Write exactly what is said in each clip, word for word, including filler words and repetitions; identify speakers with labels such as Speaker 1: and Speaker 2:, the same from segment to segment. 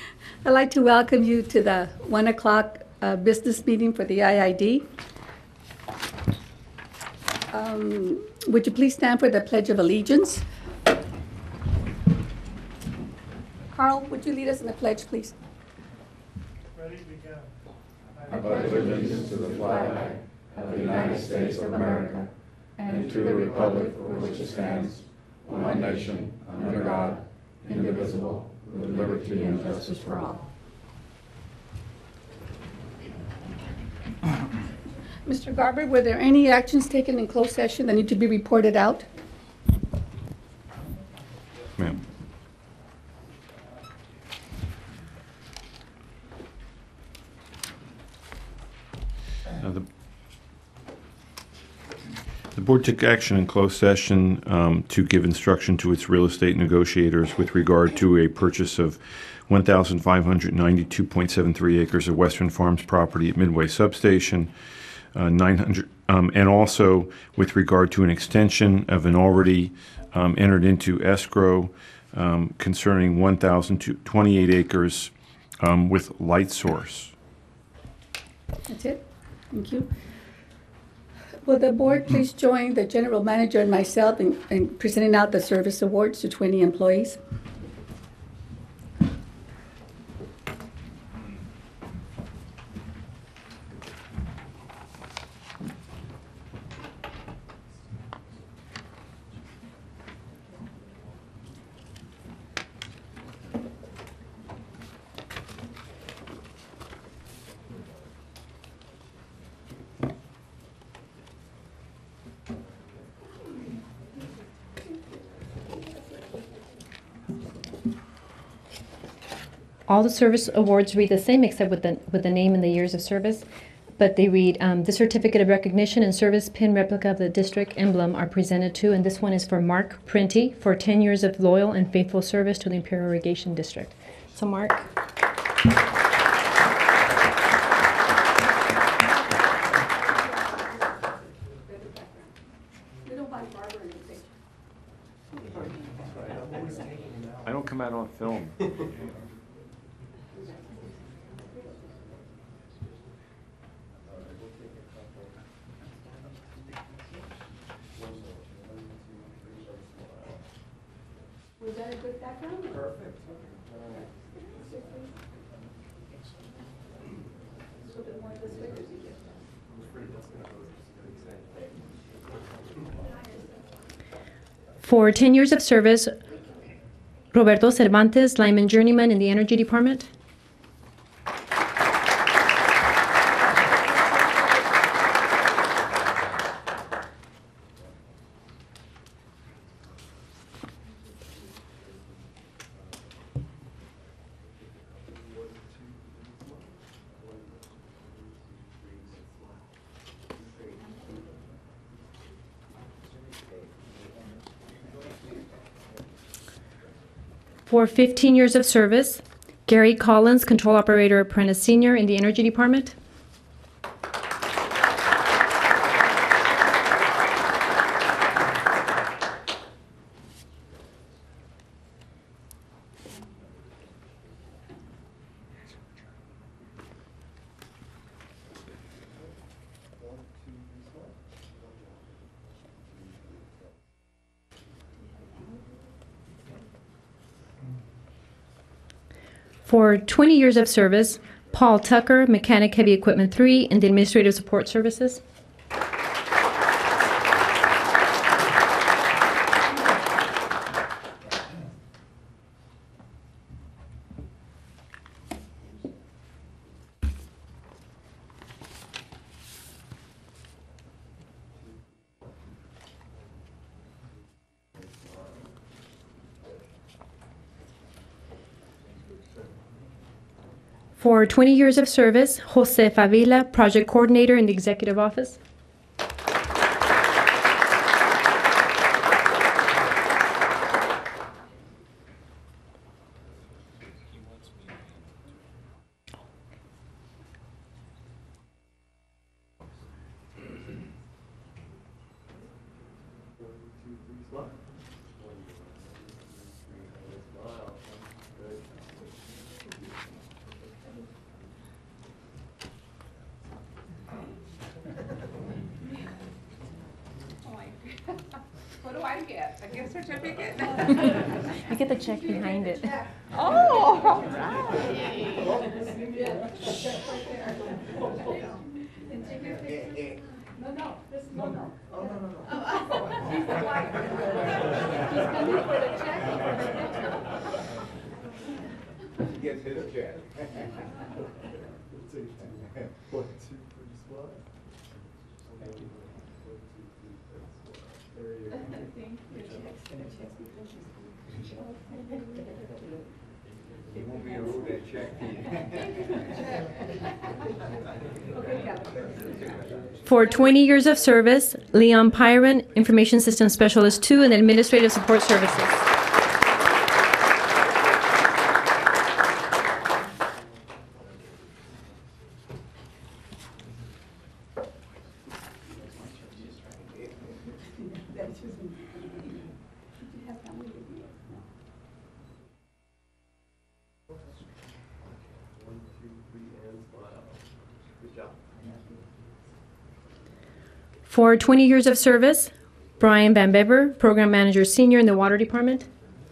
Speaker 1: I'd like to welcome you to the one o'clock uh, business meeting for the I I D. Um, would you please stand for the Pledge of Allegiance? Carl, would you lead us in the pledge, please?
Speaker 2: Ready, begin.
Speaker 3: I pledge allegiance to the flag of the United States of America and to the republic for which it stands, one nation, under God, indivisible, with liberty and justice for all.
Speaker 1: Mister Garber, were there any actions taken in closed session that need to be reported out?
Speaker 4: Ma'am. Uh, the, the board took action in closed session um, to give instruction to its real estate negotiators with regard to a purchase of one thousand five hundred ninety-two point seven three acres of Western Farms property at Midway Substation, uh, nine hundred, um, and also with regard to an extension of an already um, entered into escrow um, concerning one thousand twenty-eight acres um, with Light Source.
Speaker 1: That's it. Thank you. Will the board please join the general manager and myself in, in presenting out the service awards to twenty employees?
Speaker 5: All the service awards read the same except with the, with the name and the years of service, but they read um, the certificate of recognition and service pin replica of the district emblem are presented to, and this one is for Mark Prenty for ten years of loyal and faithful service to the Imperial Irrigation District. So Mark.
Speaker 4: I don't come out on film.
Speaker 1: Was that a good background? Perfect.
Speaker 5: For ten years of service, Roberto Cervantes, lineman journeyman in the Energy Department. For fifteen years of service, Gary Collins, Control Operator Apprentice Senior in the Energy Department. For twenty years of service, Paul Tucker, Mechanic Heavy Equipment three in the Administrative Support Services. For twenty years of service, Jose Favila, Project Coordinator in the Executive Office.
Speaker 6: I get? A gift certificate?
Speaker 5: You get the check behind it.
Speaker 6: Oh, all right.
Speaker 1: No, no, this, no, no.
Speaker 3: Oh, no, no, no.
Speaker 1: He's the white. He's coming for the check.
Speaker 3: He gets his check.
Speaker 2: One, two, three, slide. There you go.
Speaker 3: He won't be able to that check.
Speaker 5: For twenty years of service, Leon Pyron, Information Systems Specialist two in Administrative Support Services.
Speaker 2: One, two, three, and smile. Good job.
Speaker 5: For twenty years of service, Brian Van Beber, Program Manager Senior in the Water Department.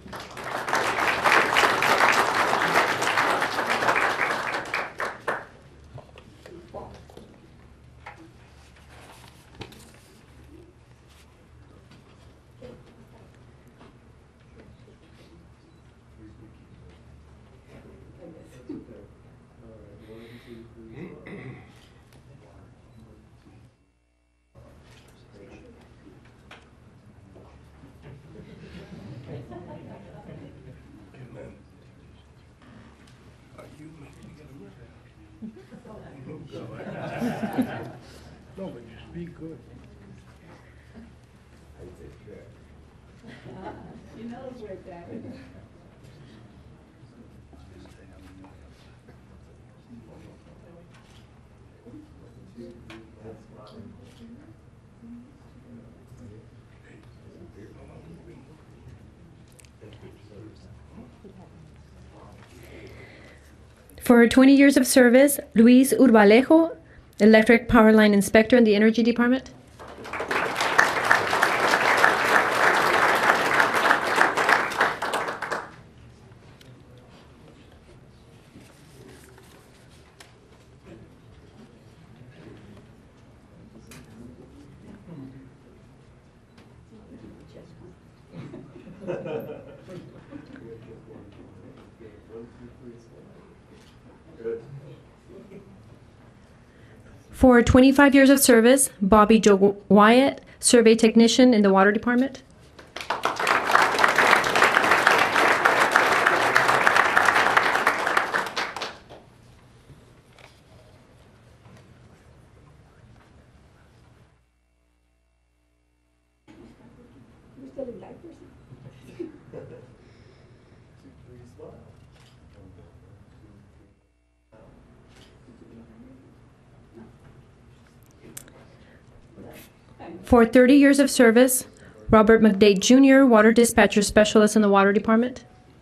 Speaker 2: No, but just be good.
Speaker 1: She knows where it's at.
Speaker 5: For twenty years of service, Luis Urbalejo, Electric Power Line Inspector in the Energy Department.
Speaker 2: Good.
Speaker 5: For twenty-five years of service, Bobby Joe Wyatt, Survey Technician in the Water Department.
Speaker 1: We're still in diapers.
Speaker 2: Two, three, smile.
Speaker 5: For thirty years of service, Robert McDade Junior, Water Dispatcher Specialist in the Water Department.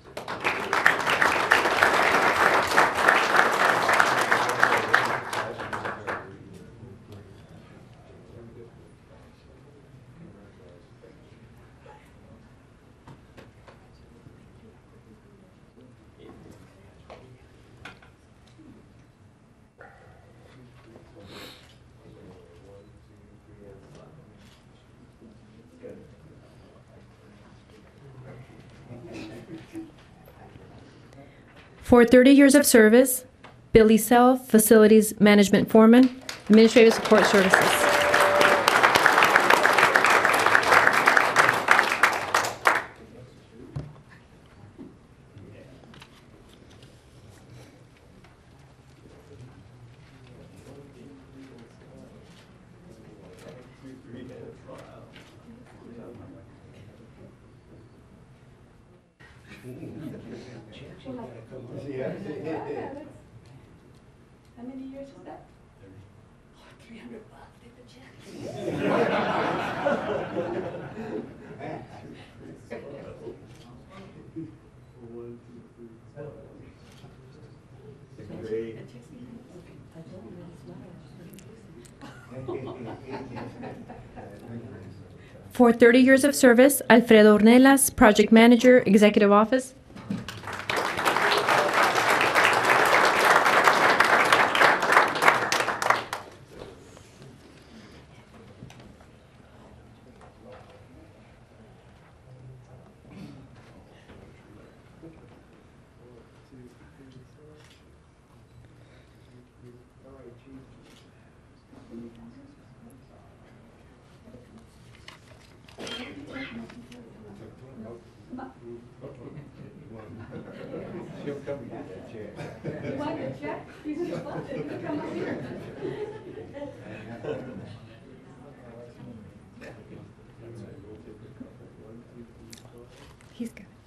Speaker 5: For thirty years of service, Billy Sell, Facilities Management Foreman, Administrative Support Services.
Speaker 2: Two, three, and smile.
Speaker 1: How many years is that? Three hundred bucks, take the check.
Speaker 2: One, two, three, smile. Great.
Speaker 5: For thirty years of service, Alfredo Ornelas, Project Manager, Executive Office.
Speaker 1: You want the check? You just want it. You come up here.
Speaker 5: He's good.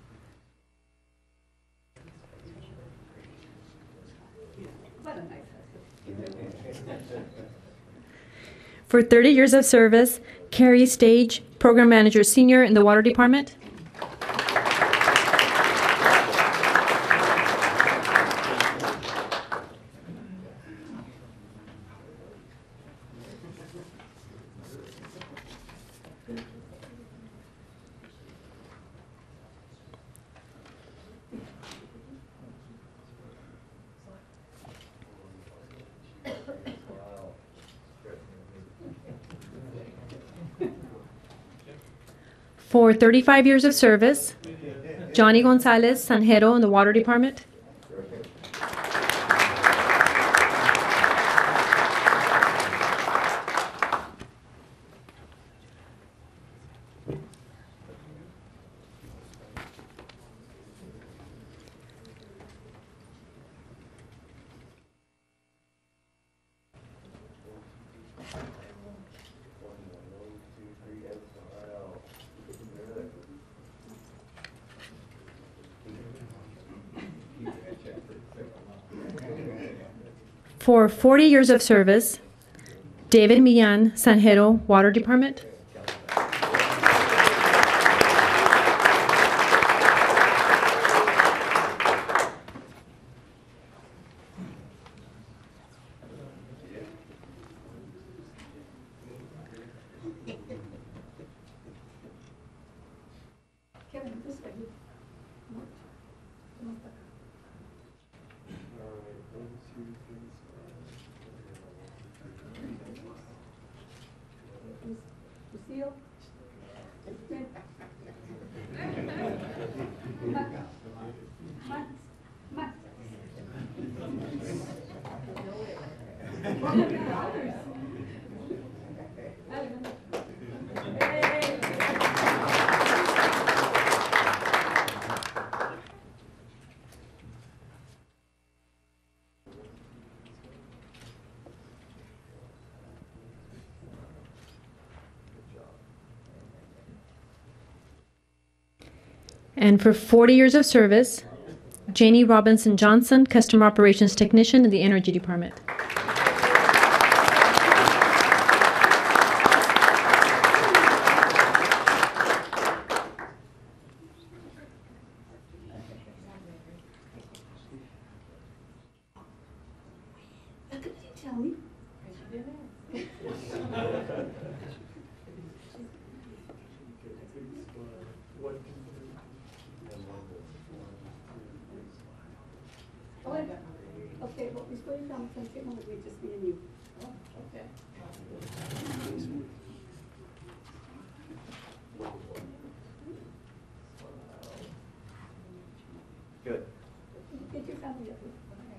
Speaker 1: What a nice husband.
Speaker 5: For thirty years of service, Carrie Stage, Program Manager Senior in the Water Department. For thirty-five years of service, Johnny Gonzalez Sanjero in the Water Department. For forty years of service, David Millan Sanjero, Water Department.
Speaker 1: Kevin, this way. Lucille? Max. Max. Max.
Speaker 5: And for forty years of service, Janie Robinson Johnson, Customer Operations Technician in the Energy Department.
Speaker 1: How could you tell me? Oh, wait. Okay, well, before you come, come sit with me, just me and you. Oh, okay.
Speaker 2: Good.
Speaker 1: Get your family up here.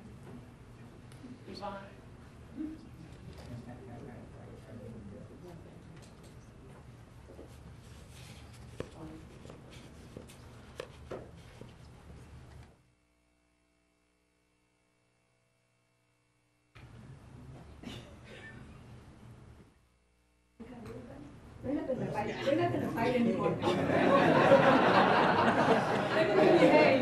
Speaker 1: We're not gonna fight, we're not gonna fight anymore. Hey.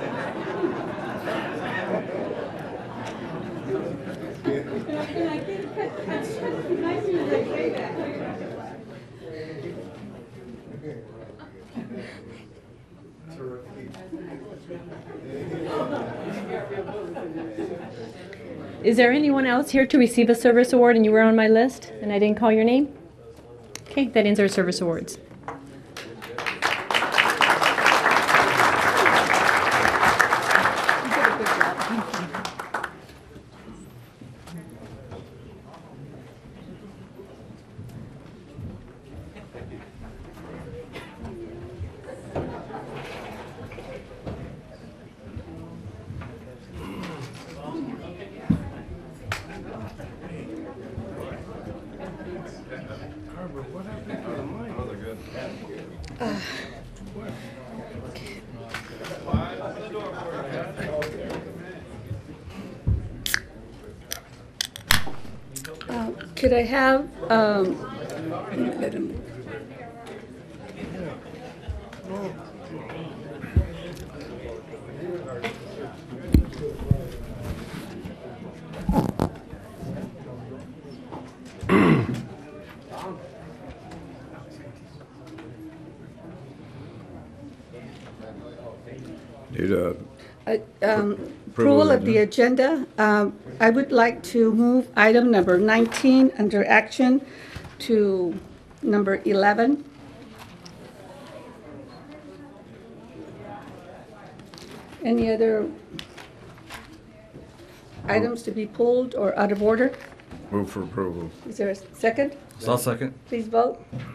Speaker 1: And I think, I just want to be nice to you when I say that.
Speaker 5: Is there anyone else here to receive a service award and you were on my list and I didn't call your name? Okay, that ends our service awards.
Speaker 1: You did a good job. Thank you. Uh, Could I have, um, let him-
Speaker 3: Need a
Speaker 1: Uh, um, Approval of the agenda. Um, I would like to move item number nineteen under action to number eleven. Any other items to be pulled or out of order?
Speaker 3: move for approval.
Speaker 1: Is there a second?
Speaker 7: I'll second.
Speaker 1: Please vote.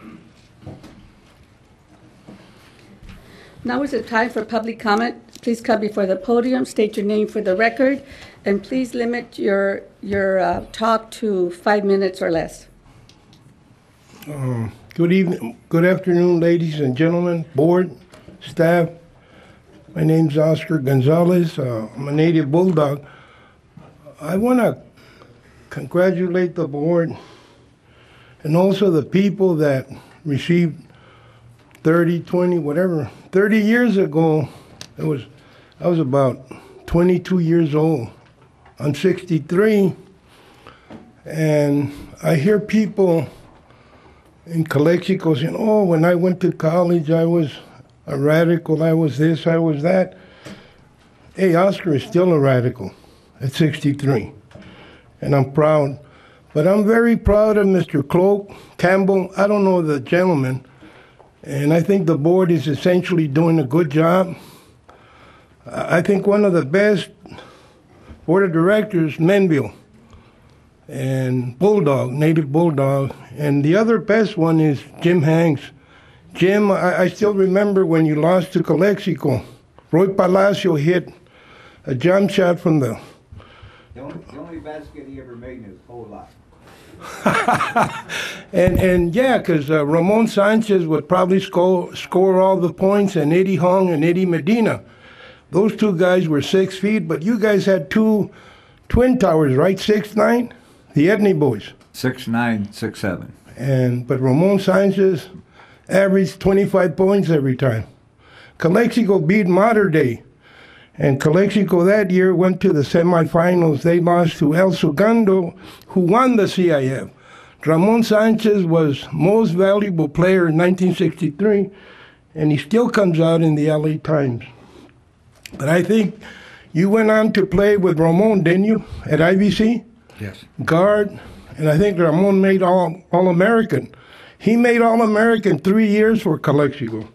Speaker 1: Now is the time for public comment. Please come before the podium, state your name for the record, and please limit your, your uh, talk to five minutes or less.
Speaker 8: Um, Good evening, good afternoon, ladies and gentlemen, board, staff. My name's Oscar Gonzalez. Uh, I'm a native Bulldog. I want to congratulate the board and also the people that received thirty, twenty, whatever. thirty years ago, it was, I was about twenty-two years old. I'm sixty-three, and I hear people in Calexico saying, oh, when I went to college, I was a radical, I was this, I was that. Hey, Oscar is still a radical at sixty-three, and I'm proud. But I'm very proud of Mister Cloak, Campbell, I don't know the gentleman, and I think the board is essentially doing a good job. I think one of the best board of directors, Menville, and Bulldog, native Bulldog, and the other best one is Jim Hanks. Jim, I, I still remember when you lost to Calexico. Roy Palacio hit a jump shot from the...
Speaker 9: The only, the only basket he ever made in his whole life.
Speaker 8: and and yeah, because uh, Ramon Sanchez would probably score, score all the points, and Eddie Hong and Eddie Medina. Those two guys were six feet, but you guys had two twin towers, right? Six nine, the Edney boys.
Speaker 9: Six nine, six seven.
Speaker 8: And but Ramon Sanchez averaged twenty-five points every time. Calexico beat Mater Dei, and Calexico that year went to the semifinals. They lost to El Segundo, who won the C I F. Ramon Sanchez was most valuable player in nineteen sixty-three, and he still comes out in the L A Times. But I think you went on to play with Ramon, didn't you, at I V C?
Speaker 9: Yes.
Speaker 8: Guard, and I think Ramon made all, All-American. He made All-American three years for Calexico.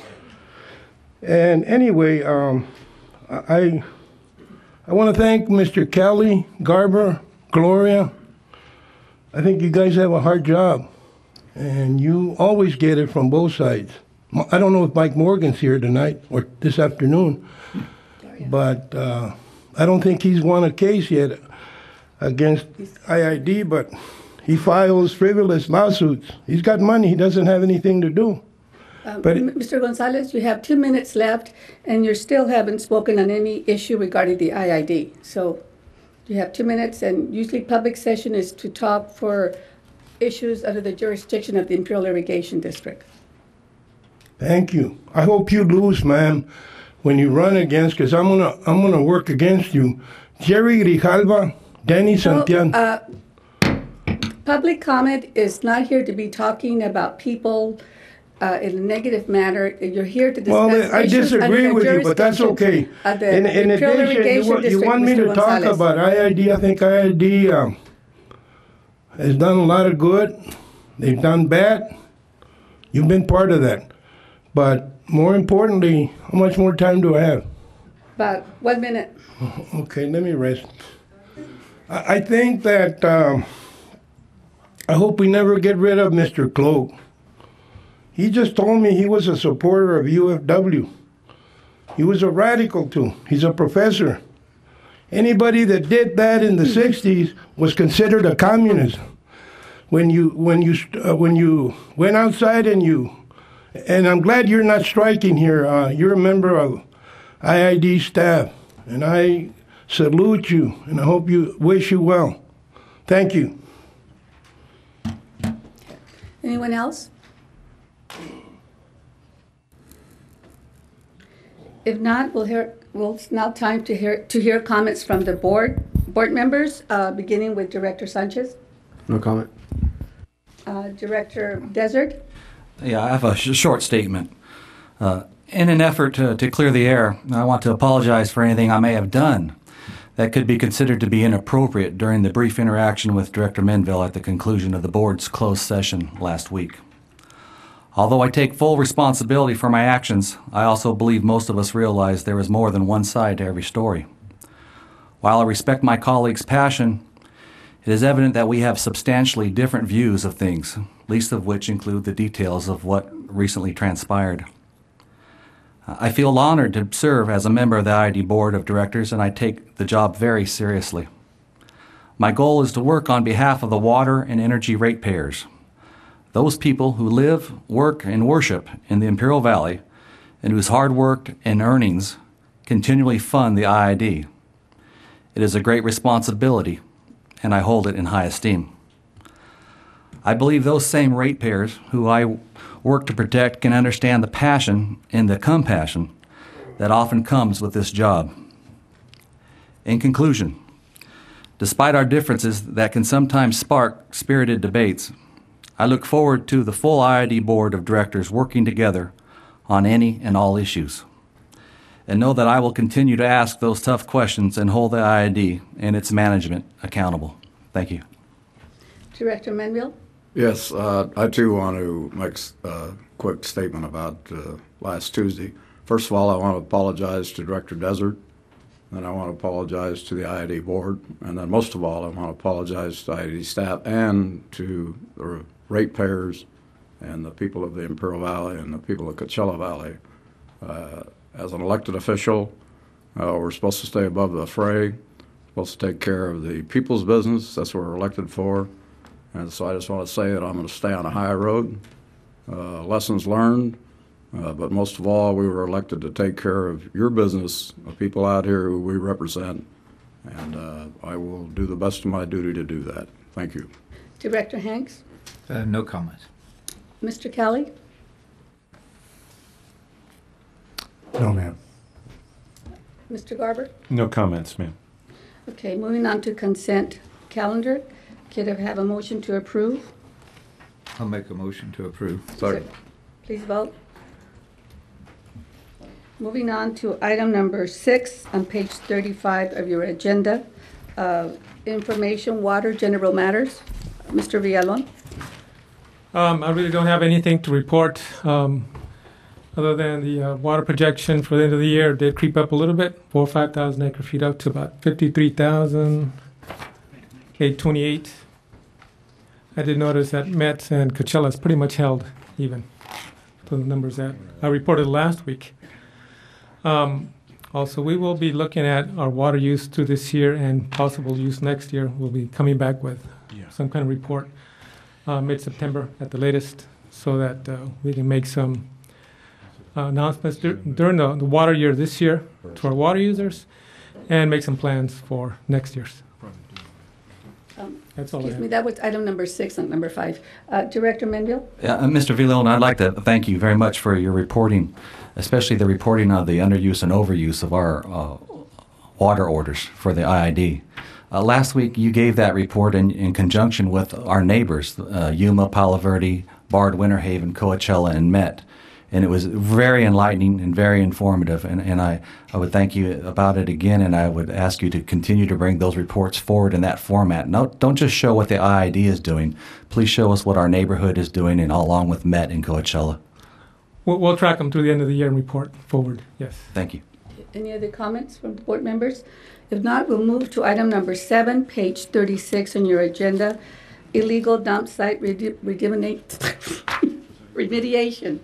Speaker 8: And anyway, um, I, I want to thank Mister Kelly, Garber, Gloria. I think you guys have a hard job, and you always get it from both sides. I don't know if Mike Morgan's here tonight or this afternoon, but uh, I don't think he's won a case yet against I I D, but he files frivolous lawsuits. He's got money. He doesn't have anything to do.
Speaker 1: Um,
Speaker 8: But-
Speaker 1: M- Mister Gonzalez, you have two minutes left, and you still haven't spoken on any issue regarding the I I D. So you have two minutes, and usually public session is to talk for issues under the jurisdiction of the Imperial Irrigation District.
Speaker 8: Thank you. I hope you lose, ma'am, when you run against, because I'm gonna I'm gonna work against you. Jerry Grijalva, Danny
Speaker 1: So,
Speaker 8: Santiago.
Speaker 1: uh, public comment is not here to be talking about people uh, in a negative manner. You're here to discuss
Speaker 8: Well, I
Speaker 1: issues under
Speaker 8: disagree
Speaker 1: the
Speaker 8: with you, but that's okay.
Speaker 1: jurisdiction of the
Speaker 8: In, in
Speaker 1: Imperial
Speaker 8: addition, you,
Speaker 1: Irrigation
Speaker 8: wa- you
Speaker 1: District,
Speaker 8: want me
Speaker 1: Mister
Speaker 8: to talk
Speaker 1: Gonzalez.
Speaker 8: about I I D. I think I I D um, has done a lot of good. They've done bad. You've been part of that. But more importantly, how much more time do I have?
Speaker 1: About one minute.
Speaker 8: Okay, let me rest. I I think that um, I hope we never get rid of Mister Cloak. He just told me he was a supporter of U F W. He was a radical too. He's a professor. Anybody that did that in the sixties was considered a communist. When you when you uh, when you went outside and you, and I'm glad you're not striking here. Uh, you're a member of I I D staff, and I salute you, and I hope you wish you well. Thank you.
Speaker 1: Anyone else? If not, we'll hear. Well, it's now time to hear to hear comments from the board board members, uh, beginning with Director Sanchez.
Speaker 7: No comment.
Speaker 1: Uh, Director Desert.
Speaker 10: Yeah, I have a sh- short statement. Uh, in an effort to, to clear the air, I want to apologize for anything I may have done that could be considered to be inappropriate during the brief interaction with Director Menville at the conclusion of the board's closed session last week. Although I take full responsibility for my actions, I also believe most of us realize there is more than one side to every story. While I respect my colleagues' passion, it is evident that we have substantially different views of things, least of which include the details of what recently transpired. I feel honored to serve as a member of the I I D Board of Directors, and I take the job very seriously. My goal is to work on behalf of the water and energy ratepayers, those people who live, work, and worship in the Imperial Valley and whose hard work and earnings continually fund the I I D. It is a great responsibility, and I hold it in high esteem. I believe those same ratepayers who I work to protect can understand the passion and the compassion that often comes with this job. In conclusion, despite our differences that can sometimes spark spirited debates, I look forward to the full I I D Board of Directors working together on any and all issues, and know that I will continue to ask those tough questions and hold the I I D and its management accountable. Thank you.
Speaker 1: Director Menville.
Speaker 3: Yes, uh, I too want to make a quick statement about uh, last Tuesday. First of all, I want to apologize to Director Desert, then I want to apologize to the I I D Board, and then most of all, I want to apologize to I I D staff and to the ratepayers and the people of the Imperial Valley and the people of Coachella Valley. Uh, as an elected official, uh, we're supposed to stay above the fray, supposed to take care of the people's business. That's what we're elected for. And so I just want to say that I'm going to stay on a high road, uh, lessons learned, uh, but most of all, we were elected to take care of your business, the people out here who we represent, and uh, I will do the best of my duty to do that. Thank you.
Speaker 1: Director Hanks.
Speaker 7: Uh, no comment.
Speaker 1: Mister Kelly.
Speaker 7: No, ma'am.
Speaker 1: Mister Garber.
Speaker 4: No comments, ma'am.
Speaker 1: Okay, moving on to consent calendar. Could I have a motion to approve?
Speaker 7: I'll make a motion to approve.
Speaker 3: Second.
Speaker 1: Please vote. Moving on to item number six on page thirty-five of your agenda, uh, information, water, general matters. Mister Villalon.
Speaker 11: Um, I really don't have anything to report, um, other than the uh, water projection for the end of the year did creep up a little bit, four or five thousand acre feet up to about fifty-three thousand eight twenty-eight. I did notice that Metz and Coachella is pretty much held even to the numbers that I reported last week. Um, also, we will be looking at our water use through this year and possible use next year. We'll be coming back with
Speaker 4: Yeah.
Speaker 11: some kind of report uh, mid-September at the latest, so that uh, we can make some uh, announcements dur- during the, the water year this year to our water users, and make some plans for next year's.
Speaker 1: Um,
Speaker 11: That's all I
Speaker 1: Excuse
Speaker 11: have.
Speaker 1: me, that was item number six, not number five. Uh, Director Menville.
Speaker 10: Yeah, uh, Mister Villalon, I'd like to thank you very much for your reporting, especially the reporting of the underuse and overuse of our uh, water orders for the I I D. Uh, last week, you gave that report in, in conjunction with our neighbors, uh, Yuma, Palo Verde, Bard, Winter Haven, Coachella, and Met. and it was very enlightening and very informative. And, and I, I would thank you about it again, and I would ask you to continue to bring those reports forward in that format. No, don't just show what the I I D is doing. Please show us what our neighborhood is doing, and along with Met and Coachella.
Speaker 11: We'll, we'll track them through the end of the year and report forward. Yes.
Speaker 10: Thank you.
Speaker 1: Any other comments from the board members? If not, we'll move to item number seven, page thirty-six on your agenda, illegal dump site redi- redimina- remediation.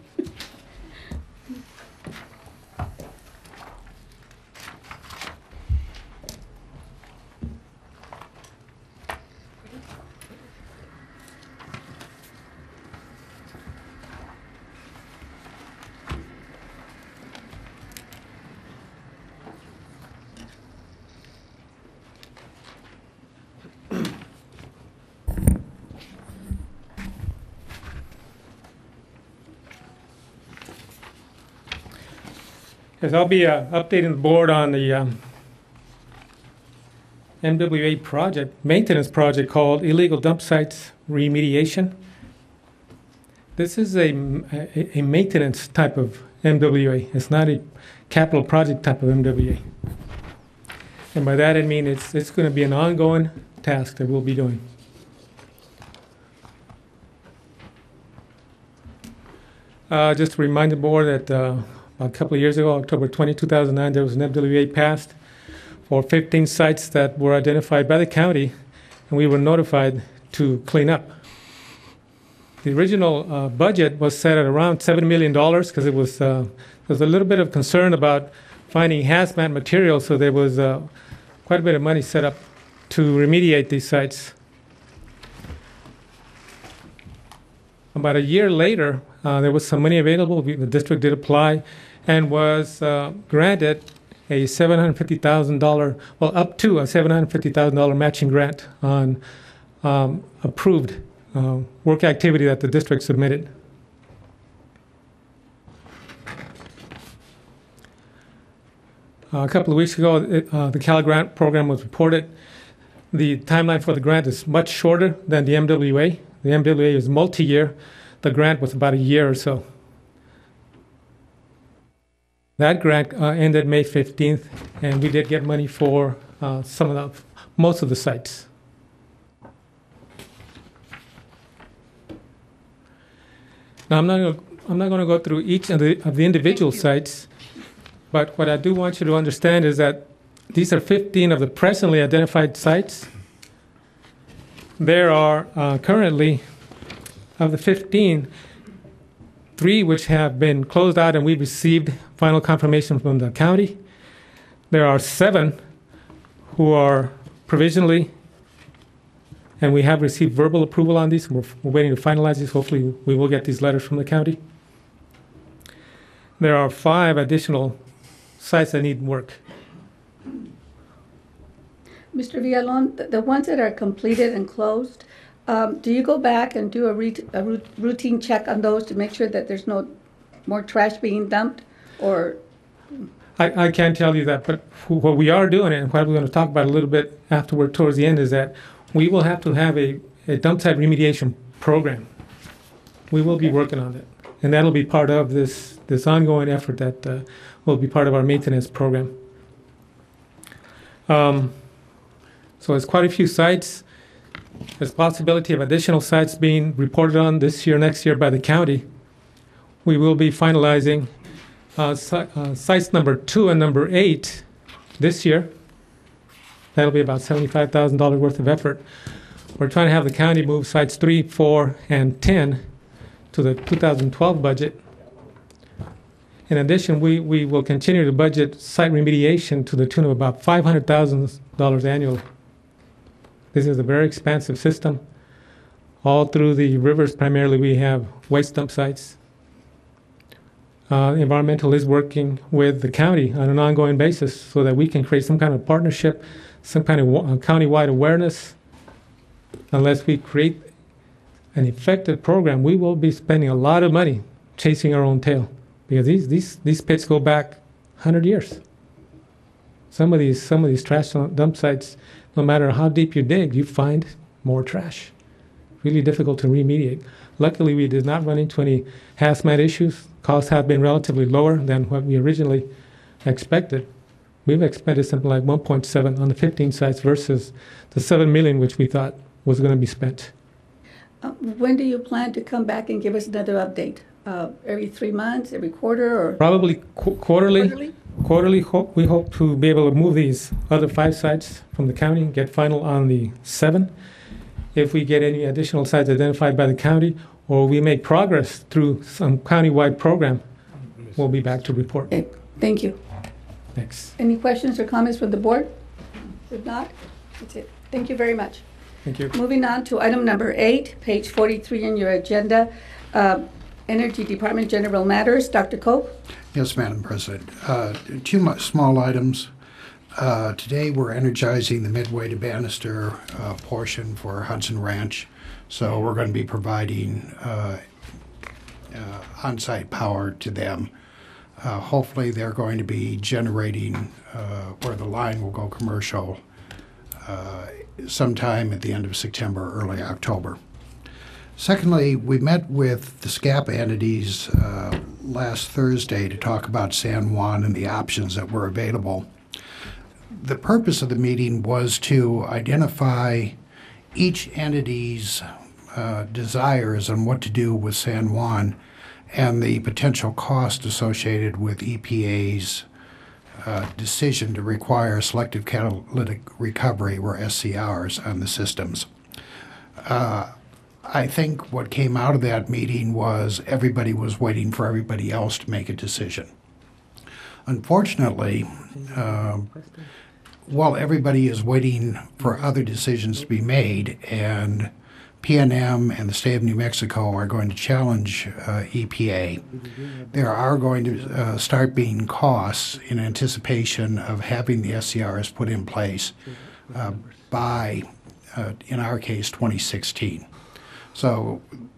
Speaker 11: Yes, I'll be uh, updating the board on the um, M W A project, maintenance project called Illegal Dump Sites Remediation. This is a, a, a maintenance type of M W A. It's not a capital project type of M W A. And by that I mean it's, it's going to be an ongoing task that we'll be doing. Uh, just to remind the board that uh, a couple of years ago, October twentieth, two thousand nine, there was an M W A passed for fifteen sites that were identified by the county, and we were notified to clean up. The original uh, budget was set at around seven million dollars because it was uh, there was a little bit of concern about finding hazmat material, so there was uh, quite a bit of money set up to remediate these sites. About a year later, uh, there was some money available. We, the district did apply and was uh, granted a seven hundred fifty thousand dollars, well, up to a seven hundred fifty thousand dollars matching grant on um, approved uh, work activity that the district submitted. Uh, a couple of weeks ago, it, uh, the Cal Grant program was reported. The timeline for the grant is much shorter than the M W A. The M W A is multi-year. The grant was about a year or so. That grant uh, ended May fifteenth, and we did get money for uh, some of the, most of the sites. Now, I'm not gonna, I'm not going to go through each of the, of the individual sites, but what I do want you to understand is that these are fifteen of the presently identified sites. There are uh, currently, of the fifteen, three which have been closed out and we received final confirmation from the county. There are seven who are provisionally, and we have received verbal approval on these. We're, we're waiting to finalize these. Hopefully we will get these letters from the county. There are five additional sites that need work.
Speaker 1: Mister Villalon, the, the ones that are completed and closed, um, do you go back and do a, re- a routine check on those to make sure that there's no more trash being dumped? Or
Speaker 11: I, I can't tell you that, but what we are doing, and what we're going to talk about a little bit afterward towards the end, is that we will have to have a, a dump site remediation program. We will
Speaker 1: Okay.
Speaker 11: be working on it, and that'll be part of this, this ongoing effort that uh, will be part of our maintenance program. Um, so it's quite a few sites. There's possibility of additional sites being reported on this year, next year by the county. We will be finalizing uh, si- uh, sites number two and number eight this year. That'll be about seventy-five thousand dollars worth of effort. We're trying to have the county move sites three, four, and ten to the two thousand twelve budget. In addition, we, we will continue to budget site remediation to the tune of about five hundred thousand dollars annually. This is a very expansive system. All through the rivers, primarily, we have waste dump sites. Uh, environmental is working with the county on an ongoing basis so that we can create some kind of partnership, some kind of wa- county-wide awareness. Unless we create an effective program, we will be spending a lot of money chasing our own tail, because these these these pits go back one hundred years. Some of these some of these trash dump sites, no matter how deep you dig, you find more trash. really difficult to remediate. Luckily, we did not run into any hazmat issues. Costs have been relatively lower than what we originally expected. We've expended something like one point seven on the fifteen sites versus the seven million which we thought was going to be spent.
Speaker 1: Uh, when do you plan to come back and give us another update? Uh, every three months, every quarter, or
Speaker 11: Probably qu- quarterly.
Speaker 1: quarterly?
Speaker 11: Quarterly, hope, we hope to be able to move these other five sites from the county and get final on the seven. If we get any additional sites identified by the county, or we make progress through some county-wide program, we'll be back to report.
Speaker 1: Okay, thank you.
Speaker 11: Thanks.
Speaker 1: Any questions or comments from the board? If not, that's it. Thank you very much.
Speaker 11: Thank you.
Speaker 1: Moving on to item number eight, page forty-three in your agenda, uh, Energy Department General Matters. Doctor Cope?
Speaker 12: Yes, Madam President. Uh, two mu- small items. Uh, today we're energizing the Midway to Bannister uh, portion for Hudson Ranch. So we're going to be providing uh, uh, on-site power to them. Uh, hopefully they're going to be generating uh, where the line will go commercial uh, sometime at the end of September, early October. Secondly, we met with the SCAP entities uh, last Thursday to talk about San Juan and the options that were available. The purpose of the meeting was to identify each entity's uh, desires on what to do with San Juan and the potential cost associated with E P A's uh, decision to require selective catalytic recovery, or S C Rs, on the systems. Uh, I think what came out of that meeting was everybody was waiting for everybody else to make a decision. Unfortunately, um, while everybody is waiting for other decisions to be made, and P N M and the state of New Mexico are going to challenge uh, E P A, there are going to uh, start being costs in anticipation of having the S C Rs put in place uh, by, uh, in our case, twenty sixteen. So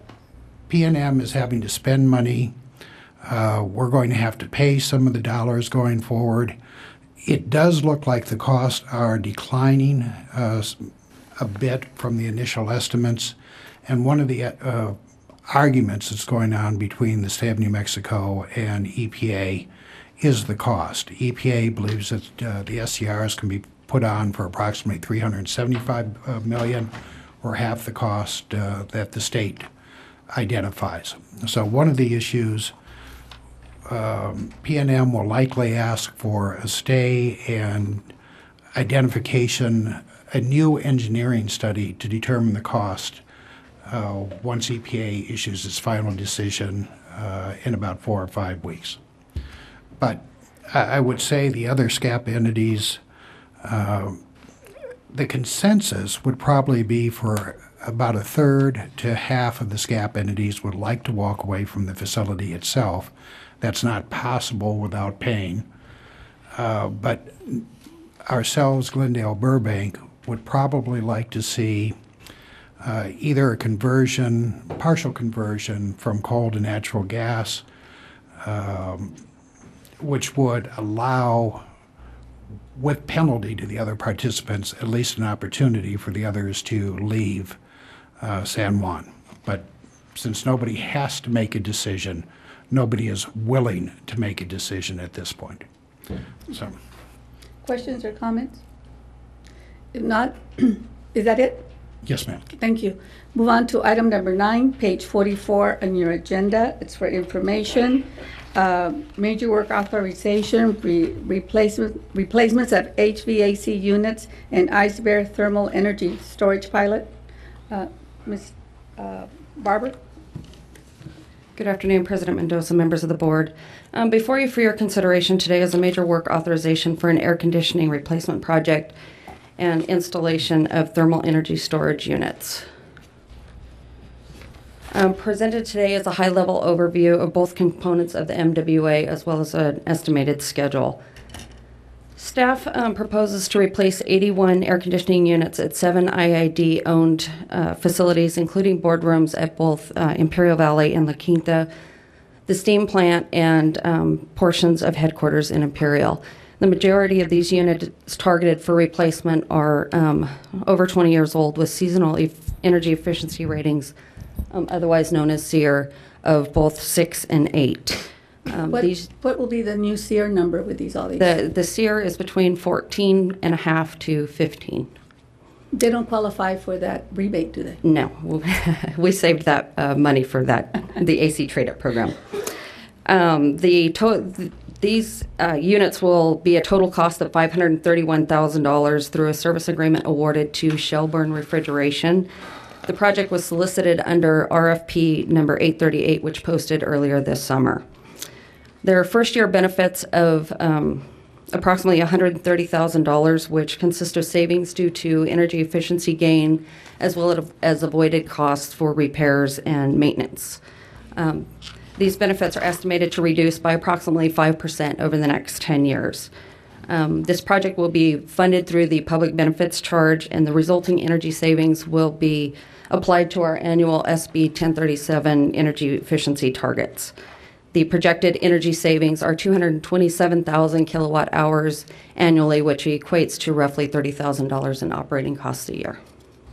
Speaker 12: P N M is having to spend money. Uh, we're going to have to pay some of the dollars going forward. It does look like the costs are declining uh, a bit from the initial estimates. And one of the uh, arguments that's going on between the state of New Mexico and E P A is the cost. E P A believes that uh, the S C Rs can be put on for approximately three hundred seventy-five million dollars, or half the cost uh, that the state identifies. So one of the issues, um, P N M will likely ask for a stay and identification, a new engineering study to determine the cost uh, once E P A issues its final decision uh, in about four or five weeks. But I, I would say the other SCAP entities, uh, the consensus would probably be for about a third to half of the SCAP entities would like to walk away from the facility itself. That's not possible without paying. Uh, but ourselves, Glendale Burbank, would probably like to see uh, either a conversion, partial conversion from coal to natural gas, um, which would allow, with penalty to the other participants, at least an opportunity for the others to leave uh, San Juan. But since nobody has to make a decision, nobody is willing to make a decision at this point. So,
Speaker 1: Questions or comments? If not, is that it?
Speaker 12: yes, ma'am.
Speaker 1: Thank you. Move on to item number nine, page forty-four on your agenda. It's for information. Uh, major work authorization, re replacement, replacements of H V A C units and Ice Bear thermal energy storage pilot. Uh, Miz Uh, Barber?
Speaker 13: Good afternoon, President Mendoza, members of the board. Um, before you for your consideration today is a major work authorization for an air conditioning replacement project and installation of thermal energy storage units. Um, presented today is a high-level overview of both components of the M W A as well as an estimated schedule. Staff um, proposes to replace eighty-one air conditioning units at seven I I D-owned uh, facilities, including boardrooms at both uh, Imperial Valley and La Quinta, the steam plant, and um, portions of headquarters in Imperial. The majority of these units targeted for replacement are um, over twenty years old with seasonal energy efficiency ratings, um, otherwise known as SEER, of both six and eight. Um,
Speaker 1: What,
Speaker 13: these,
Speaker 1: what will be the new SEER number with these, all these?
Speaker 13: the, the SEER is between fourteen and a half to fifteen.
Speaker 1: They don't qualify for that rebate, do they?
Speaker 13: No, we saved that uh, money for that, the A C trade-up program. Um, the to- these uh, units will be a total cost of five hundred thirty-one thousand dollars through a service agreement awarded to Shelburne Refrigeration. The project was solicited under R F P number eight thirty-eight, which posted earlier this summer. There are first-year benefits of um, approximately one hundred thirty thousand dollars, which consist of savings due to energy efficiency gain, as well as avoided costs for repairs and maintenance. Um, these benefits are estimated to reduce by approximately five percent over the next ten years. Um, this project will be funded through the public benefits charge, and the resulting energy savings will be applied to our annual S B ten thirty-seven energy efficiency targets. The projected energy savings are two hundred twenty-seven thousand kilowatt hours annually, which equates to roughly thirty thousand dollars in operating costs a year.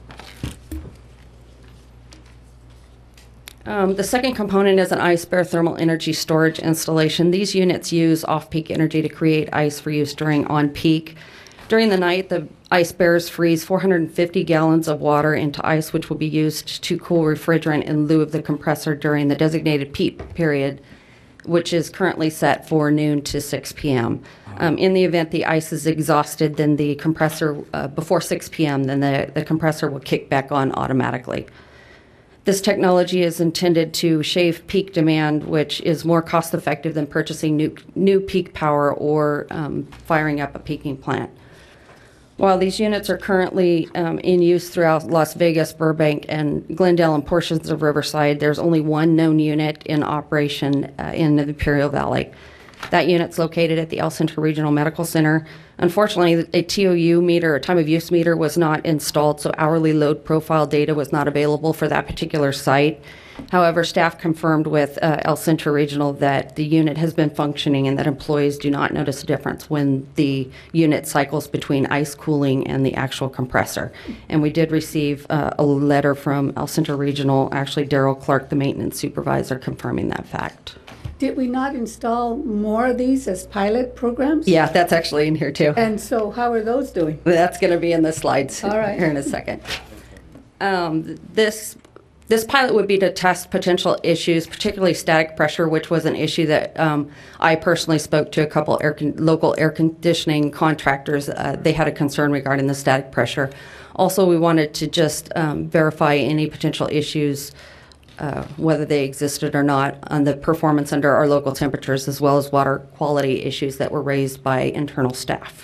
Speaker 13: Um, the second component is an ice bear thermal energy storage installation. These units use off-peak energy to create ice for use during on-peak. During the night, the ice bears freeze four hundred fifty gallons of water into ice, which will be used to cool refrigerant in lieu of the compressor during the designated peak period, which is currently set for noon to six p.m. Um, in the event the ice is exhausted, then the compressor, uh, before six p.m., then the, the compressor will kick back on automatically. This technology is intended to shave peak demand, which is more cost-effective than purchasing new, new peak power or um, firing up a peaking plant. While these units are currently um, in use throughout Las Vegas, Burbank, and Glendale and portions of Riverside, there's only one known unit in operation uh, in the Imperial Valley. That unit's located at the El Centro Regional Medical Center. Unfortunately, a T O U meter, or time of use meter, was not installed, so hourly load profile data was not available for that particular site. However, staff confirmed with uh, El Centro Regional that the unit has been functioning and that employees do not notice a difference when the unit cycles between ice cooling and the actual compressor. And we did receive uh, a letter from El Centro Regional, actually Daryl Clark, the maintenance supervisor, confirming that fact.
Speaker 1: Did we not install more of these as pilot programs?
Speaker 13: Yeah, that's actually in here too.
Speaker 1: And so how are those doing?
Speaker 13: That's going to be in the slides
Speaker 1: All right.
Speaker 13: here in a second. Um, this this pilot would be to test potential issues, particularly static pressure, which was an issue that um, I personally spoke to a couple air con- local air conditioning contractors. Uh, they had a concern regarding the static pressure. Also, we wanted to just um, verify any potential issues, uh, whether they existed or not, on the performance under our local temperatures, as well as water quality issues that were raised by internal staff.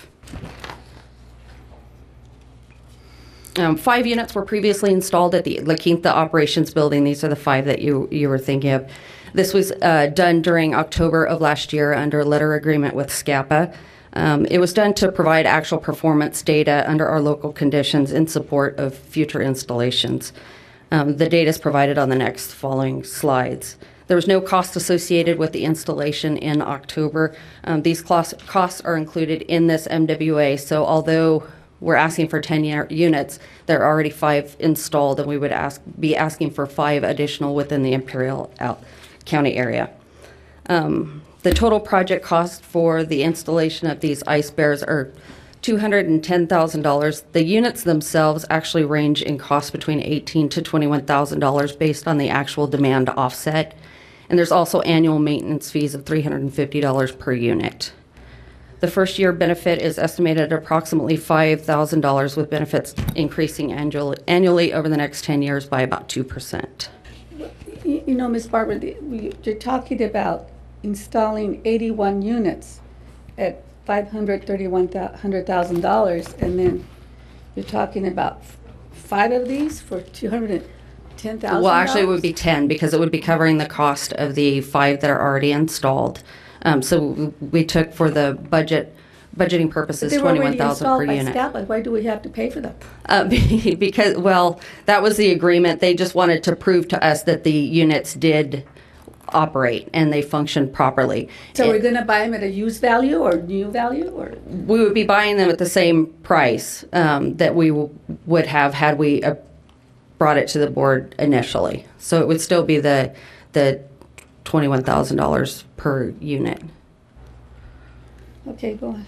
Speaker 13: Um, five units were previously installed at the La Quinta Operations Building. These are the five that you, you were thinking of. This was uh, done during October of last year under a letter agreement with SCAPA. Um, it was done to provide actual performance data under our local conditions in support of future installations. Um, the data is provided on the next following slides. There was no cost associated with the installation in October. Um, these costs, costs are included in this M W A, so although we're asking for ten units, there are already five installed, and we would ask, be asking for five additional within the Imperial County area. Um, the total project cost for the installation of these ice bears are two hundred ten thousand dollars. The units themselves actually range in cost between eighteen thousand dollars to twenty-one thousand dollars based on the actual demand offset. And there's also annual maintenance fees of three hundred fifty dollars per unit. The first year benefit is estimated at approximately five thousand dollars, with benefits increasing annually, annually over the next ten years by about two percent.
Speaker 1: You, you know, Miz Barbara, the, we, you're talking about installing eighty-one units at five hundred thirty-one thousand dollars, and then you're talking about five of these for two hundred ten thousand dollars?
Speaker 13: Well, actually, it would be ten, because it would be covering the cost of the five that are already installed. Um, so we took, for the budget budgeting purposes, twenty-one thousand dollars per unit.
Speaker 1: Scotland. Why do we have to pay for them?
Speaker 13: Uh, because, well, that was the agreement. They just wanted to prove to us that the units did operate and they functioned properly.
Speaker 1: So
Speaker 13: and
Speaker 1: we're going to buy them at a used value or new value, or
Speaker 13: we would be buying them at the same price um, that we w- would have had we uh, brought it to the board initially. So it would still be the the twenty-one thousand dollars per unit.
Speaker 1: Okay, go on.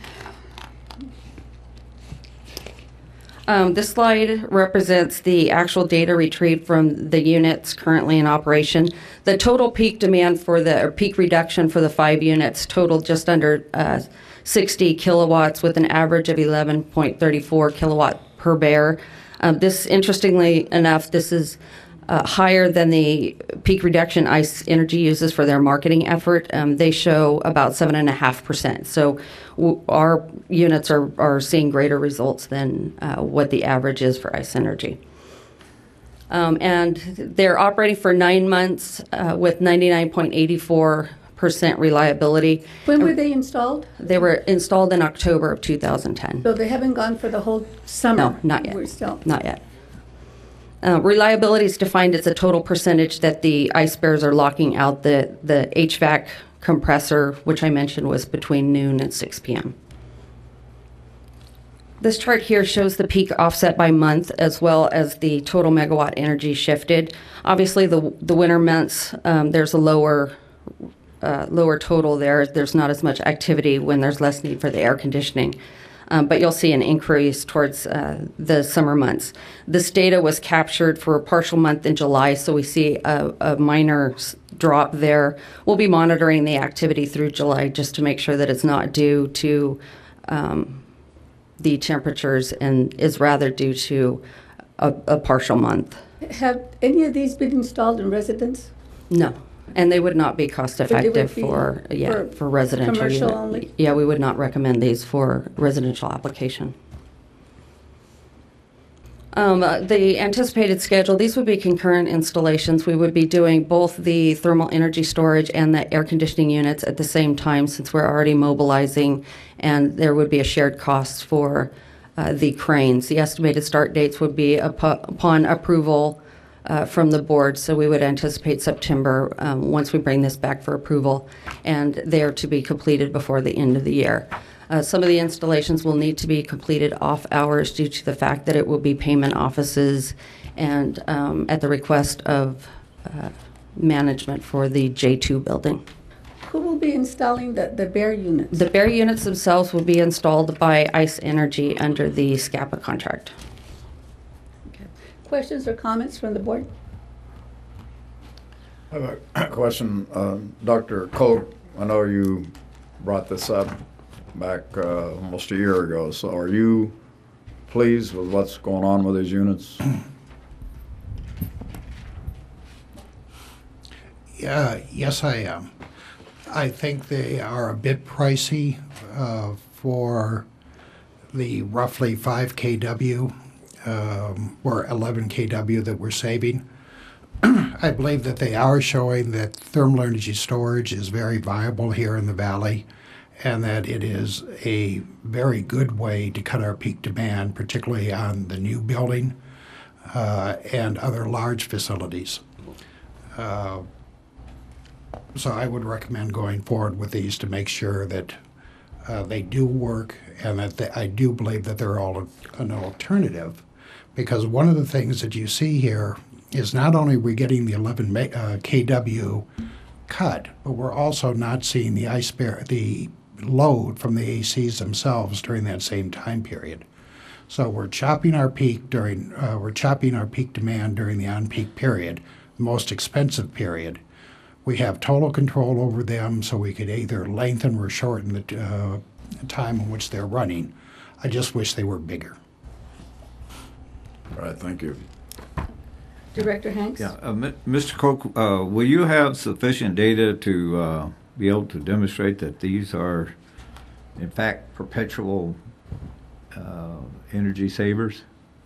Speaker 13: Um, this slide represents the actual data retrieved from the units currently in operation. The total peak demand for the, or peak reduction for the five units totaled just under uh, sixty kilowatts with an average of eleven point three four kilowatt per bear. Um, this, interestingly enough, this is uh, higher than the peak reduction ICE Energy uses for their marketing effort. Um, they show about seven and a half percent. So w- our units are, are seeing greater results than uh, what the average is for ICE Energy. Um, and they're operating for nine months uh, with ninety-nine point eight four percent reliability.
Speaker 1: When were they installed?
Speaker 13: They were installed in October of two thousand ten.
Speaker 1: So they haven't gone for the whole summer?
Speaker 13: No, not yet.
Speaker 1: We're still.
Speaker 13: Not yet. Uh, reliability is defined as a total percentage that the ice bears are locking out the, the H V A C compressor, which I mentioned was between noon and six p.m. This chart here shows the peak offset by month as well as the total megawatt energy shifted. Obviously, the the winter months, um, there's a lower uh, lower total there. There's not as much activity when there's less need for the air conditioning. Um, but you'll see an increase towards uh, the summer months. This data was captured for a partial month in July, so we see a, a minor drop there. We'll be monitoring the activity through July just to make sure that it's not due to um, the temperatures and is rather due to a, a partial month.
Speaker 1: Have any of these been installed in residence?
Speaker 13: No. And they would not be cost effective
Speaker 1: be
Speaker 13: for yeah
Speaker 1: for
Speaker 13: for residential
Speaker 1: commercial
Speaker 13: unit.
Speaker 1: only?
Speaker 13: Yeah, we would not recommend these for residential application. Um, uh, the anticipated schedule, these would be concurrent installations. We would be doing both the thermal energy storage and the air conditioning units at the same time since we're already mobilizing, and there would be a shared cost for uh, the cranes. The estimated start dates would be up upon approval Uh, from the board, so we would anticipate September um, once we bring this back for approval, and they are to be completed before the end of the year. Uh, some of the installations will need to be completed off hours due to the fact that it will be payment offices and um, at the request of uh, management for the J two building.
Speaker 1: Who will be installing the, the bear units?
Speaker 13: The bear units themselves will be installed by ICE Energy under the SCAPA contract.
Speaker 1: Questions or comments from the board?
Speaker 3: I have a question. Uh, Doctor Koch, I know you brought this up back uh, almost a year ago. So are you pleased with what's going on with these units?
Speaker 12: Yeah, yes, I am. I think they are a bit pricey uh, for the roughly five K W um, or eleven K W that we're saving. I believe that they are showing that thermal energy storage is very viable here in the valley and that it is a very good way to cut our peak demand, particularly on the new building uh, and other large facilities. Uh, so I would recommend going forward with these to make sure that uh, they do work and that they, I do believe that they're all an alternative, because one of the things that you see here is not only are we getting the eleven K W cut, but we're also not seeing the ice bear, the load from the A Cs themselves during that same time period. So we're chopping our peak during, uh, we're chopping our peak demand during the on-peak period, the most expensive period. We have total control over them, so we could either lengthen or shorten the uh, time in which they're running. I just wish they were bigger.
Speaker 3: All right, thank you.
Speaker 1: Director Hanks?
Speaker 9: Yeah, uh, Mister Koch, uh, will you have sufficient data to uh, be able to demonstrate that these are, in fact, perpetual uh, energy savers?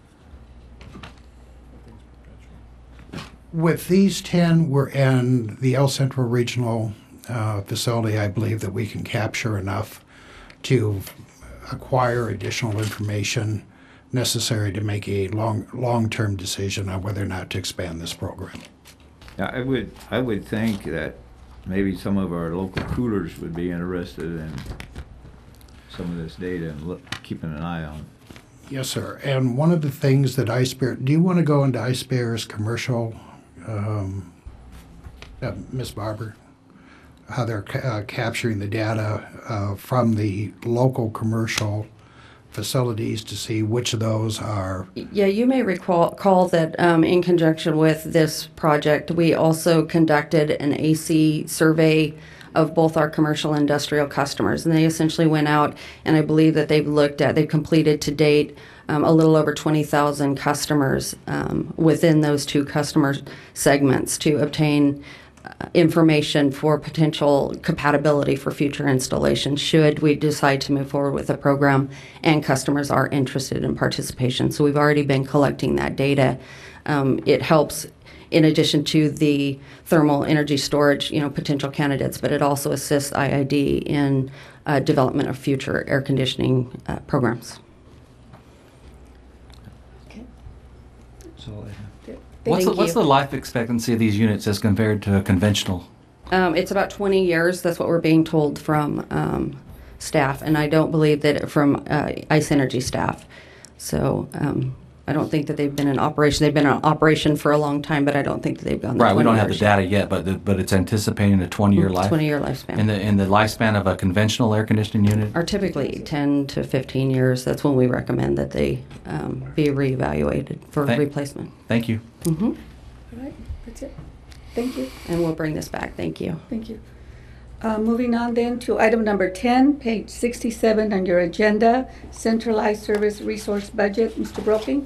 Speaker 12: With these ten, we're in the El Centro Regional uh, facility. I believe that we can capture enough to acquire additional information necessary to make a long, long-term decision on whether or not to expand this program.
Speaker 9: Yeah, I would, I would think that maybe some of our local coolers would be interested in some of this data and look, keeping an eye on it.
Speaker 12: Yes, sir. And one of the things that iSphere, do you want to go into iSphere's commercial, um, uh, Miz Barber? How they're ca- uh, capturing the data uh, from the local commercial facilities to see which of those are.
Speaker 13: Yeah, you may recall call that um, in conjunction with this project, we also conducted an A C survey of both our commercial and industrial customers. And they essentially went out, and I believe that they've looked at, they've completed to date um, a little over twenty thousand customers um, within those two customer segments to obtain uh, information for potential compatibility for future installation should we decide to move forward with the program and customers are interested in participation. So we've already been collecting that data. Um, it helps in addition to the thermal energy storage, you know, potential candidates, but it also assists I I D in uh, development of future air conditioning uh, programs.
Speaker 1: Okay.
Speaker 9: So,
Speaker 10: What's the,
Speaker 13: Thank
Speaker 10: what's
Speaker 13: you.
Speaker 10: the life expectancy of these units as compared to a conventional?
Speaker 13: Um, it's about twenty years. That's what we're being told from um, staff, and I don't believe that from uh, ICE Energy staff. So um, I don't think that they've been in operation. They've been in operation for a long time, but I don't think that they've gone. The
Speaker 10: Right, we don't have the
Speaker 13: years yet.
Speaker 10: data yet, but the, but it's anticipating a twenty-year life.
Speaker 13: twenty-year lifespan.
Speaker 10: In the in the lifespan of a conventional air conditioning unit.
Speaker 13: Are typically ten to fifteen years. That's when we recommend that they um, be reevaluated for
Speaker 10: Thank-
Speaker 13: replacement.
Speaker 10: Thank you.
Speaker 13: Mm-hmm.
Speaker 1: All right, that's it. Thank you.
Speaker 13: And we'll bring this back. Thank you.
Speaker 1: Thank you. Uh, Moving on then to item number ten, page sixty-seven on your agenda, centralized service resource budget. Mister Broking?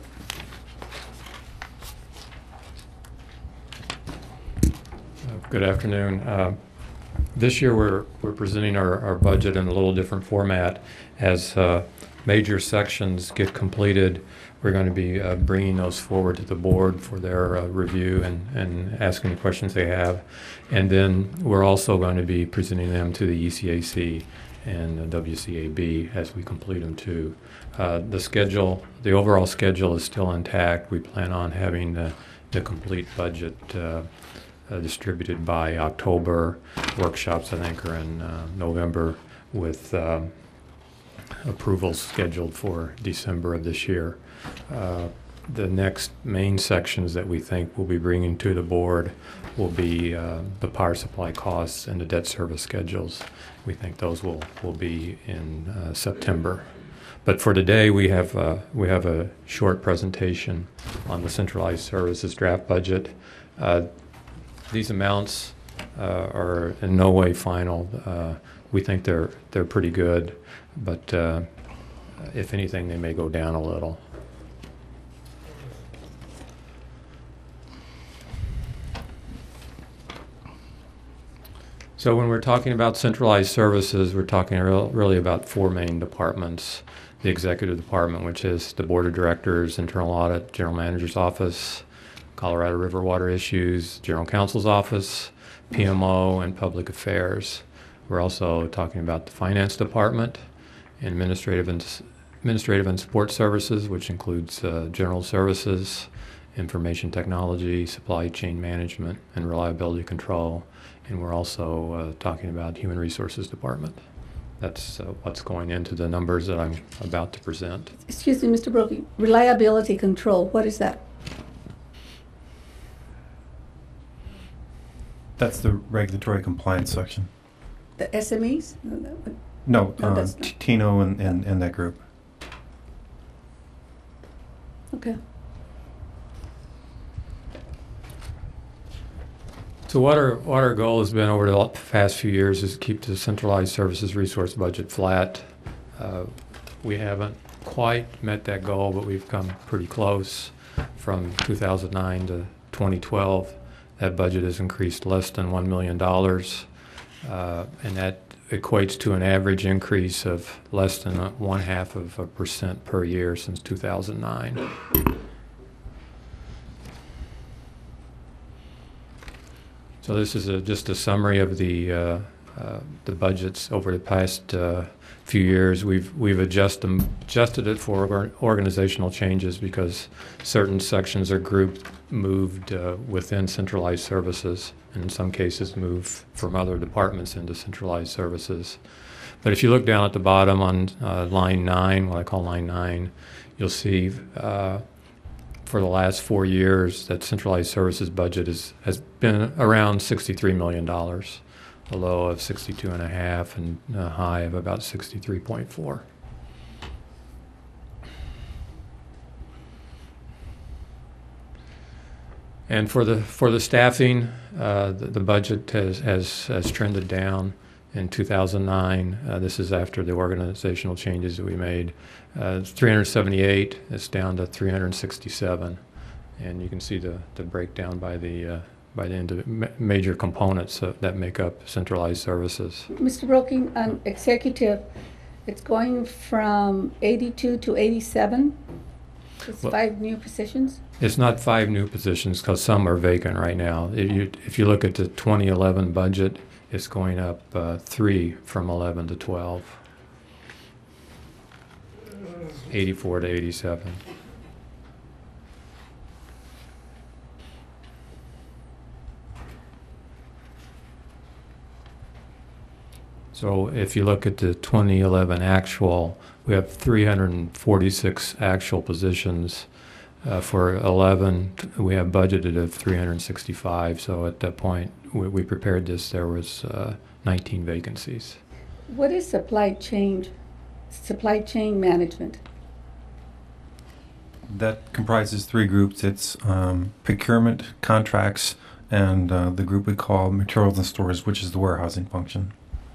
Speaker 14: Good afternoon. Uh, This year, we're, we're presenting our, our budget in a little different format. As uh, major sections get completed, we're going to be uh, bringing those forward to the board for their uh, review and, and asking the questions they have. And then we're also going to be presenting them to the E C A C and the W C A B as we complete them too. Uh, the schedule, the overall schedule is still intact. We plan on having the, the complete budget uh, Uh, distributed by October. Workshops, I think, are in uh, November with um, approvals scheduled for December of this year. Uh, the next main sections that we think we'll be bringing to the board will be uh, the power supply costs and the debt service schedules. We think those will, will be in uh, September. But for today, we have, uh, we have a short presentation on the centralized services draft budget. Uh, These amounts uh, are in no way final. Uh, we think they're they're pretty good, but uh, if anything, they may go down a little. So when we're talking about centralized services, we're talking real, really about four main departments. The executive department, which is the board of directors, internal audit, general manager's office, Colorado River water issues, general counsel's office, P M O, and public affairs. We're also talking about the finance department, administrative and administrative and support services, which includes uh, general services, information technology, supply chain management, and reliability control. And we're also uh, talking about human resources department. That's uh, what's going into the numbers that I'm about to present.
Speaker 1: Excuse me, Mister Brokey. Reliability control, what is that?
Speaker 15: That's the regulatory compliance section.
Speaker 1: The S M Es? No, that would-
Speaker 15: No,
Speaker 1: No,
Speaker 15: uh,
Speaker 1: that's
Speaker 15: T-
Speaker 1: not.
Speaker 15: Tino and, and, and that group.
Speaker 1: Okay.
Speaker 14: So what our, what our goal has been over the past few years is to keep the centralized services resource budget flat. Uh, we haven't quite met that goal, but we've come pretty close. From two thousand nine to twenty twelve, that budget has increased less than one million dollars, uh, and that equates to an average increase of less than a one half of a percent per year since two thousand nine. So this is a, just a summary of the uh, uh, the budgets over the past uh, few years. We've we've adjust them, adjusted it for or- organizational changes because certain sections or groups moved uh, within centralized services, and in some cases moved from other departments into centralized services. But if you look down at the bottom on uh, line nine, what I call line nine, you'll see uh, for the last four years that centralized services budget is, has been around sixty-three million dollars, a low of sixty-two and a half and a high of about sixty-three point four. And for the for the staffing, uh, the, the budget has, has has trended down in two thousand nine. Uh, this is after the organizational changes that we made. Uh, it's three hundred seventy-eight. It's down to three hundred sixty-seven, and you can see the the breakdown by the uh, by the indiv- ma- major components uh, that make up centralized services.
Speaker 1: Mister Broking, on executive, it's going from eighty-two to eighty-seven. It's
Speaker 14: Well,
Speaker 1: five new positions.
Speaker 14: It's not five new positions because some are vacant right now. If you, if you look at the twenty eleven budget, it's going up uh, three from eleven to twelve. eighty-four to eighty-seven. So if you look at the twenty eleven actual, we have three hundred forty-six actual positions. Uh, for eleven, we have budgeted of three hundred sixty-five. So at that point, we, we prepared this, there was uh, nineteen vacancies.
Speaker 1: What is supply chain, supply chain management?
Speaker 15: That comprises three groups. It's um, procurement, contracts, and uh, the group we call materials and stores, which is the warehousing function.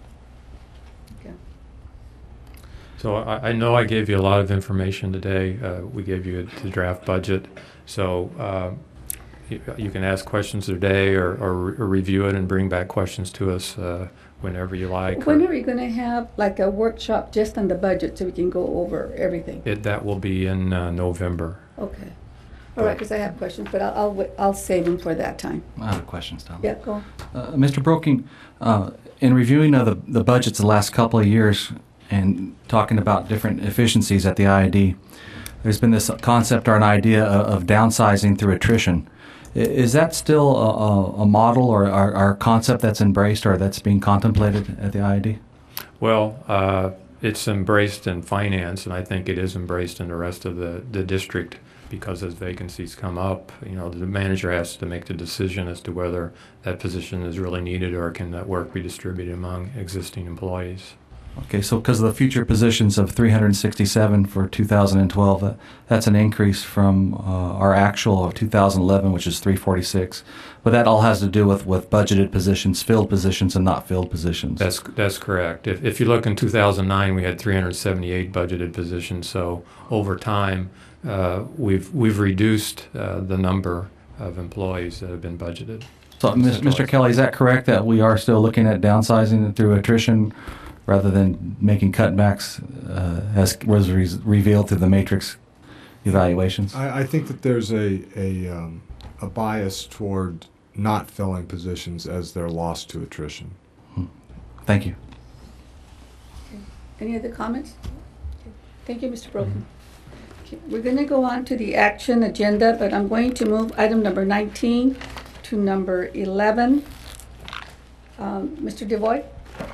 Speaker 14: So I, I know I gave you a lot of information today. Uh, we gave you the draft budget. So uh, you, you can ask questions today or, or, re- or review it and bring back questions to us uh, whenever you like.
Speaker 1: When
Speaker 14: or-
Speaker 1: are we going to have like a workshop just on the budget so we can go over everything?
Speaker 14: It, that will be in uh, November.
Speaker 1: Okay. All right, because I have questions, but I'll, I'll, wi- I'll save them for that time.
Speaker 10: I have questions, Tom.
Speaker 1: Yeah, go on.
Speaker 10: Uh, Mister Broking, uh, in reviewing of the, the budgets the last couple of years and talking about different efficiencies at the I I D, there's been this concept or an idea of, of downsizing through attrition. I- Is that still a, a, a model or a, a concept that's embraced or that's being contemplated at the I I D?
Speaker 14: Well, uh, it's embraced in finance, and I think it is embraced in the rest of the, the district because as vacancies come up, you know, the manager has to make the decision as to whether that position is really needed or can that work be distributed among existing employees.
Speaker 10: Okay, so because of the future positions of three hundred sixty-seven for two thousand twelve, that, that's an increase from uh, our actual of two thousand eleven, which is three forty-six. But that all has to do with, with budgeted positions, filled positions, and not filled positions.
Speaker 14: That's that's correct. If, if you look in two thousand nine, we had three hundred seventy-eight budgeted positions. So over time, uh, we've we've reduced uh, the number of employees that have been budgeted.
Speaker 10: So, Mister Kelly, is that correct that we are still looking at downsizing through attrition rather than making cutbacks uh, as was re- revealed through the matrix evaluations?
Speaker 16: I, I think that there's a a, um, a bias toward not filling positions as they're lost to attrition.
Speaker 10: Hmm. Thank you.
Speaker 1: Any other comments? Okay. Thank you, Mister Broken. Okay. We're going to go on to the action agenda, but I'm going to move item number nineteen to number eleven. Um, Mister DeVoy?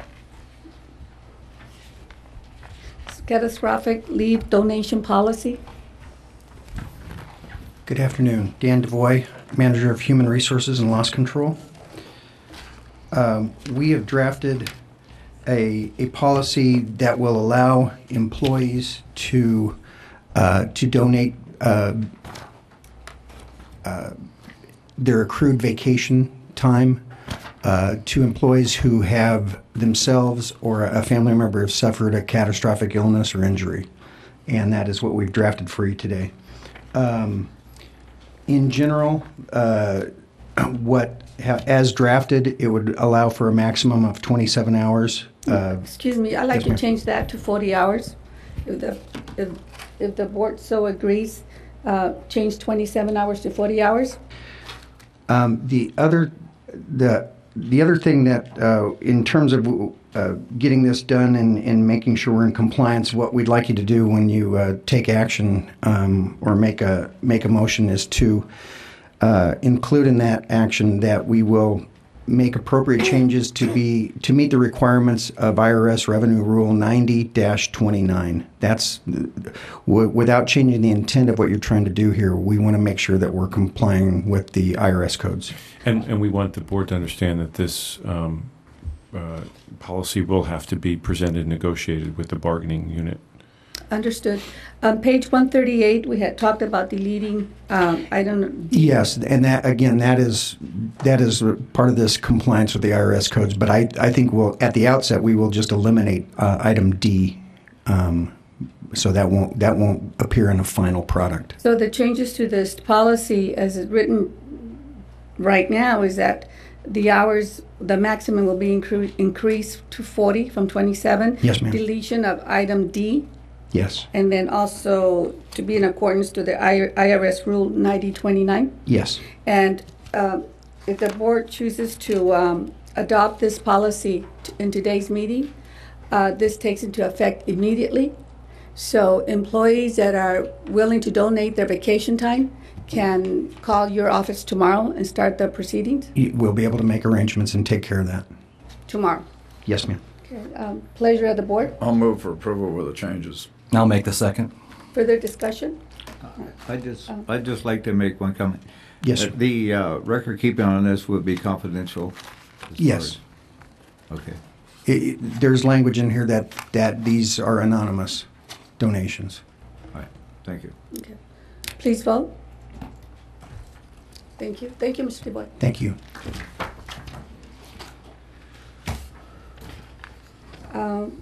Speaker 1: Catastrophic leave donation policy.
Speaker 12: Good afternoon. Dan DeVoy, Manager of Human Resources and Loss Control. Um, we have drafted a, a policy that will allow employees to uh, to donate uh, uh, their accrued vacation time uh, to employees who have themselves or a family member have suffered a catastrophic illness or injury. And that is what we've drafted for you today. Um, in general, uh, what ha- as drafted, it would allow for a maximum of twenty-seven hours. Uh,
Speaker 1: Excuse me, I'd like
Speaker 12: yes,
Speaker 1: to
Speaker 12: ma'am.
Speaker 1: change that to forty hours. If the, if, if the board so agrees, uh, change twenty-seven hours to forty hours.
Speaker 12: Um, the other, the the other thing that, uh, in terms of uh, getting this done and, and making sure we're in compliance, what we'd like you to do when you uh, take action um, or make a make a motion is to uh, include in that action that we will
Speaker 17: make appropriate changes to be to meet the requirements of I R S Revenue Rule ninety dash twenty-nine. That's w- without changing the intent of what you're trying to do here. We want to make sure that we're complying with the I R S codes.
Speaker 4: And and we want the board to understand that this um, uh, policy will have to be presented and negotiated with the bargaining unit.
Speaker 1: Understood. On page one thirty-eight, we had talked about deleting um, item D.
Speaker 17: Yes, and that again, that is that is part of this compliance with the I R S codes. But I, I think we'll at the outset we will just eliminate uh, item D, um, so that won't that won't appear in a final product.
Speaker 1: So the changes to this policy, as it's written right now, is that the hours, the maximum will be incre- increased to forty from twenty-seven.
Speaker 17: Yes, ma'am.
Speaker 1: Deletion of item D.
Speaker 17: Yes.
Speaker 1: And then also to be in accordance to the I R S Rule ninety twenty-nine.
Speaker 17: Yes.
Speaker 1: And um, if the board chooses to um, adopt this policy t- in today's meeting, uh, this takes into effect immediately. So employees that are willing to donate their vacation time can call your office tomorrow and start the proceedings?
Speaker 17: We'll be able to make arrangements and take care of that.
Speaker 1: Tomorrow.
Speaker 17: Yes, ma'am.
Speaker 1: Okay. Um, pleasure of the board.
Speaker 3: I'll move for approval with the changes.
Speaker 10: I'll make the second.
Speaker 1: Further discussion?
Speaker 9: I just,
Speaker 1: Oh.
Speaker 9: I'd just like to make one comment.
Speaker 17: Yes,
Speaker 9: Uh,
Speaker 17: sir.
Speaker 9: The uh, record keeping on this would be confidential? as
Speaker 17: Yes.
Speaker 9: far as- Okay.
Speaker 17: It, it- there's language in here that, that these are anonymous donations.
Speaker 9: All right. Thank you.
Speaker 1: Okay. Please vote. Thank you. Thank you, Mister DuBois.
Speaker 17: Thank you.
Speaker 1: Um,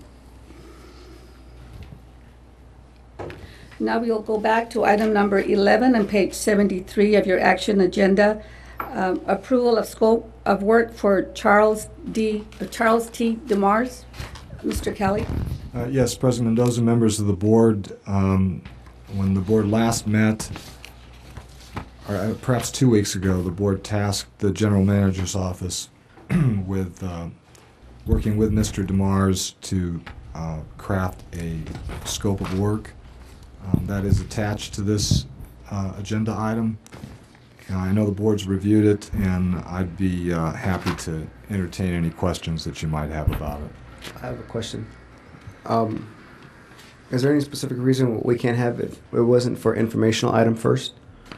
Speaker 1: Now we'll go back to item number eleven on page seventy-three of your action agenda. Um, Approval of scope of work for Charles D. uh, Charles T. DeMars. Mister Kelly.
Speaker 16: Uh, Yes, President Mendoza, members of the board, um, when the board last met, or uh, perhaps two weeks ago, the board tasked the general manager's office with uh, working with Mister DeMars to uh, craft a scope of work. Um, that is attached to this uh, agenda item. And I know the board's reviewed it, and I'd be uh, happy to entertain any questions that you might have about it.
Speaker 18: I have a question. Um, is there any specific reason we can't have it? It wasn't for informational item first?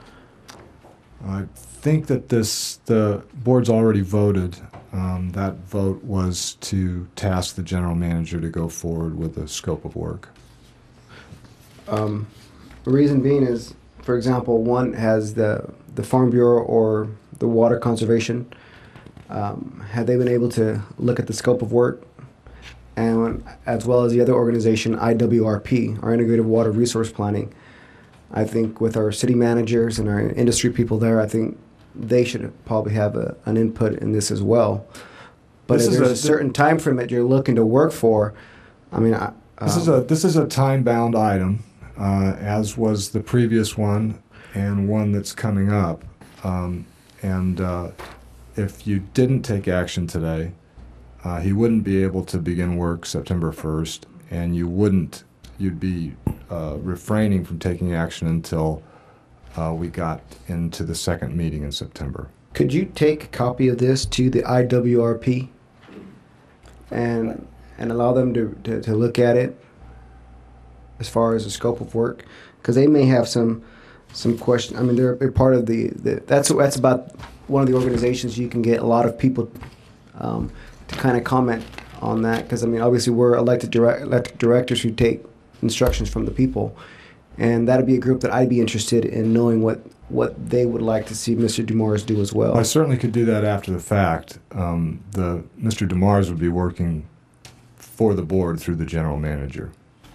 Speaker 16: I think that this, the board's already voted. Um, that vote was to task the general manager to go forward with the scope of work.
Speaker 18: Um, the reason being is, for example, one has the, the Farm Bureau or the Water Conservation. Um, have they been able to look at the scope of work? And as well as the other organization, I W R P, our Integrated Water Resource Planning. I think with our city managers and our industry people there, I think they should probably have a, an input in this as well. But
Speaker 16: This
Speaker 18: if
Speaker 16: is
Speaker 18: there's
Speaker 16: a-
Speaker 18: a certain time frame that you're looking to work for, I mean, I,
Speaker 16: This is a this is a time-bound item, uh, as was the previous one and one that's coming up. Um, and uh, if you didn't take action today, uh, he wouldn't be able to begin work September first, and you wouldn't. You'd be uh, refraining from taking action until uh, we got into the second meeting in September.
Speaker 18: Could you take a copy of this to the I W R P and and allow them to, to, to look at it as far as the scope of work? Because they may have some some question. I mean, they're, they're part of the, the that's that's about one of the organizations you can get a lot of people um, to kind of comment on that. Because I mean, obviously we're elected direct, elected directors who take instructions from the people, and that'd be a group that I'd be interested in knowing what what they would like to see Mister DeMars do as well.
Speaker 16: I certainly could do that after the fact. Um, the Mister DeMars would be working for the board through the general manager.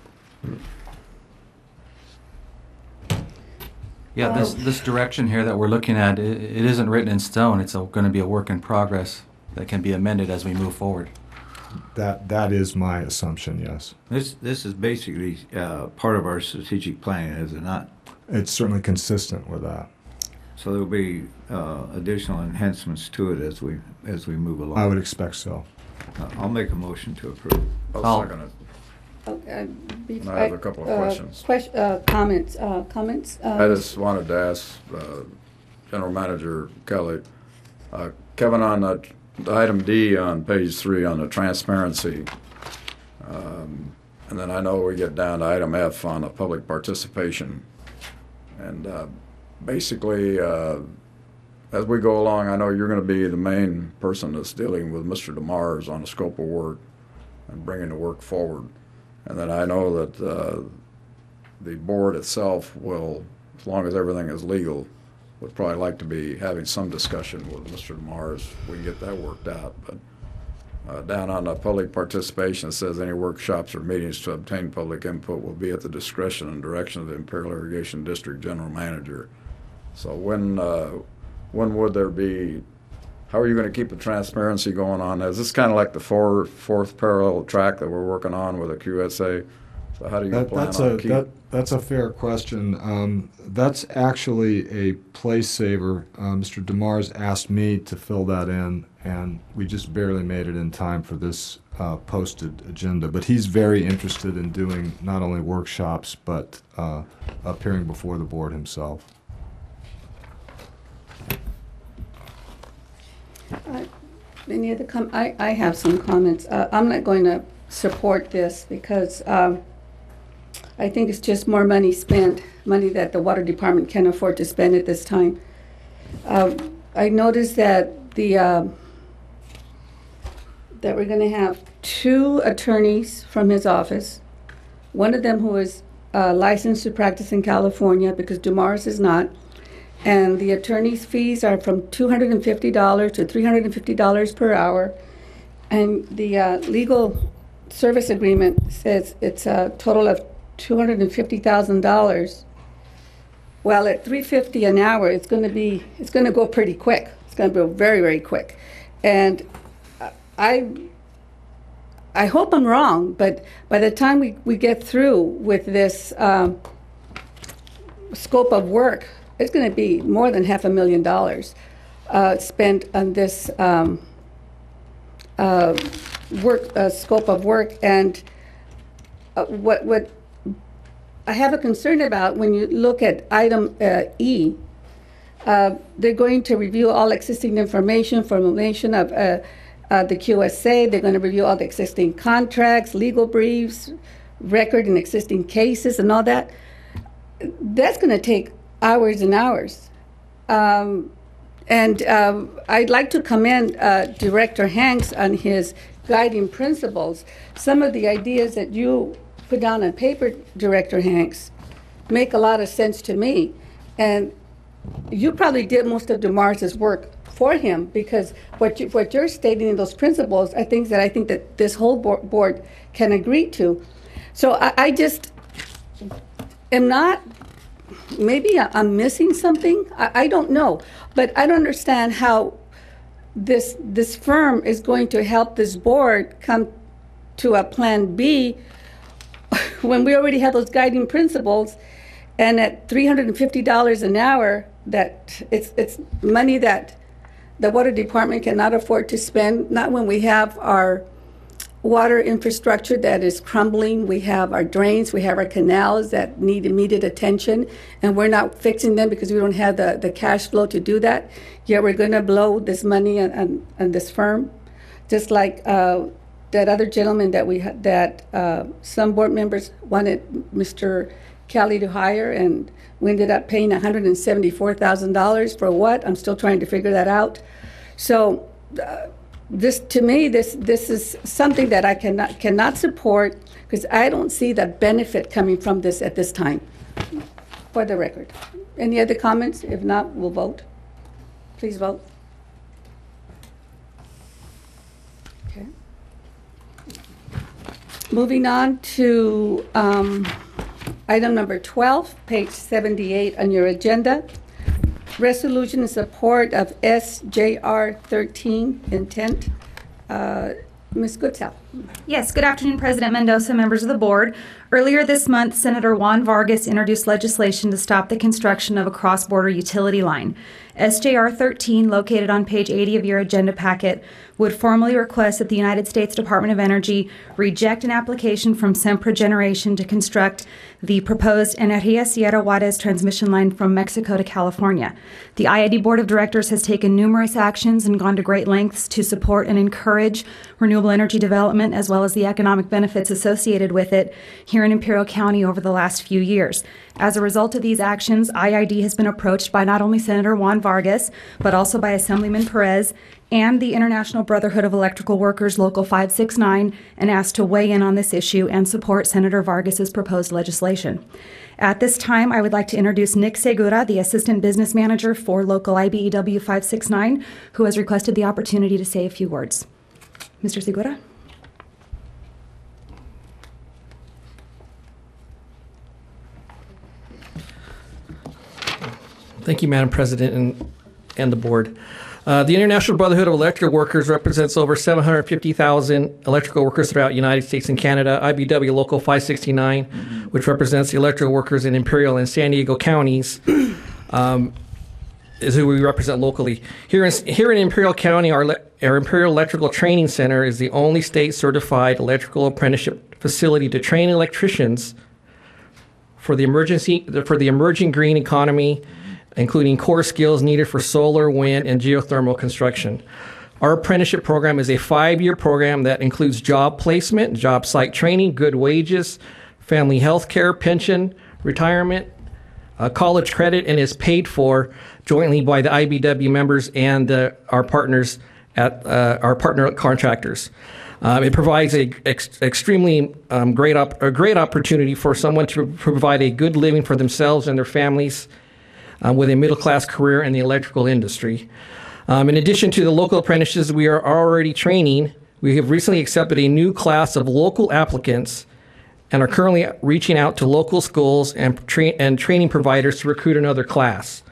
Speaker 10: Yeah, this this direction here that we're looking at, it, it isn't written in stone. It's going to be a work in progress that can be amended as we move forward.
Speaker 16: That that is my assumption. Yes.
Speaker 9: This this is basically uh, part of our strategic plan, is it not?
Speaker 16: It's certainly consistent with that.
Speaker 9: So there'll be uh, additional enhancements to it as we as we move along.
Speaker 16: I would expect so.
Speaker 9: Uh, I'll make a motion to approve.
Speaker 15: I'll second it.
Speaker 1: Okay, be-
Speaker 15: And I have a couple of
Speaker 1: uh,
Speaker 15: questions.
Speaker 1: ques- uh, comments, uh, comments? uh,
Speaker 15: I just wanted to ask uh, General Manager Kelly, uh, Kevin, on that
Speaker 3: item D on page three on the transparency. Um, and then I know we get down to item F on the public participation. And uh, basically, uh, as we go along, I know you're going to be the main person that's dealing with Mister DeMars on the scope of work and bringing the work forward. And then I know that uh, the board itself will, as long as everything is legal, would probably like to be having some discussion with Mister DeMars. We can get that worked out. But uh, down on the public participation, it says any workshops or meetings to obtain public input will be at the discretion and direction of the Imperial Irrigation District General Manager. So when uh, when would there be, how are you going to keep the transparency going on? Is this kind of like the four, fourth parallel track that we're working on with a Q S A? So how do you
Speaker 16: That,
Speaker 3: plan
Speaker 16: that's
Speaker 3: on
Speaker 16: a
Speaker 3: keep?
Speaker 16: that, that's a fair question. Um, that's actually a place saver. Uh, Mister DeMars asked me to fill that in, and we just barely made it in time for this uh, posted agenda. But he's very interested in doing not only workshops but uh, appearing before the board himself.
Speaker 1: Uh, Any other com, I, I have some comments. Uh, I'm not going to support this because um, I think it's just more money spent, money that the water department can afford to spend at this time. Um, I noticed that the, uh, that we're gonna have two attorneys from his office. One of them who is uh, licensed to practice in California because DeMars is not. And the attorney's fees are from two hundred fifty dollars to three hundred fifty dollars per hour. And the uh, legal service agreement says it's a total of two hundred fifty thousand dollars. Well, at three hundred fifty dollars an hour, it's going to be, it's going to go pretty quick. It's going to go very, very quick. And I, I hope I'm wrong, but by the time we, we get through with this um, scope of work, it's going to be more than half a million dollars uh, spent on this um, uh, work uh, scope of work. And uh, what what I have a concern about when you look at item uh, E, uh, they're going to review all existing information, formulation of uh, uh, the Q S A. They're going to review all the existing contracts, legal briefs, record and existing cases, and all that. That's going to take hours and hours. Um, and um, I'd like to commend uh, Director Hanks on his guiding principles. Some of the ideas that you put down on paper, Director Hanks, make a lot of sense to me. And you probably did most of DeMars's work for him, because what, you, what you're stating in those principles are things that I think that this whole board, board can agree to. So I, I just am not, maybe I'm missing something. I, I don't know, but I don't understand how this this firm is going to help this board come to a plan B when we already have those guiding principles, and at three hundred fifty dollars an hour, that it's it's money that the water department cannot afford to spend. Not when we have our water infrastructure that is crumbling. We have our drains, we have our canals that need immediate attention, and we're not fixing them because we don't have the, the cash flow to do that. Yet we're going to blow this money on, on, on this firm. Just like uh, that other gentleman that we ha- that uh, some board members wanted Mister Kelly to hire, and we ended up paying one hundred seventy-four thousand dollars for what? I'm still trying to figure that out. So. Uh, This, to me, this this is something that I cannot cannot support, because I don't see the benefit coming from this at this time. For the record, any other comments? If not, we'll vote. Please vote. Okay. Moving on to um, item number twelve, page seventy-eight on your agenda. Resolution in support of S J R thirteen intent. Uh, Miz Goodsell.
Speaker 19: Yes, good afternoon, President Mendoza, members of the board. Earlier this month, Senator Juan Vargas introduced legislation to stop the construction of a cross-border utility line. S J R thirteen, located on page eighty of your agenda packet, would formally request that the United States Department of Energy reject an application from Centro Generation to construct the proposed Energía Sierra Juárez transmission line from Mexico to California. The I I D Board of Directors has taken numerous actions and gone to great lengths to support and encourage renewable energy development as well as the economic benefits associated with it here in Imperial County over the last few years. As a result of these actions, I I D has been approached by not only Senator Juan Vargas, but also by Assemblyman Perez and the International Brotherhood of Electrical Workers Local five six nine and asked to weigh in on this issue and support Senator Vargas's proposed legislation. At this time, I would like to introduce Nick Segura, the Assistant Business Manager for Local I B E W five six nine, who has requested the opportunity to say a few words. Mister Segura?
Speaker 20: Thank you, Madam President and, and the board. Uh, the International Brotherhood of Electrical Workers represents over seven hundred fifty thousand electrical workers throughout the United States and Canada. I B W Local five sixty-nine, mm-hmm. which represents the electrical workers in Imperial and San Diego counties, um, is who we represent locally. Here in, here in Imperial County, our, our Imperial Electrical Training Center is the only state-certified electrical apprenticeship facility to train electricians for the emergency for the emerging green economy, including core skills needed for solar, wind, and geothermal construction. Our apprenticeship program is a five-year program that includes job placement, job site training, good wages, family health care, pension, retirement, uh, college credit, and is paid for jointly by the I B W members and uh, our partners at uh, our partner contractors. Um, it provides a ex extremely um, great op a great opportunity for someone to provide a good living for themselves and their families, Um, with a middle-class career in the electrical industry. Um, in addition to the local apprentices we are already training, we have recently accepted a new class of local applicants and are currently reaching out to local schools and, tra and training providers to recruit another class.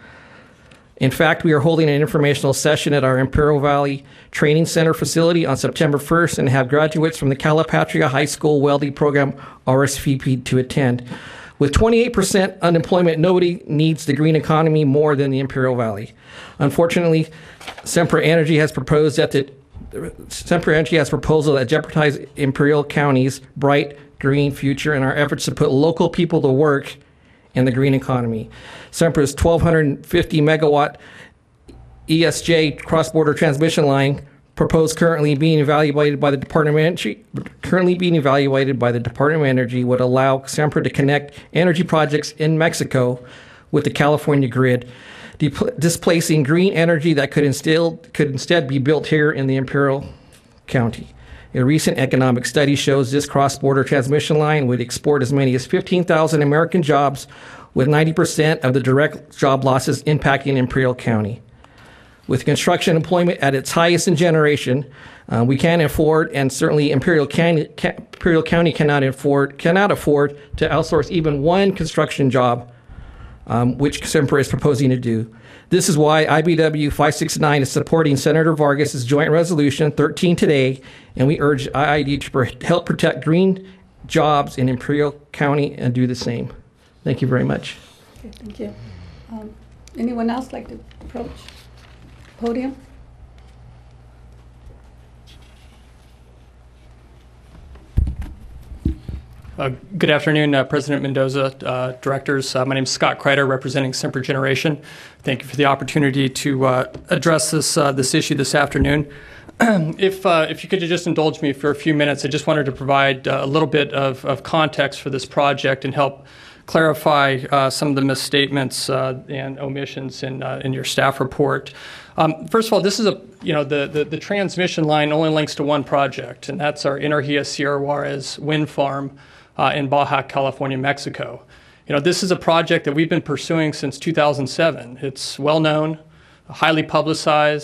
Speaker 20: In fact, we are holding an informational session at our Imperial Valley Training Center facility on September first and have graduates from the Calipatria High School welding program R S V P to attend. With twenty-eight percent unemployment, nobody needs the green economy more than the Imperial Valley. Unfortunately, Centro Energy has proposed that the Centro Energy has proposal that jeopardize Imperial County's bright green future in our efforts to put local people to work in the green economy. Sempra's twelve fifty megawatt E S J cross-border transmission line, proposed currently being evaluated by the Department of Energy, currently being evaluated by the Department of Energy, would allow Sempra to connect energy projects in Mexico with the California grid, displacing green energy that could instead could instead be built here in the Imperial County. A recent economic study shows this cross-border transmission line would export as many as fifteen thousand American jobs, with ninety percent of the direct job losses impacting Imperial County. With construction employment at its highest in generation, uh, we can't afford, and certainly Imperial County, Imperial County cannot afford, cannot afford to outsource even one construction job, um, which Sempra is proposing to do. This is why I B W five sixty-nine is supporting Senator Vargas's joint resolution thirteen today, and we urge I I D to pr help protect green jobs in Imperial County and do the same. Thank you very much.
Speaker 1: Okay, thank you. Um, anyone else like to approach the podium?
Speaker 21: Uh, good afternoon, uh, President Mendoza, uh, directors. Uh, my name is Scott Kreider, representing Centro Generation. Thank you for the opportunity to uh, address this uh, this issue this afternoon. if uh, if you could just indulge me for a few minutes, I just wanted to provide uh, a little bit of, of context for this project and help clarify uh, some of the misstatements uh, and omissions in uh, in your staff report. Um, first of all, this is a you know the, the the transmission line only links to one project, and that's our Energía Sierra Juárez wind farm Uh, in Baja California, Mexico. You know, this is a project that we've been pursuing since two thousand seven. It's well known, highly publicized,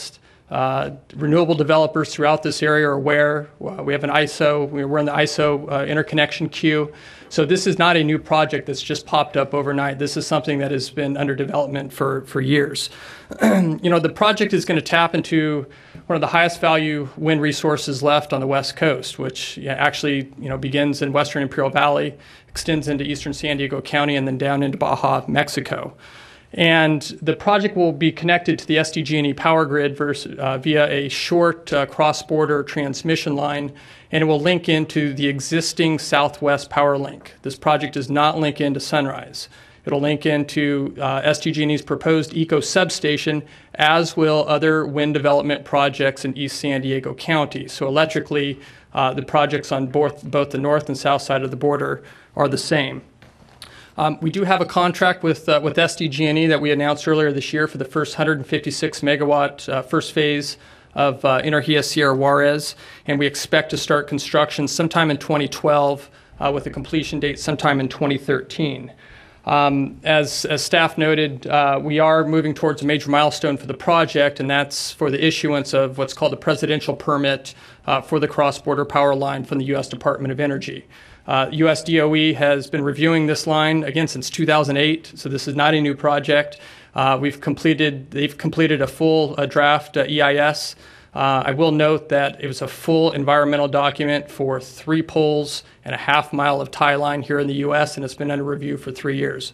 Speaker 21: Uh, renewable developers throughout this area are aware. Uh, we have an I S O, we're in the I S O uh, interconnection queue. So this is not a new project that's just popped up overnight. This is something that has been under development for, for years. You know, the project is going to tap into one of the highest value wind resources left on the West Coast, which yeah, actually, you know, begins in western Imperial Valley, extends into eastern San Diego County, and then down into Baja, Mexico. And the project will be connected to the S D G and E power grid versus, uh, via a short uh, cross-border transmission line, and it will link into the existing Southwest Power Link. This project does not link into Sunrise. It'll link into uh, S D G and E's proposed eco substation, as will other wind development projects in East San Diego County. So electrically, uh, the projects on both, both the north and south side of the border are the same. Um, we do have a contract with uh, with S D G and E that we announced earlier this year for the first one hundred fifty-six megawatt uh, first phase of uh, Energía Sierra Juarez, and we expect to start construction sometime in twenty twelve uh, with a completion date sometime in twenty thirteen. Um, as, as staff noted, uh, we are moving towards a major milestone for the project, and that's for the issuance of what's called a presidential permit uh, for the cross-border power line from the U S Department of Energy. Uh, U S D O E has been reviewing this line, again, since two thousand eight, so this is not a new project. Uh, we've completed, they've completed a full uh, draft uh, E I S. Uh, I will note that it was a full environmental document for three poles and a half mile of tie line here in the U S, and it's been under review for three years.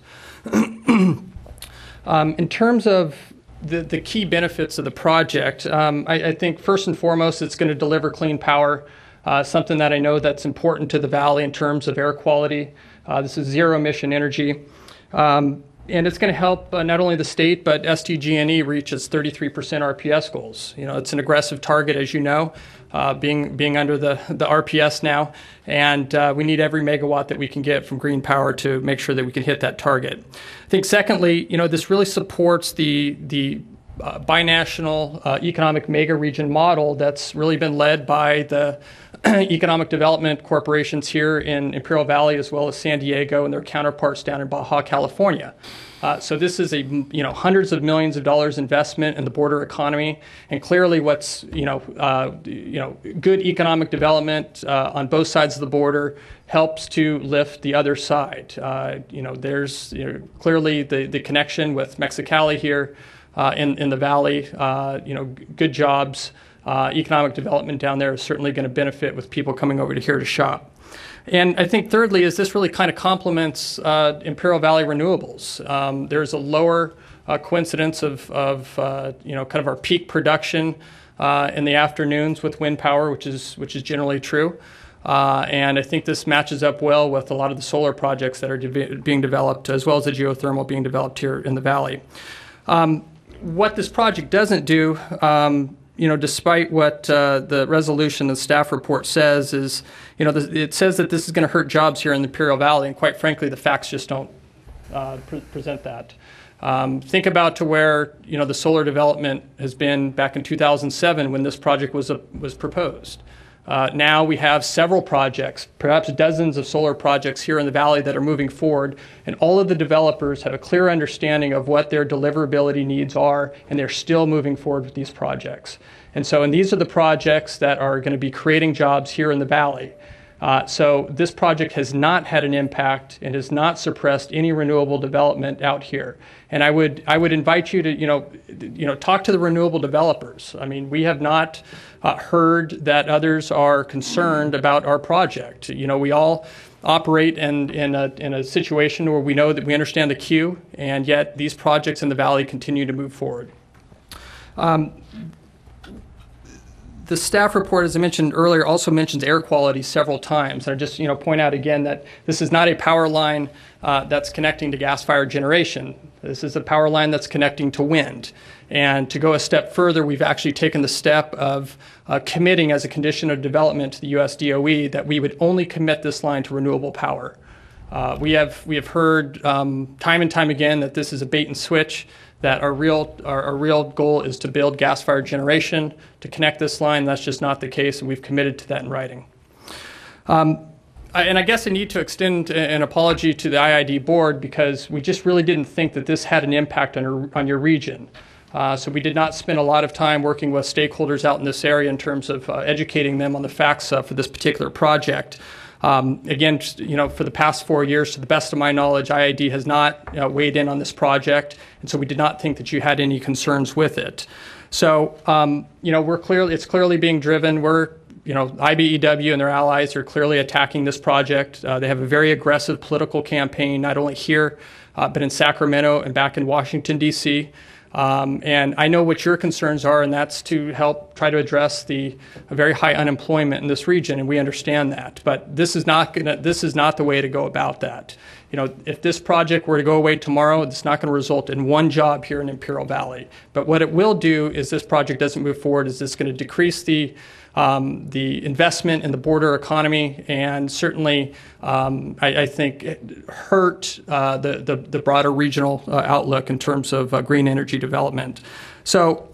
Speaker 21: um, in terms of the, the key benefits of the project, um, I, I think first and foremost, it's going to deliver clean power. Uh, something that I know that's important to the Valley in terms of air quality. Uh, this is zero emission energy. Um, and it's going to help uh, not only the state, but S D G and E reach its thirty-three percent R P S goals. You know, it's an aggressive target, as you know, uh, being being under the, the R P S now. And uh, we need every megawatt that we can get from green power to make sure that we can hit that target. I think secondly, you know, this really supports the, the uh, binational uh, economic mega region model that's really been led by the economic development corporations here in Imperial Valley, as well as San Diego and their counterparts down in Baja, California. Uh, so this is a you know hundreds of millions of dollars investment in the border economy, and clearly what's you know uh, you know good economic development uh, on both sides of the border helps to lift the other side. Uh, you know there's you know, clearly the the connection with Mexicali here uh, in in the valley. Uh, you know good jobs. Uh, economic development down there is certainly going to benefit with people coming over to here to shop. And I think thirdly is this really kind of complements uh, Imperial Valley renewables. Um, there's a lower uh, coincidence of, of uh, you know, kind of our peak production uh, in the afternoons with wind power, which is, which is generally true. Uh, and I think this matches up well with a lot of the solar projects that are de- being developed, as well as the geothermal being developed here in the Valley. Um, what this project doesn't do, um, you know, despite what uh, the resolution and staff report says is, you know, th- it says that this is going to hurt jobs here in the Imperial Valley, and quite frankly, the facts just don't uh, pre- present that. Um, think about to where, you know, the solar development has been back in two thousand seven when this project was, uh, was proposed. Uh, now we have several projects, perhaps dozens of solar projects here in the Valley that are moving forward, and all of the developers have a clear understanding of what their deliverability needs are, and they're still moving forward with these projects. And so, and these are the projects that are going to be creating jobs here in the Valley. Uh, so this project has not had an impact and has not suppressed any renewable development out here. And I would I would invite you to you know you know talk to the renewable developers. I mean, we have not uh, heard that others are concerned about our project. You know, we all operate in in a in a situation where we know that we understand the queue, and yet these projects in the Valley continue to move forward. Um, The staff report, as I mentioned earlier, also mentions air quality several times. And I just, you know, point out again that this is not a power line uh, that's connecting to gas-fired generation. This is a power line that's connecting to wind. And to go a step further, we've actually taken the step of uh, committing as a condition of development to the U S D O E that we would only commit this line to renewable power. Uh, we have we have heard um, time and time again that this is a bait and switch, that our real our, our real goal is to build gas-fired generation to connect this line. That's just not the case, and we've committed to that in writing. Um, I, and I guess I need to extend an apology to the I I D board because we just really didn't think that this had an impact on, our, on your region. Uh, so we did not spend a lot of time working with stakeholders out in this area in terms of uh, educating them on the facts uh, for this particular project. Um, again, just, you know, for the past four years, to the best of my knowledge, I I D has not uh, weighed in on this project, and so we did not think that you had any concerns with it. So, um, you know, we're clearly, it's clearly being driven. We're, you know, I B E W and their allies are clearly attacking this project. Uh, they have a very aggressive political campaign, not only here, uh, but in Sacramento and back in Washington, D C Um, and I know what your concerns are, and that's to help try to address the very high unemployment in this region, and we understand that. But this is not gonna, this is not the way to go about that. You know, if this project were to go away tomorrow, it's not going to result in one job here in Imperial Valley. But what it will do is this project doesn't move forward, is this going to decrease the Um, the investment in the border economy, and certainly, um, I, I think, hurt uh, the, the the broader regional uh, outlook in terms of uh, green energy development. So,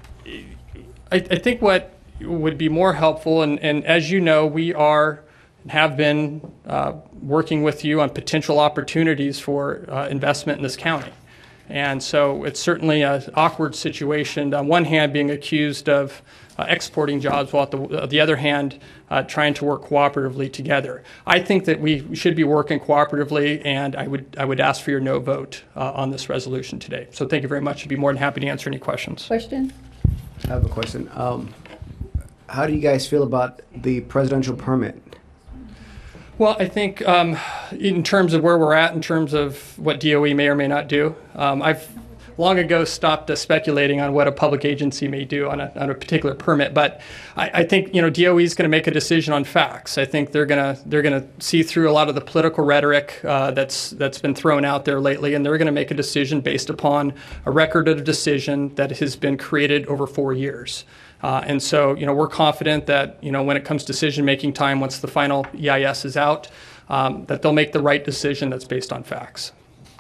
Speaker 21: I, I think what would be more helpful, and, and as you know, we are have been uh, working with you on potential opportunities for uh, investment in this county. And so it's certainly an awkward situation, on one hand being accused of uh, exporting jobs, while at the, uh, the other hand uh, trying to work cooperatively together. I think that we should be working cooperatively, and I would, I would ask for your no vote uh, on this resolution today. So thank you very much. I'd be more than happy to answer any questions.
Speaker 1: Question?
Speaker 18: I have a question. Um, how do you guys feel about the presidential permit?
Speaker 21: Well, I think um, in terms of where we're at, in terms of what D O E may or may not do, um, I've long ago stopped uh, speculating on what a public agency may do on a, on a particular permit. But I, I think, you know, D O E is going to make a decision on facts. I think they're going to they're going to see through a lot of the political rhetoric uh, that's that's been thrown out there lately, and they're going to make a decision based upon a record of decision that has been created over four years. Uh, and so, you know, we're confident that, you know, when it comes decision-making time, once the final E I S is out, um, that they'll make the right decision that's based on facts.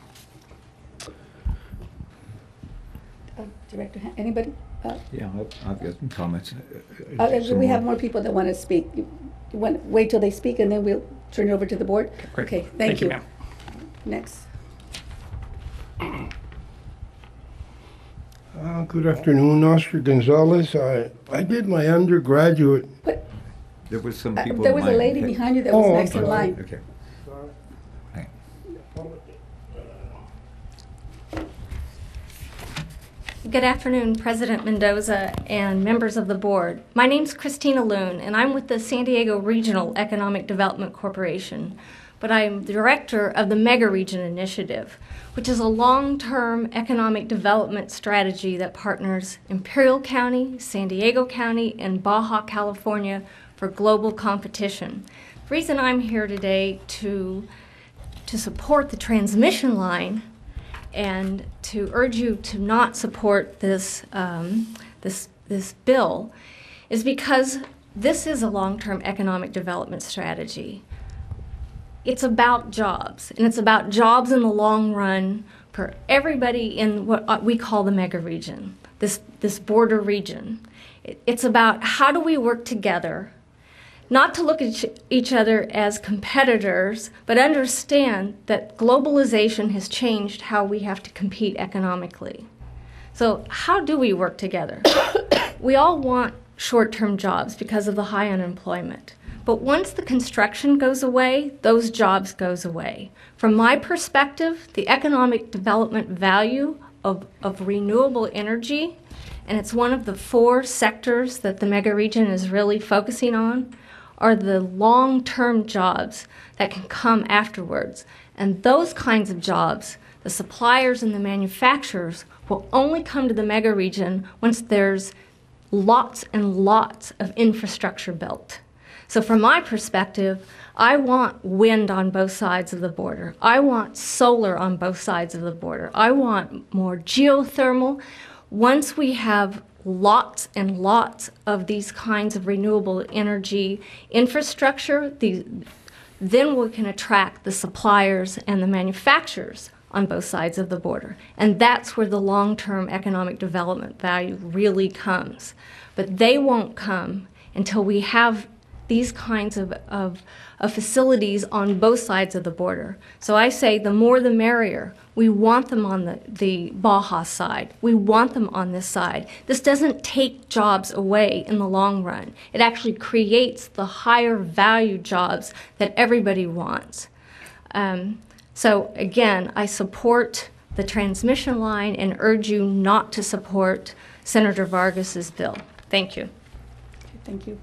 Speaker 1: Uh, Director, anybody? Uh,
Speaker 9: Yeah, I've, I've got some comments.
Speaker 1: uh,
Speaker 9: Some
Speaker 1: we
Speaker 9: more.
Speaker 1: have more people that want to speak. You want wait till they speak, and then we'll turn it over to the board?
Speaker 21: Great.
Speaker 1: Okay, thank,
Speaker 21: Thank you,
Speaker 1: you.
Speaker 21: ma'am.
Speaker 1: Next.
Speaker 8: Uh, good afternoon, Oscar Gonzalez. I, I did my undergraduate.
Speaker 9: There was some
Speaker 1: Uh,
Speaker 9: people.
Speaker 1: there
Speaker 9: in
Speaker 1: was a
Speaker 9: line.
Speaker 1: lady behind you that was
Speaker 8: Oh,
Speaker 1: next in
Speaker 8: okay.
Speaker 1: line.
Speaker 9: Okay.
Speaker 6: Good afternoon, President Mendoza and members of the board. My name's Christina Loon, and I'm with the San Diego Regional Economic Development Corporation, but I'm the director of the Mega Region Initiative, which is a long-term economic development strategy that partners Imperial County, San Diego County, and Baja California for global competition. The reason I'm here today to, to support the transmission line and to urge you to not support this, um, this, this bill is because this is a long-term economic development strategy. It's about jobs, and it's about jobs in the long run for everybody in what we call the mega region, this, this border region. It's about how do we work together, not to look at each other as competitors, but understand that globalization has changed how we have to compete economically. So how do we work together? We all want short-term jobs because of the high unemployment. But once the construction goes away, those jobs goes away. From my perspective, the economic development value of, of renewable energy, and it's one of the four sectors that the mega region is really focusing on, are the long-term jobs that can come afterwards. And those kinds of jobs, the suppliers and the manufacturers, will only come to the mega region once there's lots and lots of infrastructure built. So from my perspective, I want wind on both sides of the border. I want solar on both sides of the border. I want more geothermal. Once we have lots and lots of these kinds of renewable energy infrastructure, these, then we can attract the suppliers and the manufacturers on both sides of the border. And that's where the long-term economic development value really comes. But they won't come until we have these kinds of, of, of facilities on both sides of the border. So I say the more the merrier. We want them on the, the Baja side. We want them on this side. This doesn't take jobs away in the long run. It actually creates the higher value jobs that everybody wants. Um, so again, I support the transmission line and urge you not to support Senator Vargas's bill. Thank you.
Speaker 1: Thank you.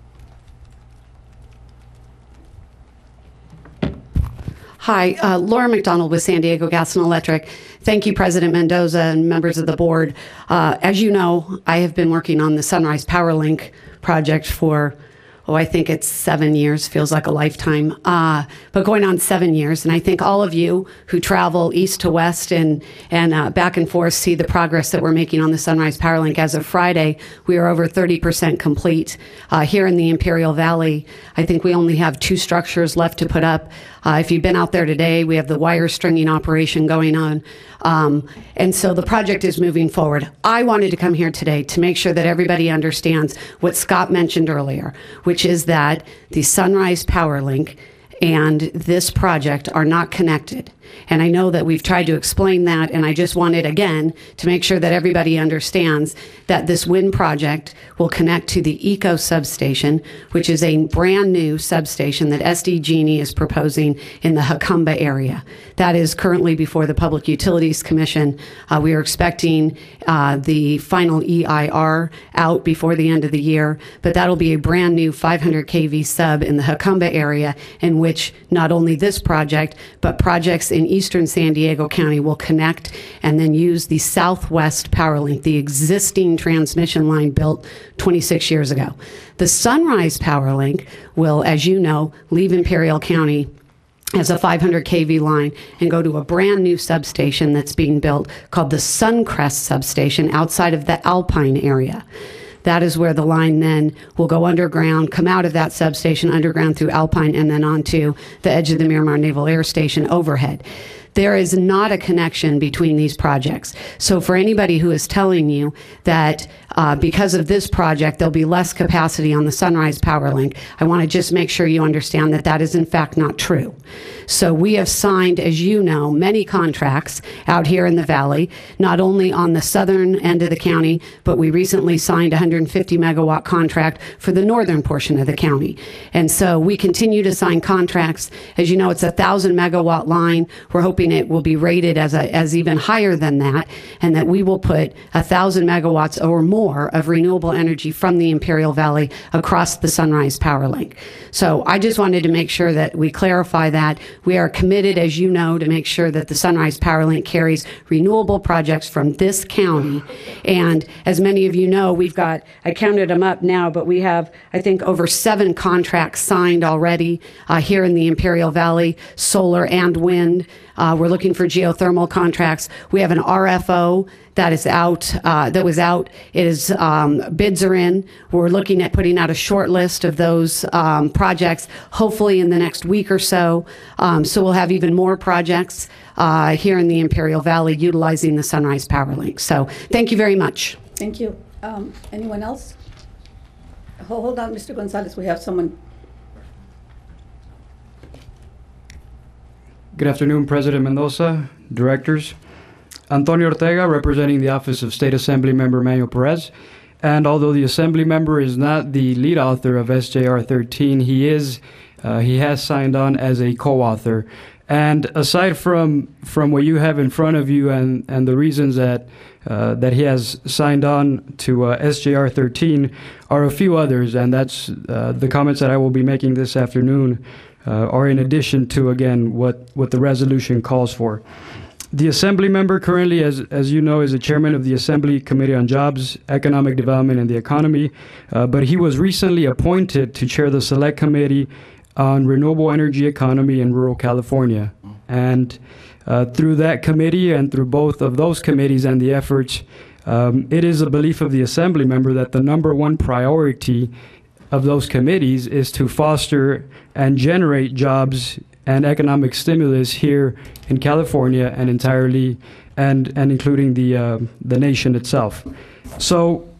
Speaker 2: Hi, uh, Laura McDonald with San Diego Gas and Electric. Thank you, President Mendoza and members of the board. Uh, as you know, I have been working on the Sunrise Power Link project for, oh, I think it's seven years, feels like a lifetime, uh, but going on seven years. And I think all of you who travel east to west and, and uh, back and forth see the progress that we're making on the Sunrise Power Link. As of Friday, we are over thirty percent complete. Uh, here in the Imperial Valley, I think we only have two structures left to put up. Uh, if you've been out there today, we have the wire stringing operation going on. Um, and so the project is moving forward. I wanted to come here today to make sure that everybody understands what Scott mentioned earlier, which is that the Sunrise Power Link and this project are not connected. And I know that we've tried to explain that, and I just wanted, again, to make sure that everybody understands that this wind project will connect to the Eco substation, which is a brand new substation that S D Genie is proposing in the Jacumba area. That is currently before the Public Utilities Commission. Uh, we are expecting uh, the final E I R out before the end of the year, but that'll be a brand new five hundred K V sub in the Jacumba area, in which not only this project, but projects in eastern San Diego County will connect and then use the Southwest Power Link, the existing transmission line built twenty-six years ago. The Sunrise Power Link will, as you know, leave Imperial County as a five hundred K V line and go to a brand new substation that's being built called the Suncrest substation outside of the Alpine area. That is where the line then will go underground, come out of that substation underground through Alpine, and then onto the edge of the Miramar Naval Air Station overhead. There is not a connection between these projects. So for anybody who is telling you that uh, because of this project there'll be less capacity on the Sunrise Power Link, I want to just make sure you understand that that is in fact not true. So we have signed, as you know, many contracts out here in the valley, not only on the southern end of the county, but we recently signed a one hundred fifty megawatt contract for the northern portion of the county. And so we continue to sign contracts. As you know, it's a one thousand megawatt line. We're hoping it will be rated as, a, as even higher than that, and that we will put one thousand megawatts or more of renewable energy from the Imperial Valley across the Sunrise Power Link. So I just wanted to make sure that we clarify that. We are committed, as you know, to make sure that the Sunrise Power Link carries renewable projects from this county. And as many of you know, we've got, I counted them up now, but we have, I think, over seven contracts signed already uh, here in the Imperial Valley, solar and wind. Uh, we're looking for geothermal contracts. We have an R F O that is out, uh, that was out. It is, um, bids are in. We're looking at putting out a short list of those um, projects, hopefully in the next week or so. Um, so we'll have even more projects uh, here in the Imperial Valley utilizing the Sunrise Power Link. So thank you very much.
Speaker 1: Thank you. Um, anyone else? Hold, hold on, Mister Gonzalez. We have someone.
Speaker 22: Good afternoon, President Mendoza, directors. Antonio Ortega, representing the Office of State Assembly Member Manuel Perez. And although the Assembly member is not the lead author of S J R thirteen, he is, uh, he has signed on as a co-author. And aside from from what you have in front of you and, and the reasons that uh, that he has signed on to uh, S J R thirteen are a few others, and that's uh, the comments that I will be making this afternoon uh, are in addition to, again, what, what the resolution calls for. The Assembly member currently, as, as you know, is the chairman of the Assembly Committee on Jobs, Economic Development, and the Economy, uh, but he was recently appointed to chair the Select Committee on Renewable Energy Economy in Rural California. And uh, through that committee and through both of those committees and the efforts, um, it is a belief of the Assembly member that the number one priority of those committees is to foster and generate jobs and economic stimulus here in California and entirely, and, and including the, uh, the nation itself. So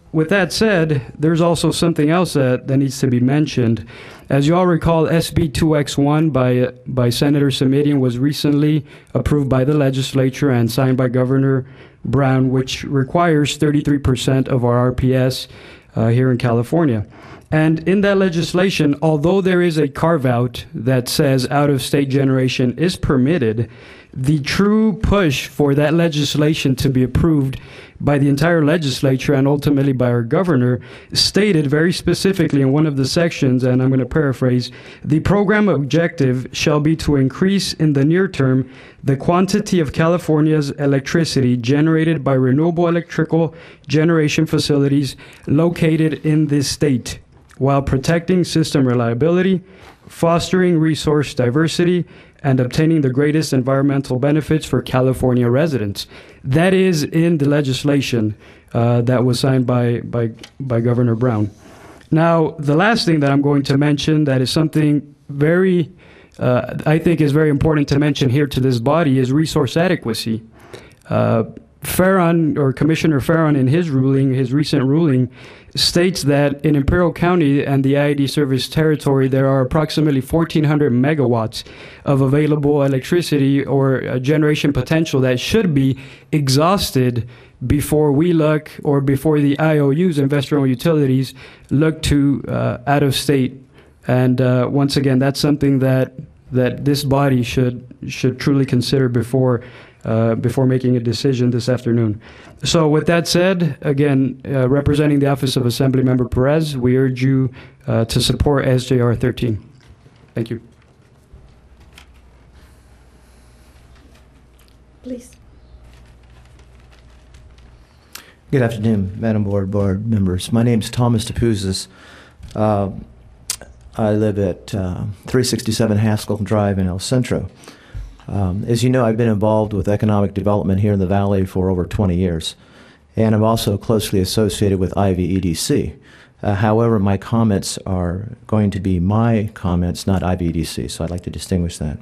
Speaker 22: with that said, there's also something else that, that needs to be mentioned. As you all recall, S B two X one by, by Senator Simitian was recently approved by the legislature and signed by Governor Brown, which requires thirty-three percent of our R P S uh, here in California. And in that legislation, although there is a carve-out that says out-of-state generation is permitted, the true push for that legislation to be approved by the entire legislature and ultimately by our governor stated very specifically in one of the sections, and I'm going to paraphrase, the program objective shall be to increase in the near term the quantity of California's electricity generated by renewable electrical generation facilities located in this state, while protecting system reliability, fostering resource diversity, and obtaining the greatest environmental benefits for California residents. That is in the legislation uh, that was signed by, by, by Governor Brown. Now, the last thing that I'm going to mention that is something very, uh, I think is very important to mention here to this body is resource adequacy. Uh, Farron, or Commissioner Farron, in his ruling, his recent ruling, states that in Imperial County and the I I D service territory, there are approximately fourteen hundred megawatts of available electricity or uh, generation potential that should be exhausted before we look, or before the I O Us, investor-owned utilities, look to uh, out-of-state. And uh, once again, that's something that that this body should should truly consider before Uh, before making a decision this afternoon. So with that said, again, uh, representing the Office of Assemblymember Perez, we urge you uh, to support S J R thirteen. Thank you.
Speaker 1: Please.
Speaker 5: Good afternoon, Madam Board, Board members. My name is Thomas DePuzis. Uh, I live at uh, three sixty-seven Haskell Drive in El Centro. Um, as you know, I've been involved with economic development here in the Valley for over twenty years, and I'm also closely associated with I V E D C. Uh, however, my comments are going to be my comments, not I V E D C, so I'd like to distinguish that.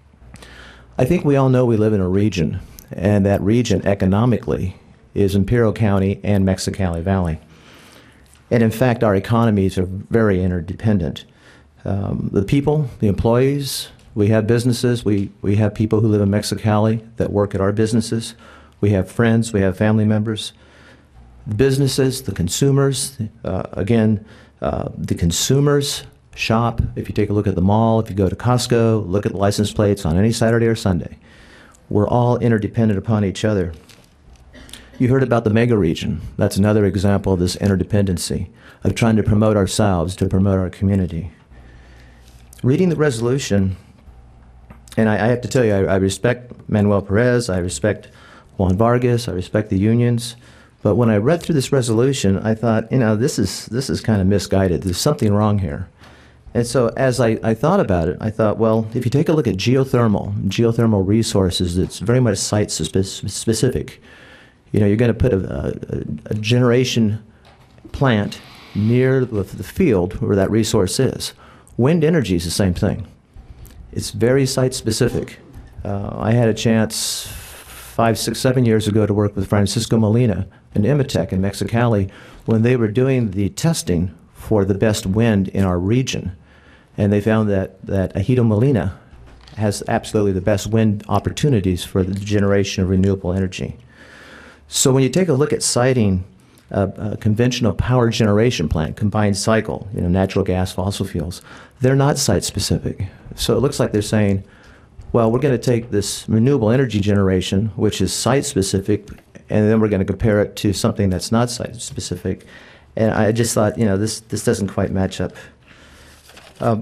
Speaker 5: I think we all know we live in a region, and that region economically is Imperial County and Mexicali Valley. And in fact, our economies are very interdependent. Um, the people, the employees, we have businesses, we, we have people who live in Mexicali that work at our businesses. We have friends, we have family members. The businesses, the consumers, uh, again, uh, the consumers shop. If you take a look at the mall, if you go to Costco, look at the license plates on any Saturday or Sunday. We're all interdependent upon each other. You heard about the mega region. That's another example of this interdependency, of trying to promote ourselves, to promote our community. Reading the resolution, and I, I have to tell you, I, I respect Manuel Perez, I respect Juan Vargas, I respect the unions, but when I read through this resolution, I thought, you know, this is, this is kind of misguided. There's something wrong here. And so as I, I thought about it, I thought, well, if you take a look at geothermal, geothermal resources, it's very much site spe specific. You know, you're going to put a, a, a generation plant near the, the field where that resource is. Wind energy is the same thing. It's very site-specific. Uh, I had a chance five, six, seven years ago to work with Francisco Molina and Imatec in Mexicali when they were doing the testing for the best wind in our region. And they found that, that Ejido Molina has absolutely the best wind opportunities for the generation of renewable energy. So when you take a look at siting a, a conventional power generation plant, combined cycle, you know, natural gas, fossil fuels, they're not site-specific. So it looks like they're saying, well, we're going to take this renewable energy generation, which is site-specific, and then we're going to compare it to something that's not site-specific. And I just thought, you know, this, this doesn't quite match up. Um,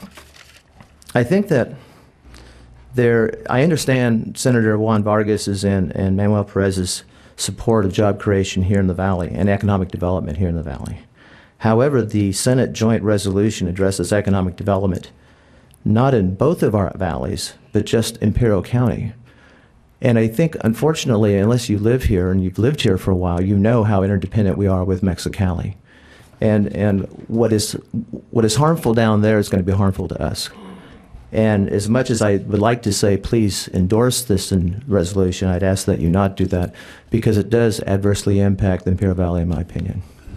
Speaker 5: I think that there, I understand Senator Juan Vargas's and, and Manuel Perez's support of job creation here in the Valley and economic development here in the Valley. However, the Senate Joint Resolution addresses economic development not in both of our valleys, but just Imperial County. And I think, unfortunately, unless you live here and you've lived here for a while, you know how interdependent we are with Mexicali. And, and what is, what is harmful down there is going to be harmful to us. And as much as I would like to say, please endorse this in resolution, I'd ask that you not do that because it does adversely impact the Imperial Valley, in my opinion.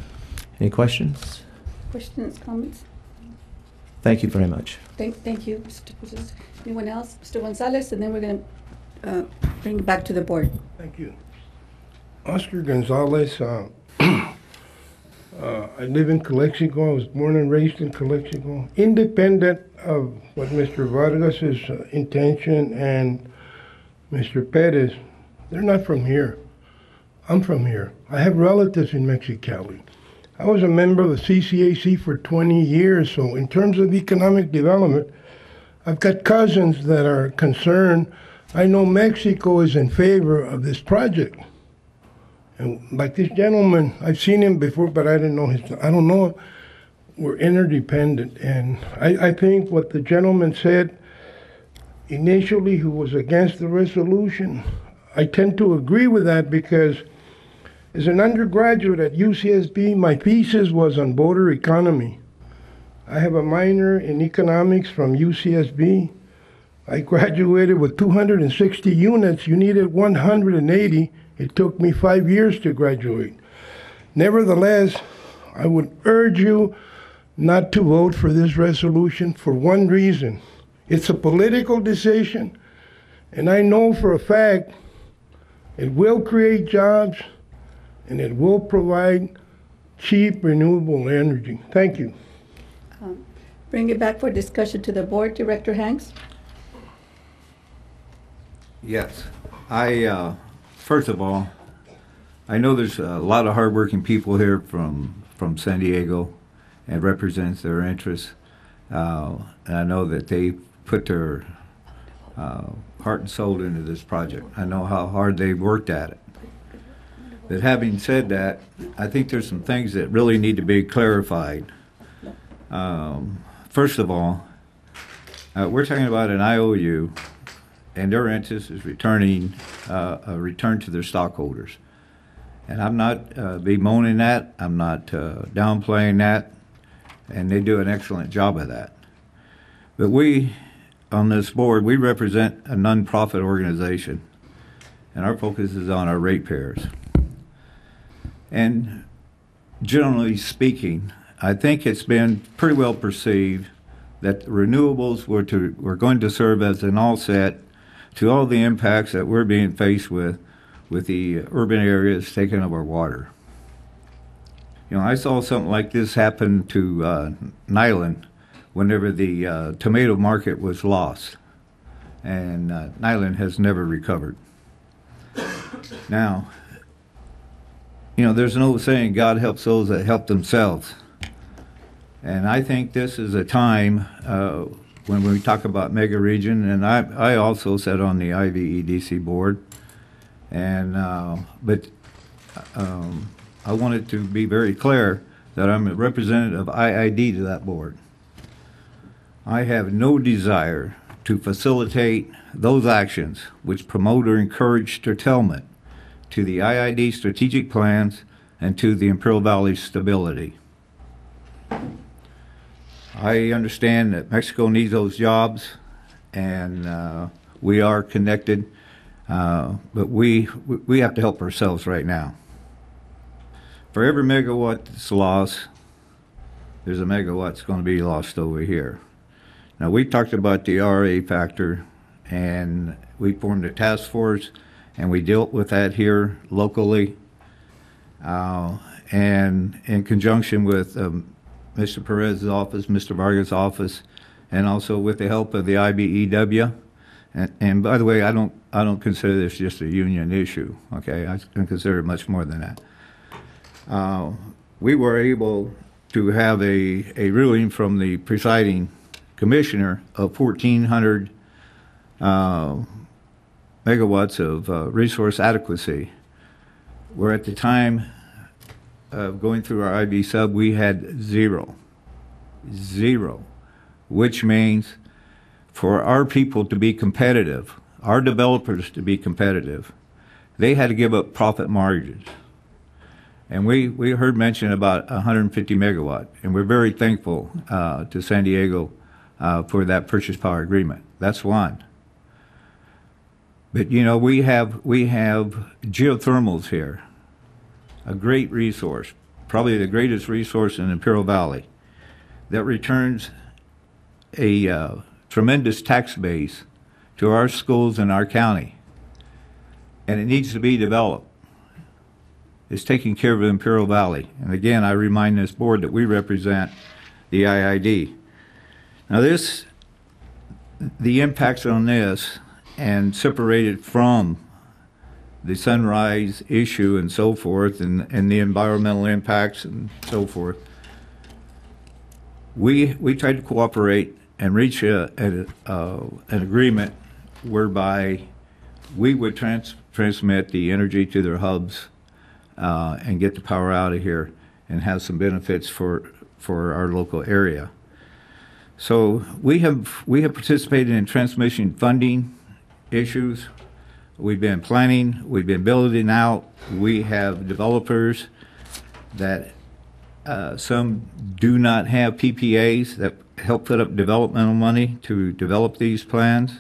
Speaker 5: Any questions?
Speaker 1: Questions, comments?
Speaker 5: Thank you very much.
Speaker 1: Thank, thank you, Mister Cruz. Anyone else? Mister Gonzalez, and then we're going to uh, bring it back to the board.
Speaker 8: Thank you. Oscar Gonzalez. Uh, uh, I live in Calexico. I was born and raised in Calexico. Independent of what Mister Vargas's uh, intention and Mister Perez, they're not from here. I'm from here. I have relatives in Mexicali. I was a member of the C C A C for twenty years, so in terms of economic development, I've got cousins that are concerned. I know Mexico is in favor of this project. And like this gentleman, I've seen him before, but I didn't know his, I don't know him. We're interdependent. And I, I think what the gentleman said initially, who was against the resolution, I tend to agree with that because as an undergraduate at U C S B, my thesis was on border economy. I have a minor in economics from U C S B. I graduated with two hundred sixty units. You needed one hundred eighty. It took me five years to graduate. Nevertheless, I would urge you not to vote for this resolution for one reason. It's a political decision, and I know for a fact it will create jobs and it will provide cheap renewable energy. Thank you.
Speaker 1: Um, bring it back for discussion to the board. Director Hanks?
Speaker 9: Yes. I, uh, first of all, I know there's a lot of hardworking people here from, from San Diego and represents their interests. Uh, and I know that they put their uh, heart and soul into this project. I know how hard they've worked at it. But having said that, I think there's some things that really need to be clarified. Um, first of all, uh, we're talking about an I O U, and their interest is returning uh, a return to their stockholders. And I'm not uh, bemoaning that. I'm not uh, downplaying that. And they do an excellent job of that. But we, on this board, we represent a nonprofit organization, and our focus is on our ratepayers. And generally speaking, I think it's been pretty well perceived that the renewables were, to, were going to serve as an offset to all the impacts that we're being faced with with the urban areas taking up our water. You know, I saw something like this happen to uh, Nyland whenever the uh, tomato market was lost, and uh, Nyland has never recovered. Now, you know, there's an old saying, God helps those that help themselves. And I think this is a time uh, when we talk about mega region, and I, I also sat on the I V E D C board, and uh, but um, I wanted to be very clear that I'm a representative of I I D to that board. I have no desire to facilitate those actions which promote or encourage curtailment to the I I D strategic plans and to the Imperial Valley stability. I understand that Mexico needs those jobs, and uh, we are connected, uh, but we, we have to help ourselves right now. For every megawatt that's lost, there's a megawatt that's going to be lost over here. Now, we talked about the R A factor, and we formed a task force, and we dealt with that here locally, uh, and in conjunction with um, Mister Perez's office, Mister Vargas' office, and also with the help of the I B E W. And, and by the way, I don't, I don't consider this just a union issue, okay? I consider it much more than that. Uh, we were able to have a, a ruling from the presiding commissioner of fourteen hundred uh, megawatts of uh, resource adequacy, where at the time of going through our I B sub, we had zero. Zero. Which means for our people to be competitive, our developers to be competitive, they had to give up profit margins. And we, we heard mention about one hundred fifty megawatt, and we're very thankful uh, to San Diego uh, for that purchase power agreement. That's one. But you know, we have we have geothermals here, a great resource, probably the greatest resource in Imperial Valley, that returns a uh, tremendous tax base to our schools in our county, and it needs to be developed. It's taking care of the Imperial Valley. And again, I remind this board that we represent the I I D. Now this, the impacts on this, and separated from the Sunrise issue and so forth, and, and the environmental impacts and so forth, we we tried to cooperate and reach a, a, uh, an agreement whereby we would trans transmit the energy to their hubs uh, and get the power out of here and have some benefits for for our local area. So we have we have participated in transmission funding issues. We've been planning, we've been building out. We have developers that uh, some do not have P P As that help put up developmental money to develop these plans.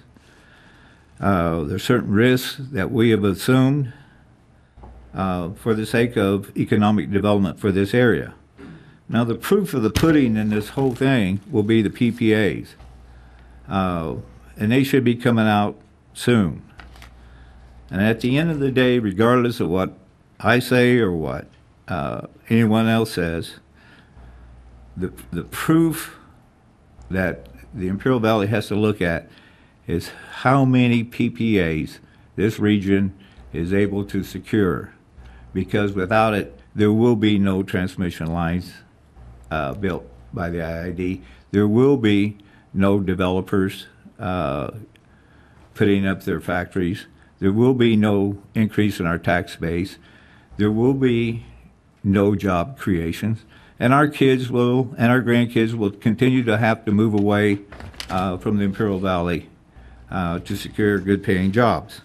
Speaker 9: Uh, there's certain risks that we have assumed uh, for the sake of economic development for this area. Now the proof of the pudding in this whole thing will be the P P As. Uh, and they should be coming out soon. And at the end of the day, regardless of what I say or what uh, anyone else says, the, the proof that the Imperial Valley has to look at is how many P P As this region is able to secure. Because without it, there will be no transmission lines uh, built by the I I D. There will be no developers uh, putting up their factories. There will be no increase in our tax base. There will be no job creations. And our kids will, and our grandkids will continue to have to move away uh, from the Imperial Valley uh, to secure good paying jobs.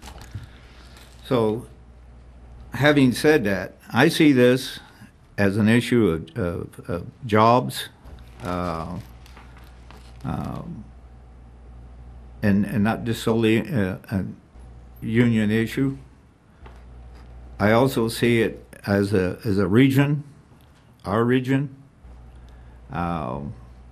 Speaker 9: So having said that, I see this as an issue of, of, of jobs uh, um, and, and not just solely uh, a union issue. I also see it as a, as a region, our region, um,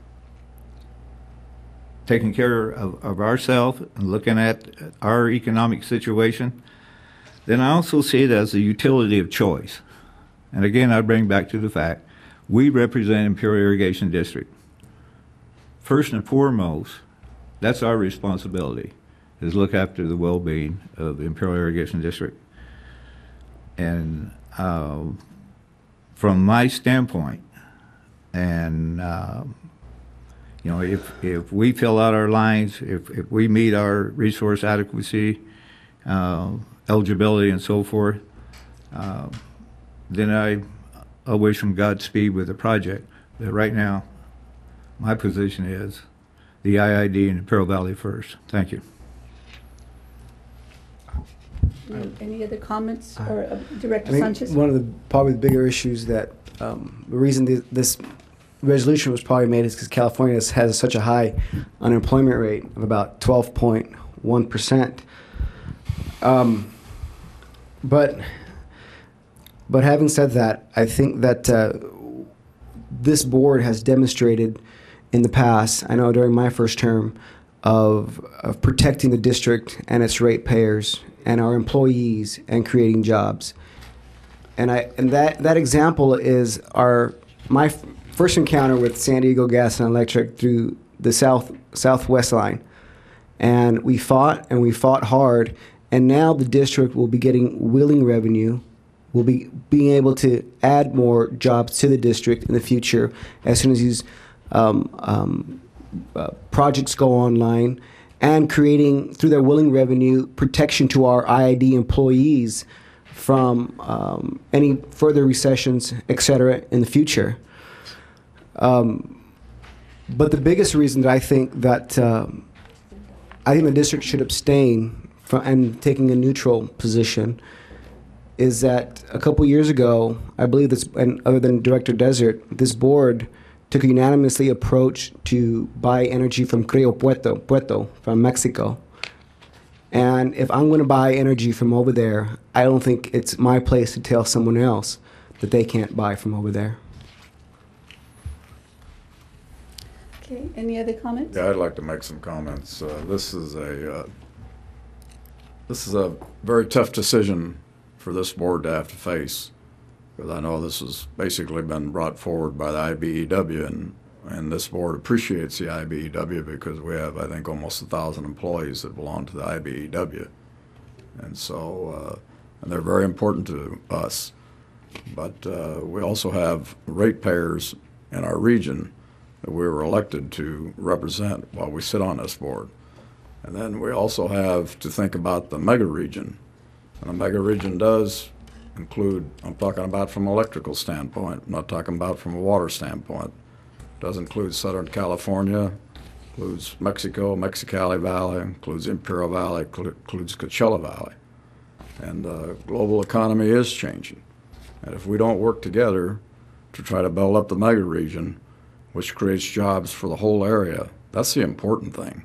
Speaker 9: taking care of, of ourselves and looking at our economic situation. Then I also see it as a utility of choice. And again, I bring back to the fact, we represent Imperial Irrigation District. First and foremost, that's our responsibility, is look after the well-being of the Imperial Irrigation District. And uh, from my standpoint, and uh, you know, if if we fill out our lines, if if we meet our resource adequacy, uh, eligibility, and so forth, uh, then I I wish them Godspeed with the project. But right now, my position is the I I D and Imperial Valley first. Thank you.
Speaker 1: Any- Any other comments, or uh, Director
Speaker 18: I think
Speaker 1: Sanchez?
Speaker 18: one of the probably the bigger issues that um, the reason th this resolution was probably made is because California has, has such a high unemployment rate of about twelve point one percent. Um, but but having said that, I think that uh, this board has demonstrated in the past, I know during my first term, of, of protecting the district and its ratepayers and our employees and creating jobs. And I and that that example is our my f first encounter with San Diego Gas and Electric through the South Southwest line, and we fought and we fought hard, and now the district will be getting wheeling revenue, will be being able to add more jobs to the district in the future as soon as these um, um, uh, projects go online, and creating, through their wheeling revenue, protection to our I I D employees from um, any further recessions, et cetera, in the future. Um, but the biggest reason that I think that um, I think the district should abstain from and taking a neutral position is that a couple years ago, I believe this, and other than Director Desert, this board took a unanimously approach to buy energy from Creo Puerto, Puerto from Mexico. And if I'm going to buy energy from over there, I don't think it's my place to tell someone else that they can't buy from over there.
Speaker 1: Okay, any other comments?
Speaker 3: Yeah, I'd like to make some comments. Uh, this is a uh, this is a very tough decision for this board to have to face, because I know this has basically been brought forward by the I B E W, and and this board appreciates the I B E W because we have, I think, almost a thousand employees that belong to the I B E W, and so uh, and they're very important to us. But uh, we also have ratepayers in our region that we were elected to represent while we sit on this board. And then we also have to think about the mega region. And the mega region does include, I'm talking about from an electrical standpoint, I'm not talking about from a water standpoint. It does include Southern California, includes Mexico, Mexicali Valley, includes Imperial Valley, includes Coachella Valley. And the global economy is changing. And if we don't work together to try to build up the mega region, which creates jobs for the whole area, that's the important thing.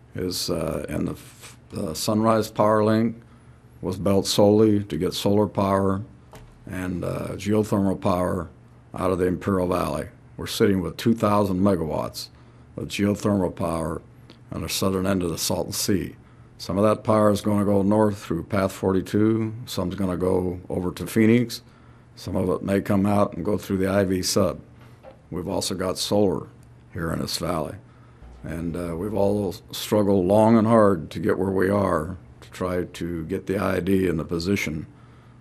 Speaker 3: Is uh, and the, the Sunrise Power Link was built solely to get solar power and uh, geothermal power out of the Imperial Valley. We're sitting with two thousand megawatts of geothermal power on the southern end of the Salton Sea. Some of that power is going to go north through Path forty-two. Some's going to go over to Phoenix. Some of it may come out and go through the I V sub. We've also got solar here in this valley. And uh, we've all struggled long and hard to get where we are, to try to get the I I D in the position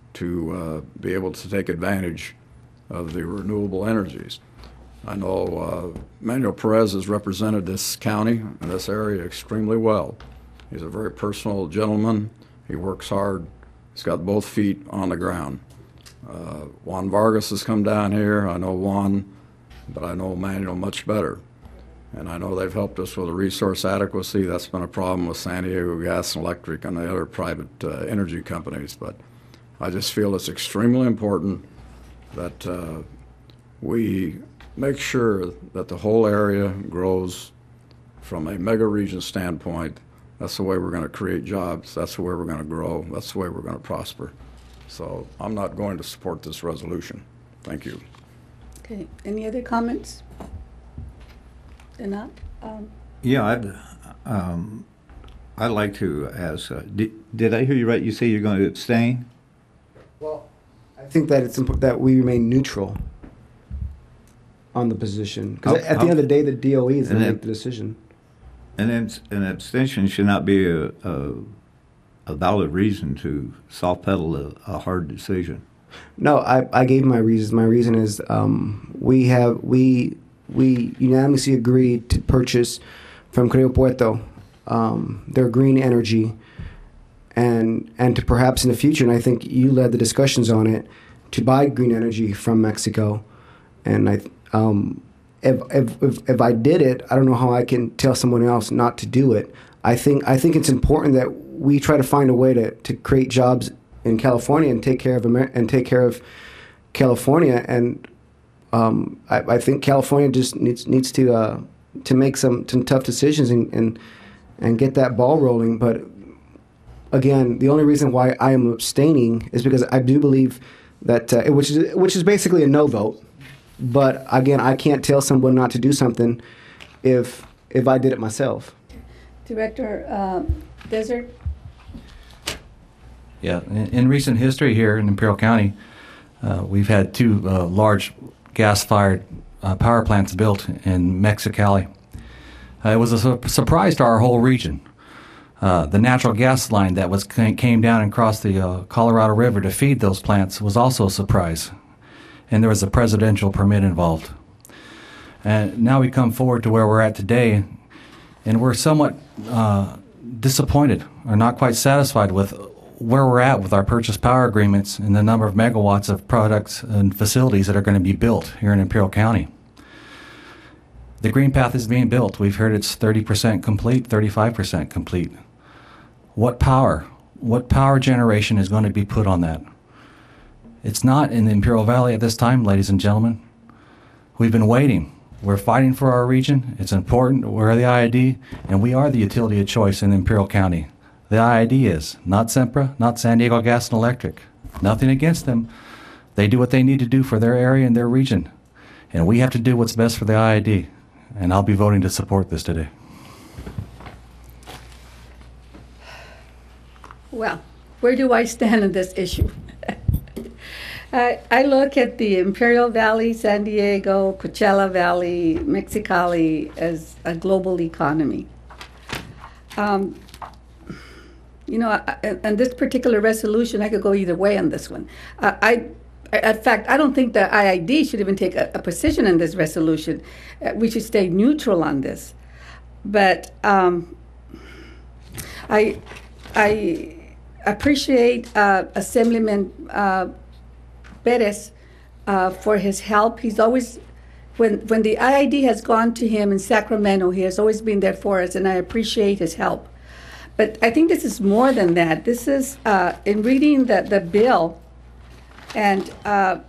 Speaker 3: to uh, be able to take advantage of the renewable energies. I know uh, Manuel Perez has represented this county and this area extremely well. He's a very personal gentleman. He works hard. He's got both feet on the ground. Uh, Juan Vargas has come down here. I know Juan, but I know Manuel much better. And I know they've helped us with the resource adequacy. That's been a problem with San Diego Gas and Electric and the other private uh, energy companies. But I just feel it's extremely important that uh, we make sure that the whole area grows from a mega region standpoint. That's the way we're going to create jobs. That's the way we're going to grow. That's the way we're going to prosper. So I'm not going to support this resolution. Thank you.
Speaker 1: Okay, any other comments? They're not? Um,
Speaker 9: Yeah, I'd, um, I'd like to ask, uh, did, did I hear you right? You say you're going to abstain?
Speaker 18: Well, I think that it's important that we remain neutral on the position. Because
Speaker 9: How-
Speaker 18: at the
Speaker 9: how-
Speaker 18: end of the day, the D O E is going
Speaker 9: And
Speaker 18: to
Speaker 9: then-
Speaker 18: make the decision.
Speaker 9: And then an abstention should not be a, a, a valid reason to soft pedal a, a hard decision.
Speaker 18: No, I, I gave my reasons. My reason is um, we have we we unanimously agreed to purchase from Creo Puerto um, their green energy, and and to perhaps in the future, and I think you led the discussions on it, to buy green energy from Mexico, and I um, if, if if if I did it, I don't know how I can tell someone else not to do it. I think I think it's important that we try to find a way to, to create jobs in California and take care of Amer- and take care of California, and um, I, I think California just needs needs to uh, to make some, some tough decisions and, and and get that ball rolling. But again, the only reason why I am abstaining is because I do believe that uh, which is which is basically a no vote. But again, I can't tell someone not to do something if if I did it myself.
Speaker 1: Director um, Desert?
Speaker 10: Yeah, in, in recent history here in Imperial County, uh, we've had two uh, large gas-fired uh, power plants built in Mexicali. Uh, it was a su- surprise to our whole region. Uh, the natural gas line that was came down and crossed the uh, Colorado River to feed those plants was also a surprise, and there was a presidential permit involved. And now we come forward to where we're at today, and we're somewhat uh, disappointed or not quite satisfied with where we're at with our purchase power agreements and the number of megawatts of products and facilities that are going to be built here in Imperial County. The Green Path is being built. We've heard it's thirty percent complete, thirty-five percent complete. What power, what power generation is going to be put on that? It's not in the Imperial Valley at this time, ladies and gentlemen. We've been waiting. We're fighting for our region. It's important. We're the I I D, and we are the utility of choice in Imperial County. The I I D is, not Centro, not San Diego Gas and Electric. Nothing against them. They do what they need to do for their area and their region. And we have to do what's best for the I I D. And I'll be voting to support this today.
Speaker 1: Well, where do I stand on this issue? I, I look at the Imperial Valley, San Diego, Coachella Valley, Mexicali as a global economy. Um, you know, I, and this particular resolution, I could go either way on this one. Uh, I, in fact, I don't think the I I D should even take a, a position in this resolution. Uh, we should stay neutral on this. But um, I, I appreciate uh, Assemblyman uh, Perez uh, for his help. He's always, when when the I I D has gone to him in Sacramento, he has always been there for us, and I appreciate his help. But I think this is more than that. This is, uh, in reading the, the bill and uh,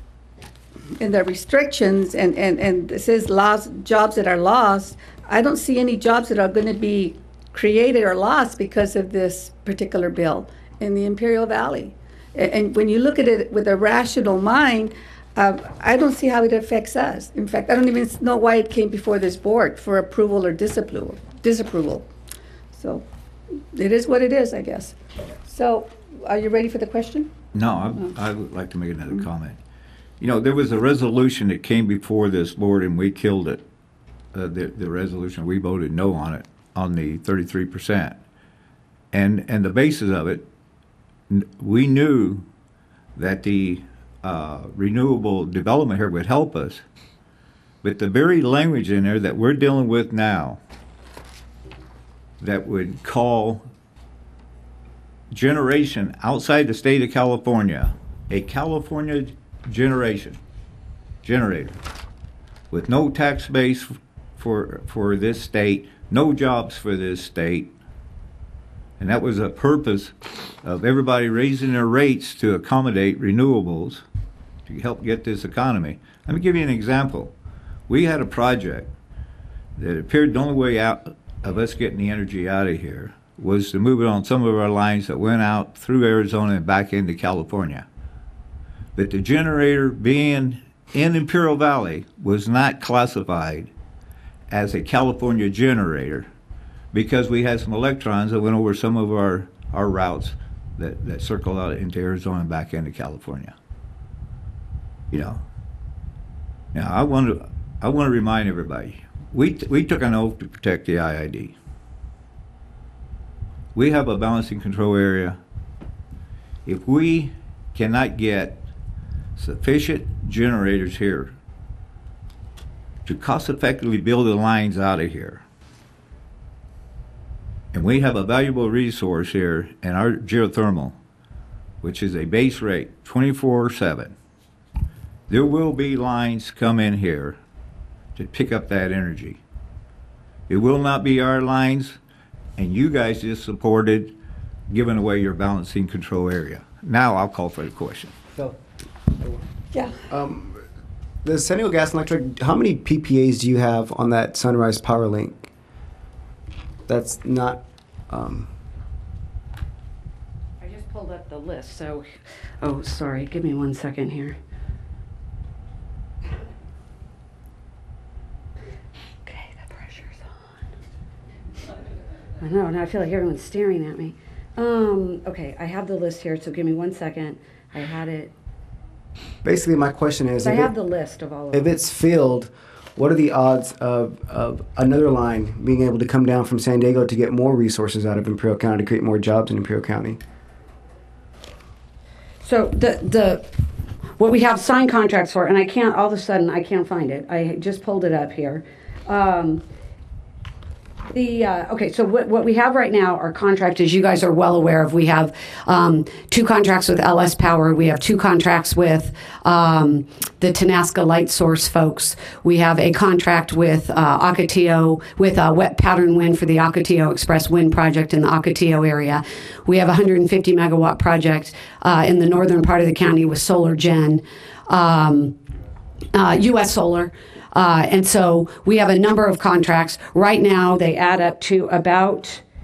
Speaker 1: in the restrictions, and, and, and it says lost, jobs that are lost, I don't see any jobs that are going to be created or lost because of this particular bill in the Imperial Valley. And when you look at it with a rational mind, uh, I don't see how it affects us. In fact, I don't even know why it came before this board for approval or disapproval. disapproval. So it is what it is, I guess. So are you ready for the question?
Speaker 9: No, I,
Speaker 1: Oh.
Speaker 9: I would like to make another comment. You know, there was a resolution that came before this board and we killed it. Uh, the, the resolution, we voted no on it, on the thirty-three percent. And, and the basis of it, we knew that the uh, renewable development here would help us, but the very language in there that we're dealing with now that would call generation outside the state of California a California generation generator with no tax base for for this state, no jobs for this state. And that was a purpose of everybody raising their rates to accommodate renewables to help get this economy. Let me give you an example. We had a project that appeared the only way out of us getting the energy out of here was to move it on some of our lines that went out through Arizona and back into California. But the generator being in Imperial Valley was not classified as a California generator, because we had some electrons that went over some of our, our routes that, that circle out into Arizona and back into California. You know. Now I want to I want to remind everybody, we t we took an oath to protect the I I D. We have a balancing control area. If we cannot get sufficient generators here to cost effectively build the lines out of here, and we have a valuable resource here in our geothermal, which is a base rate twenty-four seven. There will be lines come in here to pick up that energy. It will not be our lines, and you guys just supported giving away your balancing control area. Now I'll call for the question.
Speaker 18: Phil.
Speaker 1: Yeah.
Speaker 18: Um, the San Diego Gas and Electric, how many P P As do you have on that Sunrise Power Link? That's not. Um,
Speaker 2: I just pulled up the list, so. Oh, sorry. Give me one second here. Okay, the pressure's on. I know, now I feel like everyone's staring at me. Um, okay, I have the list here, so give me one second. I had it.
Speaker 18: basically, my question is,
Speaker 2: I
Speaker 18: if
Speaker 2: have
Speaker 18: it-
Speaker 2: the list of all of
Speaker 18: if
Speaker 2: them.
Speaker 18: it's filled, what are the odds of, of another line being able to come down from San Diego to get more resources out of Imperial County to create more jobs in Imperial County?
Speaker 2: So the the what we have signed contracts for, and I can't all of a sudden I can't find it. I just pulled it up here. Um, the uh, okay, so what what we have right now are contracts, as you guys are well aware of. We have um, two contracts with L S Power. We have two contracts with um, the Tenasca Light Source folks. We have a contract with uh, Ocotillo, with uh, Wet Pattern Wind for the Ocotillo Express Wind Project in the Ocotillo area. We have a one hundred fifty megawatt project uh, in the northern part of the county with Solar Gen, um, uh, U S Solar. Uh, and so we have a number of contracts. Right now, they add up to about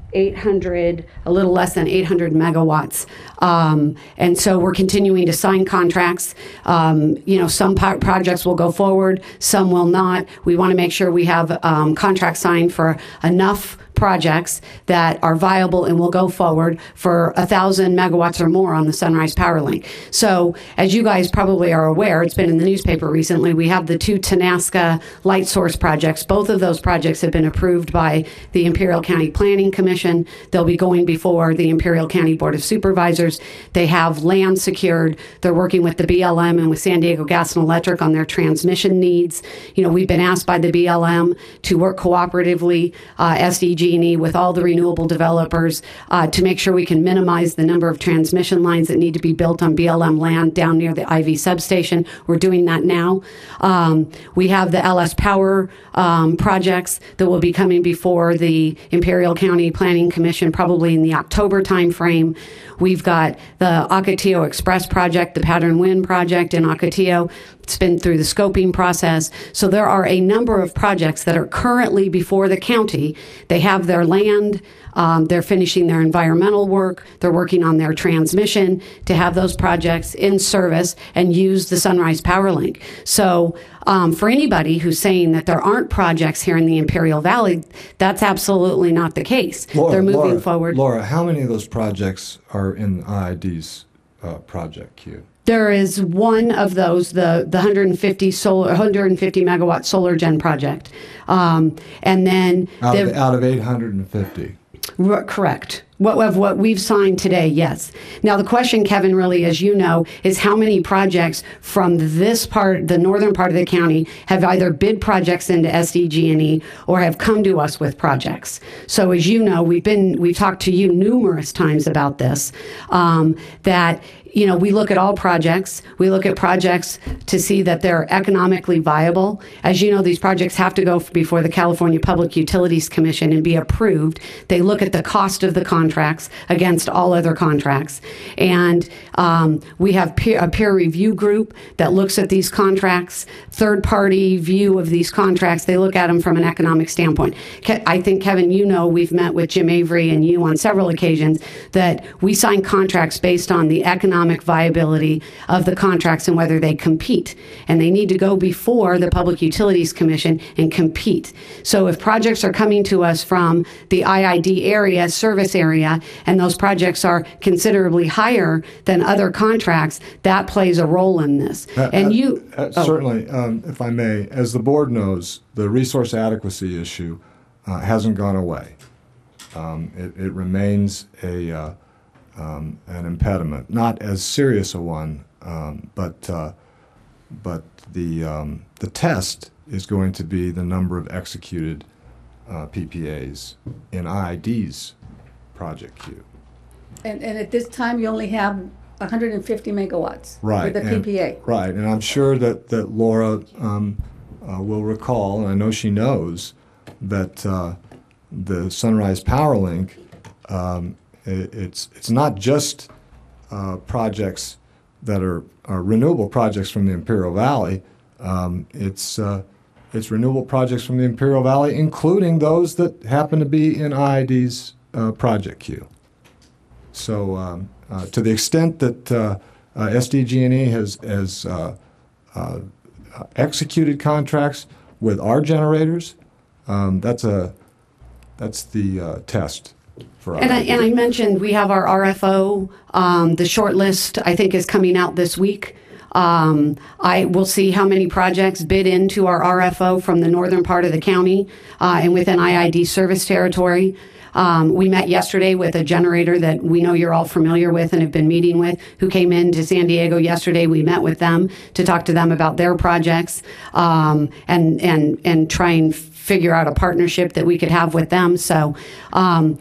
Speaker 2: eight hundred, a little less than eight hundred megawatts. Um, and so we're continuing to sign contracts. Um, you know, some po- projects will go forward, some will not. We want to make sure we have um, contracts signed for enough projects that are viable and will go forward for a thousand megawatts or more on the Sunrise Power Link. So, as you guys probably are aware, it's been in the newspaper recently, we have the two Tanasca light source projects. Both of those projects have been approved by the Imperial County Planning Commission. They'll be going before the Imperial County Board of Supervisors. They have land secured. They're working with the B L M and with San Diego Gas and Electric on their transmission needs. You know, we've been asked by the B L M to work cooperatively, uh, S D G with all the renewable developers uh, to make sure we can minimize the number of transmission lines that need to be built on B L M land down near the I V substation. We're doing that now. Um, we have the L S Power um, projects that will be coming before the Imperial County Planning Commission probably in the October timeframe. We've got the Ocotillo Express project, the Pattern Wind project in Ocotillo. It's been through the scoping process. So there are a number of projects that are currently before the county. They have their land. Um, they're finishing their environmental work. They're working on their transmission to have those projects in service and use the Sunrise Power Link. So um, for anybody who's saying that there aren't projects here in the Imperial Valley, that's absolutely not the case.
Speaker 16: Laura,
Speaker 2: they're moving
Speaker 16: Laura,
Speaker 2: forward.
Speaker 16: Laura, how many of those projects are in I I D's uh, project queue?
Speaker 2: There is one of those, the, the one hundred fifty solar, one hundred fifty megawatt solar gen project, um, and then
Speaker 16: Out
Speaker 2: the-
Speaker 16: of, out of eight hundred fifty.
Speaker 2: R- correct. What of what we've signed today, yes. Now the question, Kevin, really, as you know, is how many projects from this part, the northern part of the county, have either bid projects into S D G and E or have come to us with projects. So as you know, we've been we've talked to you numerous times about this. Um, that you know, we look at all projects. We look at projects to see that they're economically viable. As you know, these projects have to go before the California Public Utilities Commission and be approved. They look at the cost of the contracts against all other contracts. And um, we have peer, a peer review group that looks at these contracts, third-party view of these contracts. They look at them from an economic standpoint. Ke- I think, Kevin, you know, we've met with Jim Avery and you on several occasions that we sign contracts based on the economic viability of the contracts and whether they compete. And they need to go before the Public Utilities Commission and compete. So if projects are coming to us from the I I D area, service area, and those projects are considerably higher than other contracts, that plays a role in this.
Speaker 16: Uh,
Speaker 2: and
Speaker 16: uh,
Speaker 2: you...
Speaker 16: uh,
Speaker 2: oh.
Speaker 16: Certainly, um, if I may, as the board knows, the resource adequacy issue uh, hasn't gone away. Um, it, it remains a uh, Um, an impediment, not as serious a one, um, but uh, but the um, the test is going to be the number of executed uh, P P As in I I D's project queue.
Speaker 1: And, and at this time, you only have one hundred fifty megawatts
Speaker 16: Right,
Speaker 1: for the
Speaker 16: and-
Speaker 1: P P A.
Speaker 16: Right, and I'm sure that that Laura um, uh, will recall, and I know she knows that uh, the Sunrise Power Link. Um, It's it's not just uh, projects that are, are renewable projects from the Imperial Valley. Um, it's uh, it's renewable projects from the Imperial Valley, including those that happen to be in I I D's uh, project queue. So um, uh, to the extent that uh, uh, S D G and E has has uh, uh, executed contracts with our generators, um, that's a that's the uh, test.
Speaker 2: And I, and I mentioned we have our R F O. Um, the short list, I think, is coming out this week. Um, I will see how many projects bid into our R F O from the northern part of the county uh, and within I I D service territory. Um, we met yesterday with a generator that we know you're all familiar with and have been meeting with, who came in to San Diego yesterday. We met with them to talk to them about their projects um, and and and try and figure out a partnership that we could have with them. So. Um,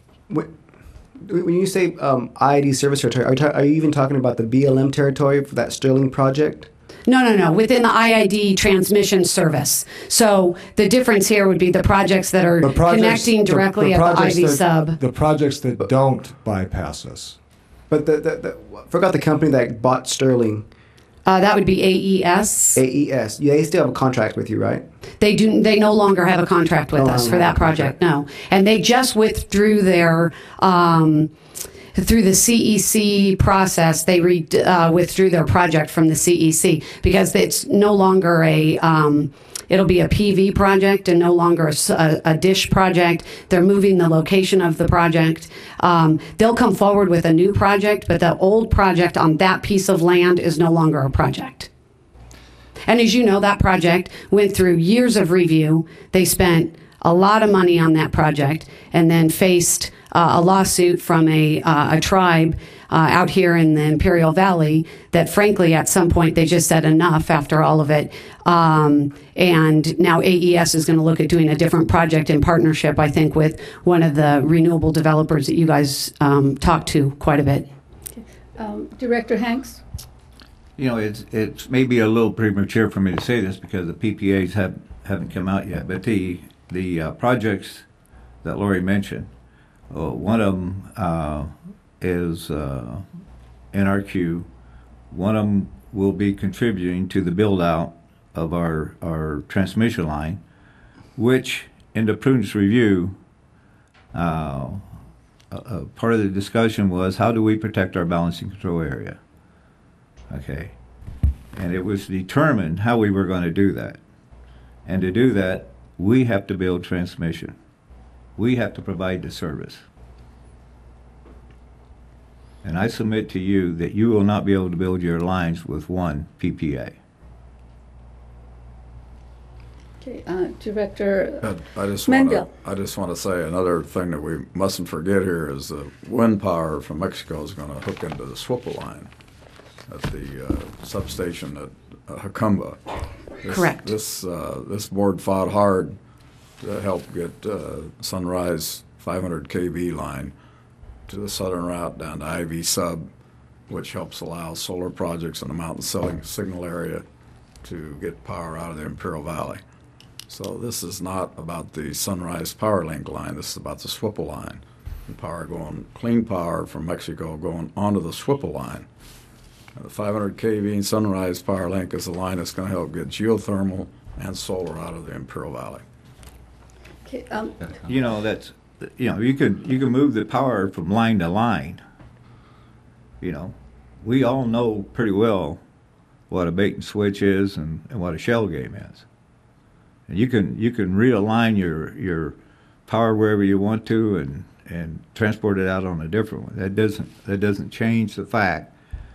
Speaker 18: When you say um, I I D service territory, are you, ta- are you even talking about the B L M territory for that Sterling project?
Speaker 2: No, no, no. Within the I I D transmission service. So the difference here would be the projects that are
Speaker 16: The projects-
Speaker 2: connecting
Speaker 16: the-
Speaker 2: directly
Speaker 16: the
Speaker 2: at the I
Speaker 16: projects
Speaker 2: V
Speaker 16: that-
Speaker 2: sub.
Speaker 16: The projects that don't bypass us.
Speaker 18: But the, the, the forgot the company that bought Sterling.
Speaker 2: Uh, that would be A E S.
Speaker 18: A E S. Yeah, they still have a contract with you, right?
Speaker 2: They do. They no longer have a contract with
Speaker 18: No
Speaker 2: us
Speaker 18: longer
Speaker 2: for that
Speaker 18: have a
Speaker 2: project. No, and they just withdrew their. Um, through the C E C process, they re, uh, withdrew their project from the C E C because it's no longer a. Um, It'll be a P V project and no longer a, a, a dish project. They're moving the location of the project. Um, they'll come forward with a new project, but the old project on that piece of land is no longer a project. And as you know, that project went through years of review. They spent a lot of money on that project and then faced uh, a lawsuit from a, uh, a tribe uh, out here in the Imperial Valley that frankly at some point they just said enough after all of it. Um, and now A E S is going to look at doing a different project in partnership, I think, with one of the renewable developers that you guys um, talk to quite a bit.
Speaker 1: Um, Director Hanks?
Speaker 9: You know, it's it's maybe a little premature for me to say this because the P P As have, haven't come out yet, but the the uh, projects that Lori mentioned, uh, one of them uh, is uh, in our queue. One of them will be contributing to the build-out of our, our transmission line, which in the prudence review, uh, uh, part of the discussion was how do we protect our balancing control area? Okay, and it was determined how we were going to do that. And to do that, we have to build transmission. We have to provide the service. And I submit to you that you will not be able to build your lines with one P P A.
Speaker 1: Okay, uh, Director
Speaker 3: I, I just
Speaker 1: Mandel.
Speaker 3: want to I just want to say another thing that we mustn't forget here is the wind power from Mexico is going to hook into the Swipple line at the uh, substation at uh, Jacumba. This,
Speaker 2: Correct.
Speaker 3: This uh, this board fought hard to help get uh, Sunrise five hundred K V line to the southern route down to I V sub, which helps allow solar projects in the mountain signal area to get power out of the Imperial Valley. So this is not about the Sunrise Power Link line. This is about the Swipple line. And power going, clean power from Mexico going onto the Swipple line. And the five hundred K V Sunrise Power Link is the line that's going to help get geothermal and solar out of the Imperial Valley.
Speaker 1: Okay, um,
Speaker 9: You know, that's, you know, you can, you can move the power from line to line. You know, we all know pretty well what a bait and switch is and, and what a shell game is. And you can, you can realign your, your power wherever you want to and, and transport it out on a different one. That doesn't, that doesn't change the fact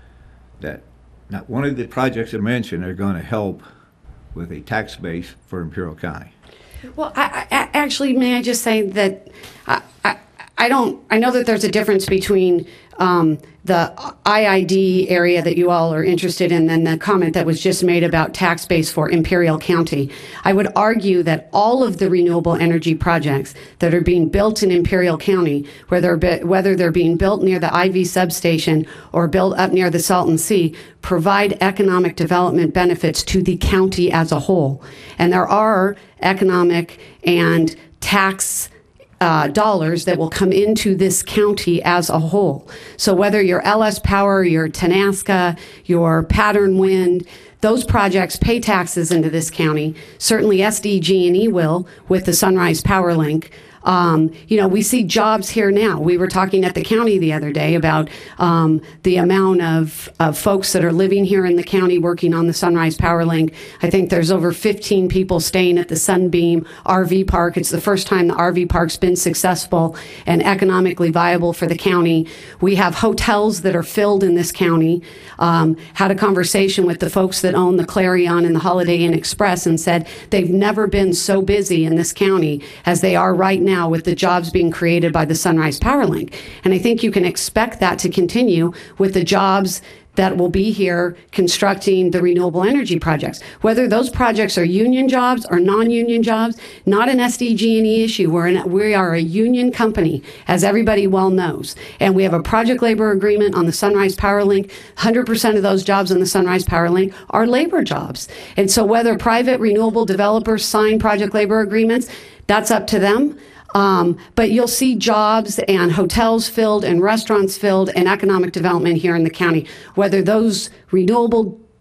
Speaker 9: that not one of the projects I mentioned are going to help with a tax base for Imperial County.
Speaker 2: Well, I, I, actually, may I just say that I, I, I don't. I know that there's a difference between um, the I I D area that you all are interested in, and the comment that was just made about tax base for Imperial County. I would argue that all of the renewable energy projects that are being built in Imperial County, whether whether they're being built near the I V substation or built up near the Salton Sea, provide economic development benefits to the county as a whole. And there are economic and tax Uh, dollars that will come into this county as a whole. So whether you're L S Power, your Tenaska, your Pattern Wind, those projects pay taxes into this county. Certainly S D G and E will with the Sunrise Power Link. Um, you know, we see jobs here now. We were talking at the county the other day about um, the amount of, of folks that are living here in the county working on the Sunrise Power Link. I think there's over fifteen people staying at the Sunbeam R V Park. It's the first time the R V Park's been successful and economically viable for the county. We have hotels that are filled in this county. Um, had a conversation with the folks that own the Clarion and the Holiday Inn Express and said they've never been so busy in this county as they are right now with the jobs being created by the Sunrise Power Link. And I think you can expect that to continue with the jobs that will be here constructing the renewable energy projects. Whether those projects are union jobs or non-union jobs, not an S D G and E issue. We're in, we are a union company, as everybody well knows. And we have a project labor agreement on the Sunrise Power Link. one hundred percent of those jobs on the Sunrise Power Link are labor jobs. And so whether private renewable developers sign project labor agreements, that's up to them. Um, but you'll see jobs and hotels filled and restaurants filled and economic development here in the county. Whether those renewable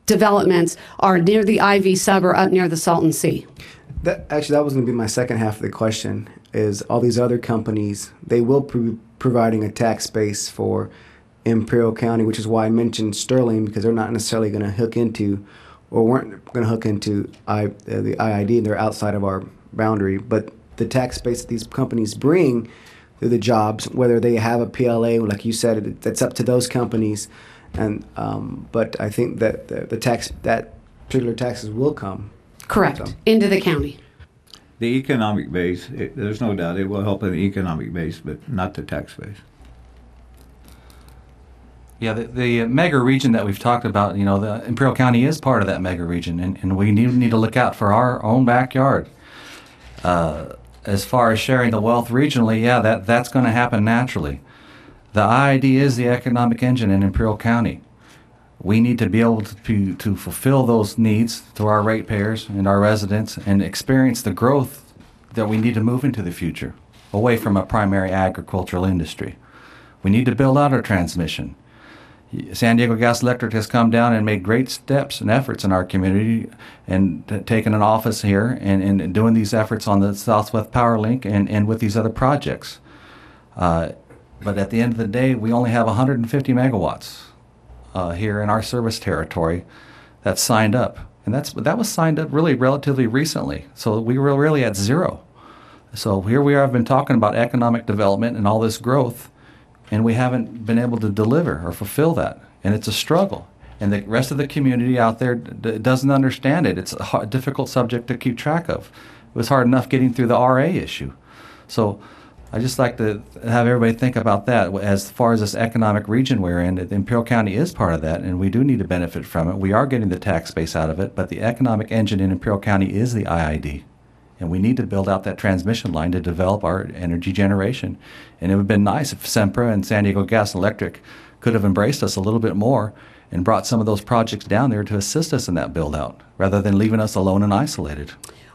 Speaker 2: developments are near the I V sub or up near the Salton Sea?
Speaker 18: That, actually, that was going to be my second half of the question, is all these other companies, they will be providing a tax base for Imperial County, which is why I mentioned Sterling, because they're not necessarily going to hook into, or weren't going to hook into I, uh, the I I D, and they're outside of our boundary. But the tax base that these companies bring through the jobs, whether they have a P L A, like you said, that's up to those companies. And um, but I think that the, the tax, that particular taxes will come.
Speaker 2: Correct,
Speaker 18: So.
Speaker 2: into the county.
Speaker 9: The economic base, it, there's no doubt it will help in the economic base, but not the tax base.
Speaker 10: Yeah, the, the mega region that we've talked about, you know, the Imperial County is part of that mega region, and, and we need, need to look out for our own backyard. Uh, as far as sharing the wealth regionally, yeah, that, that's going to happen naturally. The I I D is the economic engine in Imperial County. We need to be able to, to fulfill those needs to our ratepayers and our residents and experience the growth that we need to move into the future, away from a primary agricultural industry. We need to build out our transmission. San Diego Gas Electric has come down and made great steps and efforts in our community and t- taken an office here and, and doing these efforts on the Southwest Power Link and, and with these other projects. Uh, but at the end of the day, we only have one hundred fifty megawatts uh, here in our service territory that's signed up. And that's that was signed up really relatively recently. So we were really at zero. So here we are, I've been talking about economic development and all this growth, and we haven't been able to deliver or fulfill that. And it's a struggle. And the rest of the community out there d- doesn't understand it. It's a hard, difficult subject to keep track of. It was hard enough getting through the R A issue. So I just like to have everybody think about that. As far as this economic region we're in, Imperial County is part of that, and we do need to benefit from it. We are getting the tax base out of it, but the economic engine in Imperial County is the I I D. And we need to build out that transmission line to develop our energy generation. And it would have been nice if Centro and San Diego Gas and Electric could have embraced us a little bit more and brought some of those projects down there to assist us in that build-out, rather than leaving us alone and isolated.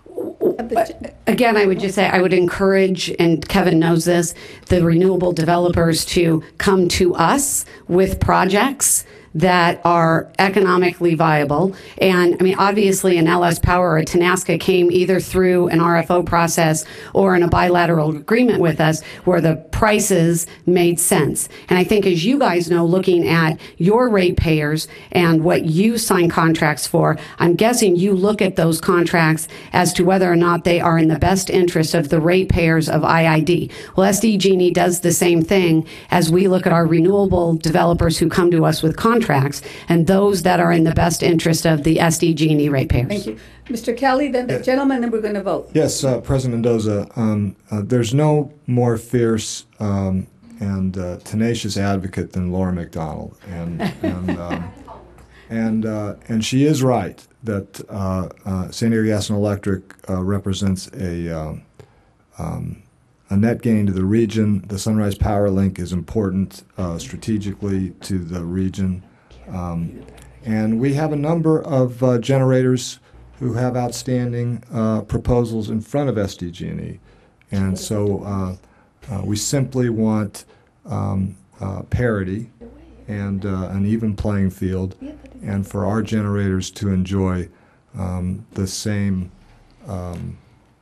Speaker 2: Again, I would just say I would encourage, and Kevin knows this, the renewable developers to come to us with projects that are economically viable. And I mean, obviously an L S Power or a Tenaska came either through an R F O process or in a bilateral agreement with us where the prices made sense. And I think, as you guys know, looking at your ratepayers and what you sign contracts for, I'm guessing you look at those contracts as to whether or not they are in the best interest of the ratepayers of I I D. Well, S D G and E does the same thing as we look at our renewable developers who come to us with contracts. Contracts and those that are in the best interest of the S D G and E ratepayers.
Speaker 1: Thank you. Mister Kelly, then the gentleman, and we're going to vote.
Speaker 16: Yes, uh, President Mendoza, um, uh, there's no more fierce um, and uh, tenacious advocate than Laura McDonald. And and um, and, uh, and she is right that uh, uh, San Diego Gas and Electric uh, represents a um, um, a net gain to the region. The Sunrise Power Link is important uh, strategically to the region. Um, and we have a number of uh, generators who have outstanding uh, proposals in front of S D G and E. And so uh, uh, we simply want um, uh, parity and uh, an even playing field, and for our generators to enjoy um, the same um,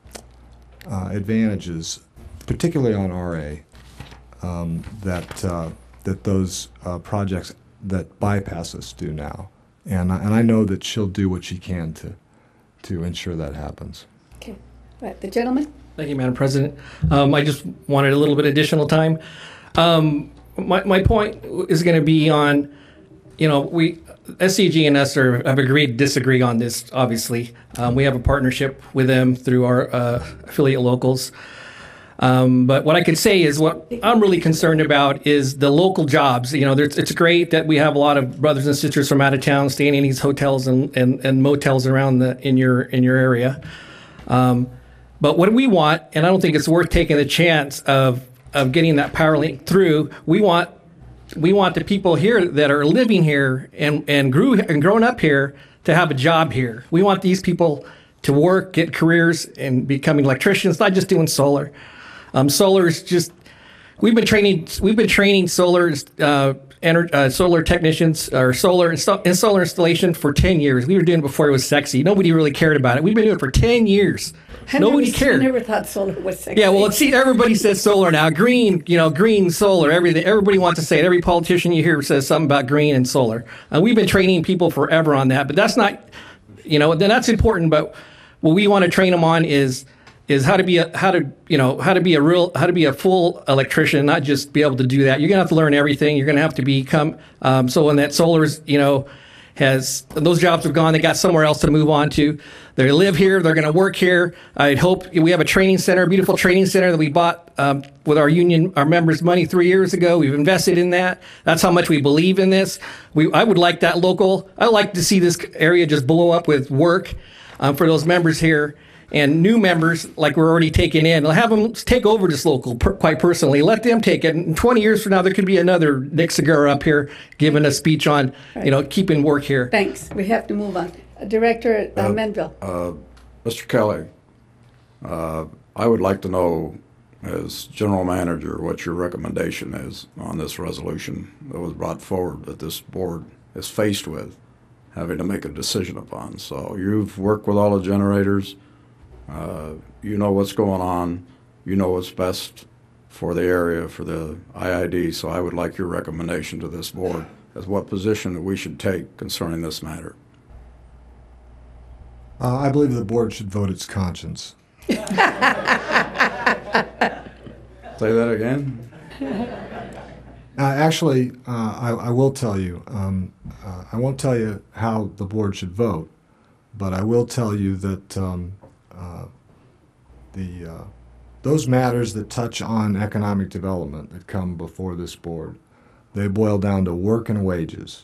Speaker 16: uh, advantages, particularly on R A, um, that uh, that those uh, projects that bypass us do now, and I, and I know that she'll do what she can to to ensure that happens.
Speaker 1: Okay, right, the gentleman.
Speaker 20: Thank you, Madam President. Um, I just wanted a little bit additional time. Um, my my point is going to be on, you know, we S D G and us are, have agreed to disagree on this. Obviously, um, we have a partnership with them through our uh, affiliate locals. Um, but what I can say is what I'm really concerned about is the local jobs. You know, it's great that we have a lot of brothers and sisters from out of town staying in these hotels and, and, and motels around the in your in your area. Um, but what we want, and I don't think it's worth taking the chance of of getting that power link through. We want we want the people here that are living here and and grew and grown up here to have a job here. We want these people to work, get careers, and becoming electricians, not just doing solar. Um, solar is just, we've been training, we've been training solar uh, ener- uh, solar technicians or solar insta- in solar installation for ten years. We were doing it before it was sexy. Nobody really cared about it. We've been doing it for ten years.
Speaker 1: I
Speaker 20: Nobody
Speaker 1: never,
Speaker 20: cared.
Speaker 1: I never thought solar was sexy.
Speaker 20: Yeah, well, see, everybody says solar now. Green, you know, green, solar, everything. Everybody wants to say it. Every politician you hear says something about green and solar. Uh, we've been training people forever on that, but that's not, you know, then that's important. But what we want to train them on is is how to be a how to you know how to be a real how to be a full electrician, not just be able to do that. You're gonna have to learn everything. You're gonna have to become um, so when that solar's you know has those jobs have gone, they got somewhere else to move on to. They live here, they're going to work here. I'd hope we have a training center, a beautiful training center that we bought um, with our union, our members' money three years ago. We've invested in that. That's how much we believe in this. We, I would like that local. I like to see this area just blow up with work um, for those members here. And new members, like we're already taking in, I'll have them take over this local, per, quite personally. Let them take it. And twenty years from now, there could be another Nick Segura up here giving a speech on, right. you know, keeping work here.
Speaker 1: Thanks. We have to move on. Uh, Director uh,
Speaker 7: uh,
Speaker 1: Menville.
Speaker 7: Uh, Mister Kelly, uh, I would like to know, as General Manager, what your recommendation is on this resolution that was brought forward that this board is faced with having to make a decision upon. So you've worked with all the generators. Uh, you know what's going on. You know what's best for the area, for the I I D. So I would like your recommendation to this board as what position that we should take concerning this matter.
Speaker 16: Uh, I believe the board should vote its conscience.
Speaker 7: Say that again?
Speaker 16: Uh, actually, uh, I, I will tell you. Um, uh, I won't tell you how the board should vote, but I will tell you that um, uh, the uh, those matters that touch on economic development that come before this board, they boil down to work and wages.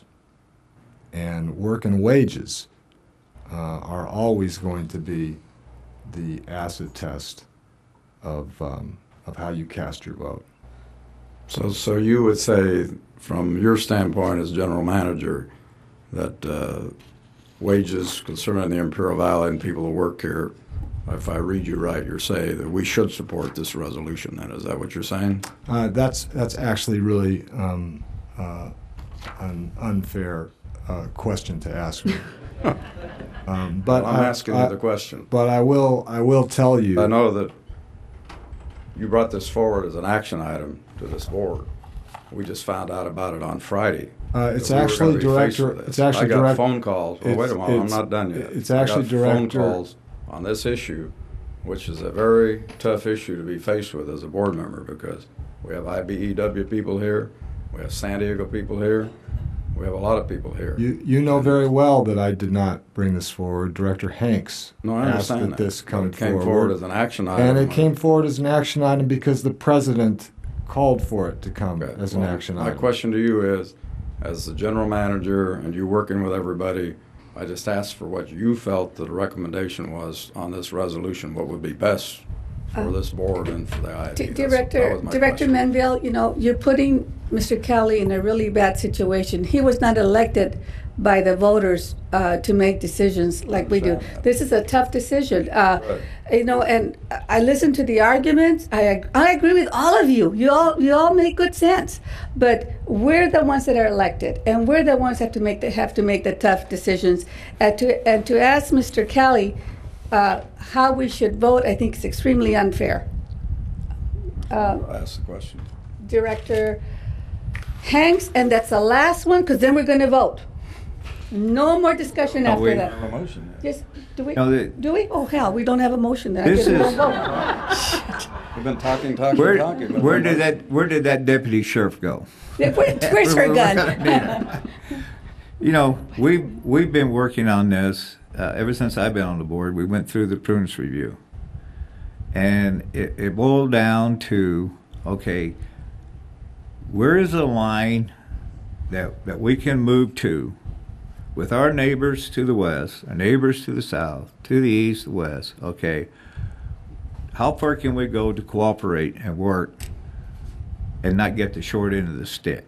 Speaker 16: And work and wages uh, are always going to be the acid test of um, of how you cast your vote.
Speaker 7: So, so you would say, from your standpoint as general manager, that uh, wages concerning the Imperial Valley and people who work here, if I read you right, you're saying that we should support this resolution. Then is that what you're saying?
Speaker 16: Uh, that's that's actually really um, uh, an unfair uh, question to ask me. um, but
Speaker 7: well, I'm
Speaker 16: I,
Speaker 7: asking
Speaker 16: I,
Speaker 7: you the question.
Speaker 16: But I will I will tell you.
Speaker 7: I know that you brought this forward as an action item to this board. We just found out about it on Friday.
Speaker 16: Uh, it's
Speaker 7: we
Speaker 16: actually director. It's actually
Speaker 7: I got
Speaker 16: direct,
Speaker 7: phone calls. Well, wait a minute, I'm not done yet.
Speaker 16: It's actually
Speaker 7: I got
Speaker 16: director.
Speaker 7: phone calls on this issue, which is a very tough issue to be faced with as a board member because we have I B E W people here, we have San Diego people here, we have a lot of people here.
Speaker 16: You you know very well that I did not bring this forward. Director Hanks
Speaker 7: no, I
Speaker 16: asked
Speaker 7: understand
Speaker 16: that
Speaker 7: that
Speaker 16: this come
Speaker 7: it came
Speaker 16: forward.
Speaker 7: forward as an action item.
Speaker 16: And it came forward as an action item because the president called for it to come okay. as an
Speaker 7: well,
Speaker 16: action
Speaker 7: my
Speaker 16: item.
Speaker 7: My question to you is, as the general manager and you working with everybody, I just asked for what you felt that the recommendation was on this resolution, what would be best for uh, this board and for the I I D.
Speaker 1: D- Director, Director Menville, you know, you're putting Mister Kelly in a really bad situation. He was not elected by the voters uh, to make decisions like we do. This is a tough decision. Uh, right. You know, and I listened to the arguments. I I agree with all of you. You all you all make good sense. But we're the ones that are elected, and we're the ones that have to make the, have to make the tough decisions. And to and to ask Mister Kelly uh, how we should vote, I think is extremely unfair. Uh,
Speaker 7: I'll ask the question.
Speaker 1: Director Hanks, and that's the last one, because then we're going to vote. No more discussion
Speaker 7: no,
Speaker 1: after
Speaker 7: we
Speaker 1: that.
Speaker 7: Have a motion then.
Speaker 1: Yes, do we?
Speaker 7: No, the,
Speaker 1: do we? Oh hell, we don't have a motion then.
Speaker 9: This
Speaker 1: I guess
Speaker 9: is.
Speaker 1: we'll vote.
Speaker 7: We've been talking, talking,
Speaker 9: where,
Speaker 7: talking.
Speaker 9: Where did that? Where did that deputy sheriff go?
Speaker 1: Where, where's her gun?
Speaker 9: You know, we we've been working on this uh, ever since I've been on the board. We went through the prudence review, and it, it boiled down to okay, where is the line that that we can move to with our neighbors to the west, our neighbors to the south, to the east, the west, okay, how far can we go to cooperate and work and not get the short end of the stick?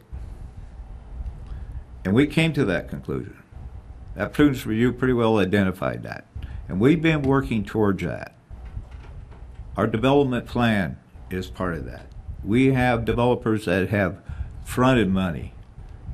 Speaker 9: And we came to that conclusion. That prudence review pretty well identified that. And we've been working towards that. Our development plan is part of that. We have developers that have fronted money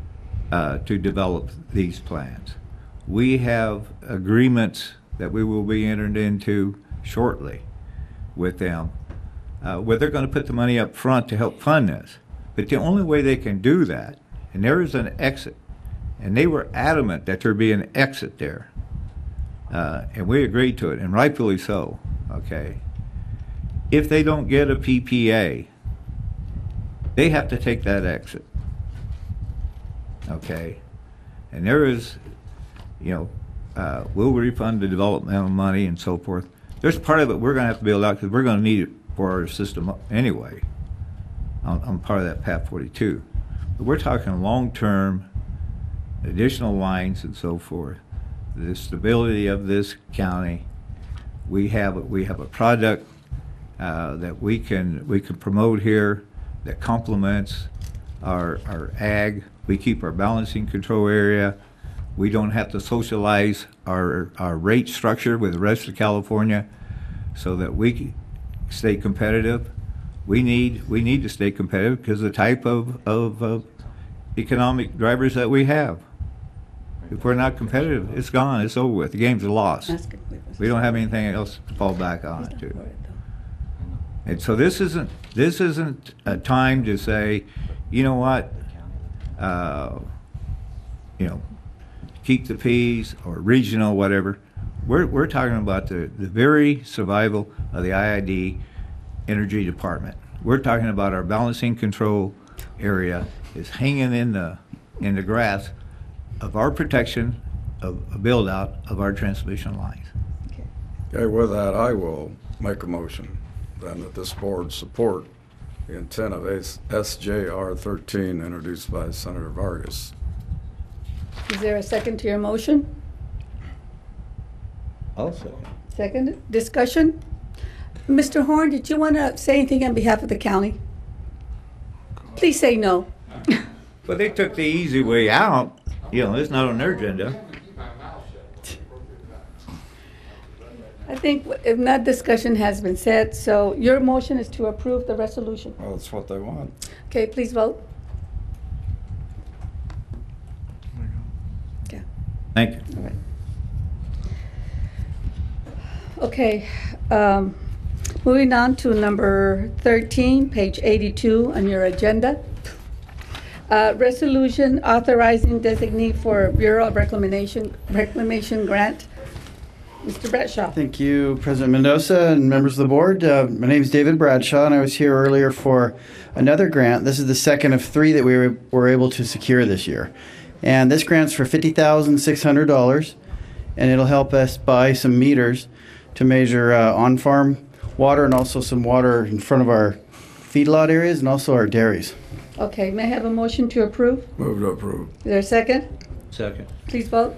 Speaker 9: uh, to develop these plans. We have agreements that we will be entered into shortly with them, uh, where they're going to put the money up front to help fund this. But the only way they can do that, and there is an exit, and they were adamant that there be an exit there, uh, and we agreed to it, and rightfully so, okay? If they don't get a P P A, they have to take that exit, okay? And there is, you know, uh, we'll refund the developmental money and so forth. There's part of it we're going to have to build out because we're going to need it for our system anyway. I'm, I'm part of that P A P forty-two. But we're talking long-term, additional lines and so forth. The stability of this county. We have we have a product uh, that we can we can promote here that complements our our ag. We keep our balancing control area. We don't have to socialize our our rate structure with the rest of California, so that we stay competitive. We need we need to stay competitive because of the type of, of of economic drivers that we have. If we're not competitive, it's gone. It's over with. The game's a loss. We don't have anything else to fall back on it to. And so this isn't this isn't a time to say, you know what, uh, you know, keep the peace or regional whatever. We're we're talking about the the very survival of the I I D Energy Department. We're talking about our balancing control area is hanging in the in the grass of our protection of a build out of our transmission lines.
Speaker 7: Okay. Okay, with that, I will make a motion then that this board support the intent of S J R thirteen introduced by Senator Vargas.
Speaker 1: Is there a second to your motion?
Speaker 9: I'll second.
Speaker 1: Second. Discussion? Mister Horn, did you want to say anything on behalf of the county? Please say no.
Speaker 9: But they took the easy way out. You know, it's not on their agenda.
Speaker 1: I think if that discussion has been said, so your motion is to approve the resolution.
Speaker 7: Well, that's what they want.
Speaker 1: Okay, please vote. Okay.
Speaker 9: Thank you.
Speaker 1: All right. Okay. Um, moving on to number thirteen, page eighty-two on your agenda. Uh, resolution authorizing designee for Bureau of Reclamation, Reclamation Grant. Mister Bradshaw.
Speaker 11: Thank you, President Mendoza and members of the board. Uh, my name is David Bradshaw, and I was here earlier for another grant. This is the second of three that we were, were able to secure this year. And this grant's for fifty thousand six hundred dollars, and it'll help us buy some meters to measure uh, on-farm water and also some water in front of our feedlot areas and also our dairies.
Speaker 1: Okay, may I have a motion to approve?
Speaker 7: Move to approve.
Speaker 1: Is there a second?
Speaker 9: Second.
Speaker 1: Please vote.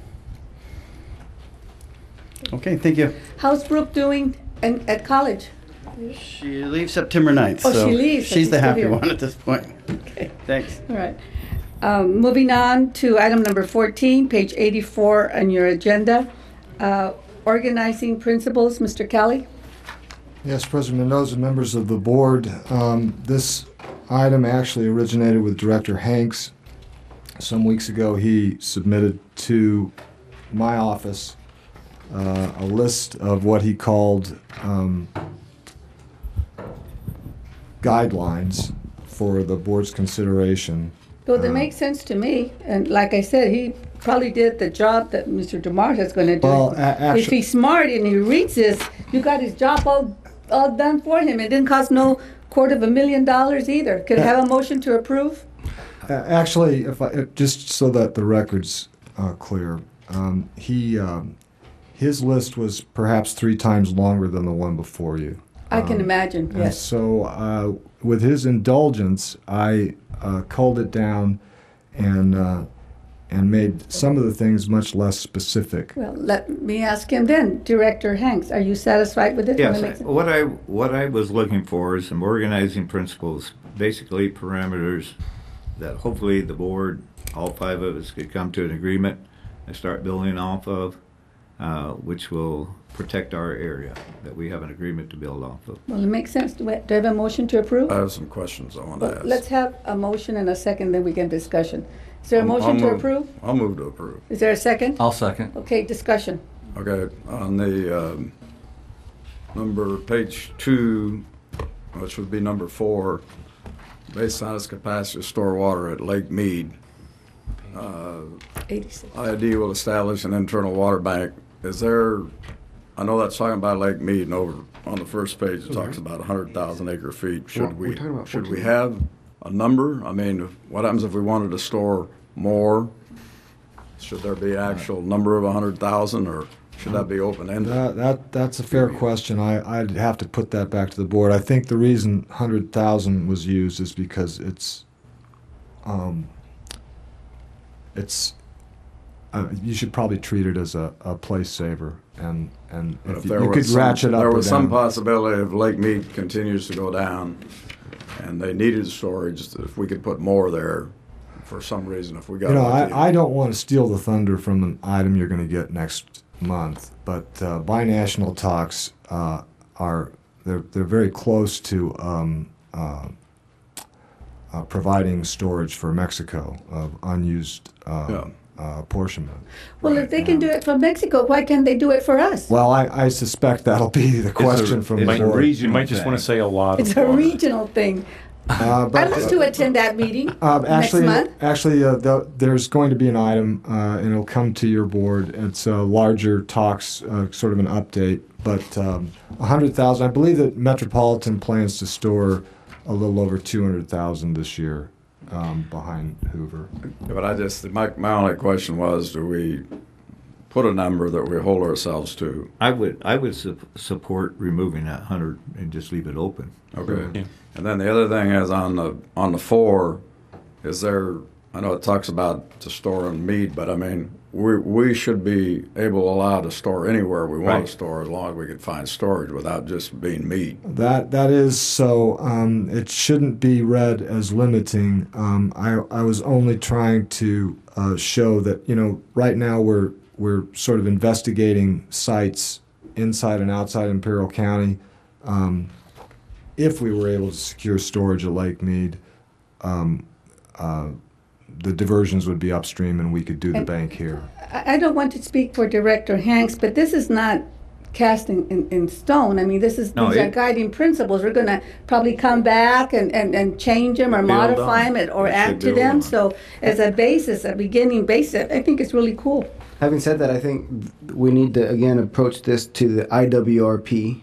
Speaker 11: Okay, thank you.
Speaker 1: How's Brooke doing in, at college?
Speaker 11: She leaves September ninth.
Speaker 1: Oh,
Speaker 11: so
Speaker 1: she leaves.
Speaker 11: She's the happy
Speaker 1: here.
Speaker 11: one at this point.
Speaker 1: Okay.
Speaker 11: Thanks.
Speaker 1: All right. Um, moving on to item number fourteen, page eighty-four on your agenda. Uh, organizing principles, Mister Kelly.
Speaker 16: Yes, President Mendoza, members of the board. Um, this item actually originated with Director Hanks. Some weeks ago, he submitted to my office uh, a list of what he called um, guidelines for the board's consideration.
Speaker 1: Well, that
Speaker 16: Uh,
Speaker 1: makes sense to me. And like I said, he probably did the job that Mister DeMars is going to do.
Speaker 16: Well, a-
Speaker 1: if
Speaker 16: actu-
Speaker 1: he's smart and he reads this, you got his job all, all done for him. It didn't cost no quarter of a million dollars either. Could I have a motion to approve?
Speaker 16: Uh, Actually, if I, uh, just so that the record's uh, clear, um, he, um, his list was perhaps three times longer than the one before you.
Speaker 1: I can
Speaker 16: Um,
Speaker 1: imagine,
Speaker 16: and
Speaker 1: yes.
Speaker 16: So, uh, with his indulgence, I uh, culled it down and uh, and made some of the things much less specific.
Speaker 1: Well, let me ask him then. Director Hanks, are you satisfied with it?
Speaker 9: Yes,
Speaker 1: Wanna make some-
Speaker 9: what I what I was looking for is some organizing principles, basically parameters that hopefully the board, all five of us, could come to an agreement and start building off of, uh, which will protect our area that we have an agreement to build off of.
Speaker 1: Well, it makes sense. Do I do I have a motion to approve?
Speaker 7: I have some questions I want to
Speaker 1: Well,
Speaker 7: ask.
Speaker 1: let's have a motion and a second, then we can discussion. Is there a
Speaker 7: I'll-
Speaker 1: motion
Speaker 7: I'll
Speaker 1: to
Speaker 7: move-
Speaker 1: approve?
Speaker 7: I'll move to approve.
Speaker 1: Is there a second?
Speaker 10: I'll second.
Speaker 1: Okay, discussion.
Speaker 7: Okay, on the um, number, page two, which would be number four, based on its capacity to store water at Lake Mead, uh,
Speaker 1: eighty-six.
Speaker 7: I I D will establish an internal water bank. Is there, I know that's talking about Lake Mead, and over on the first page it talks about one hundred thousand acre feet.
Speaker 18: Well,
Speaker 7: Should
Speaker 18: we're
Speaker 7: we,
Speaker 18: talking about
Speaker 7: should we
Speaker 18: fourteen.
Speaker 7: have a number? I mean, what happens if we wanted to store more? Should there be actual number of one hundred thousand, or should that be open-ended?
Speaker 16: That, that that's a fair question. I, I'd have to put that back to the board. I think the reason one hundred thousand was used is because it's, um, it's, uh, you should probably treat it as a, a place saver, and and
Speaker 7: But
Speaker 16: if
Speaker 7: if
Speaker 16: you,
Speaker 7: there
Speaker 16: you
Speaker 7: was
Speaker 16: could
Speaker 7: some-
Speaker 16: ratchet up
Speaker 7: There
Speaker 16: or
Speaker 7: was some
Speaker 16: down.
Speaker 7: possibility if Lake Mead continues to go down and they needed storage, if we could put more there for some reason, if we got
Speaker 16: You know,
Speaker 7: lucky.
Speaker 16: I, I don't want to steal the thunder from an item you're going to get next month, but uh, binational talks uh, are they're they're very close to um, uh, uh, providing storage for Mexico of unused uh,
Speaker 7: Yeah.
Speaker 16: uh, apportionment.
Speaker 1: Well, if they can do it for Mexico, why can't they do it for us?
Speaker 16: Well, I, I suspect that'll be the question from the
Speaker 4: might,
Speaker 16: board.
Speaker 4: you might just want to say a lot
Speaker 1: It's
Speaker 4: of
Speaker 1: a
Speaker 4: water.
Speaker 1: regional thing.
Speaker 16: Uh,
Speaker 1: I'd like to attend that meeting
Speaker 16: Uh, actually,
Speaker 1: next month.
Speaker 16: actually, uh, the, there's going to be an item, uh, and it'll come to your board. It's uh, larger talks, uh, sort of an update. But um, one hundred thousand. I believe that Metropolitan plans to store a little over two hundred thousand this year um, behind Hoover.
Speaker 7: Yeah, but I just, my, my only question was, do we put a number that we hold ourselves to?
Speaker 9: I would I would su- support removing that hundred and just leave it open.
Speaker 7: Okay. And then the other thing is on the on the four, is there? I know it talks about to store in Mead, but I mean we we should be able allowed to store anywhere we want
Speaker 4: Right.
Speaker 7: to store as long as we can find storage without just being Mead.
Speaker 16: That that is so. Um, it shouldn't be read as limiting. Um, I I was only trying to uh, show that, you know, right now we're we're sort of investigating sites inside and outside Imperial County. Um, if we were able to secure storage at Lake Mead, um, uh, the diversions would be upstream, and we could do the
Speaker 1: And-
Speaker 16: bank here.
Speaker 1: I I don't want to speak for Director Hanks, but this is not cast in, in, in stone. I mean, this is
Speaker 9: No,
Speaker 1: these are
Speaker 9: it-
Speaker 1: guiding principles. We're going to probably come back and, and, and change them or
Speaker 7: Build
Speaker 1: modify
Speaker 7: on.
Speaker 1: them or
Speaker 7: It should
Speaker 1: add to
Speaker 7: build
Speaker 1: them.
Speaker 7: on.
Speaker 1: So as a basis, a beginning basis, I think it's really cool.
Speaker 18: Having said that, I think we need to again approach this to the I W R P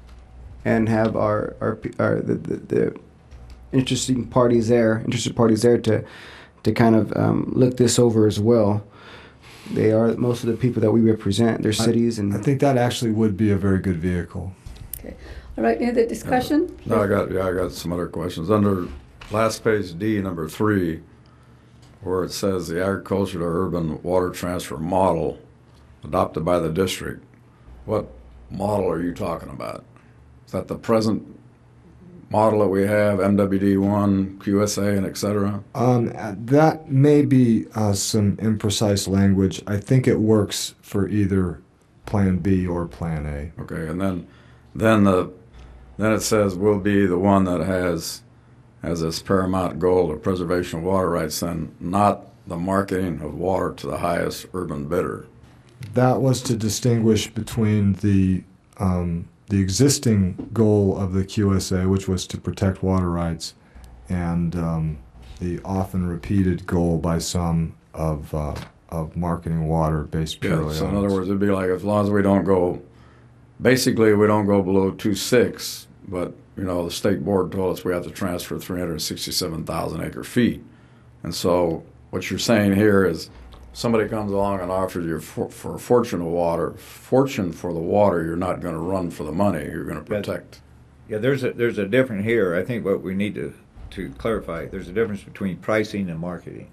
Speaker 18: and have our our, our the, the, the interesting parties there, interested parties there to to kind of um, look this over as well. They are most of the people that we represent, their cities, and
Speaker 16: I think that actually would be a very good vehicle.
Speaker 1: All right, any other discussion?
Speaker 7: No, I got yeah, I got some other questions under last page D number three, where it says the agriculture to urban water transfer model adopted by the district. What model are you talking about? Is that the present model that we have, M W D one, Q S A, and et cetera?
Speaker 16: Um, that may be uh, some imprecise language. I think it works for either Plan B or Plan A.
Speaker 7: Okay, and then then the then it says we'll be the one that has has this paramount goal of preservation of water rights, and not the marketing of water to the highest urban bidder.
Speaker 16: That was to distinguish between the um, the existing goal of the Q S A, which was to protect water rights, and um, the often repeated goal by some of uh, of marketing water based purely
Speaker 7: Yeah, so
Speaker 16: on
Speaker 7: in other
Speaker 16: its-
Speaker 7: words, it'd be like as long as we don't go, basically we don't go below two six, but you know the state board told us we have to transfer three hundred sixty-seven thousand acre feet, and so what you're saying here is somebody comes along and offers you for, for a fortune of water, fortune for the water, you're not going to run for the money, you're going to protect.
Speaker 9: Yeah, there's a there's a difference here. I think what we need to to clarify, there's a difference between pricing and marketing.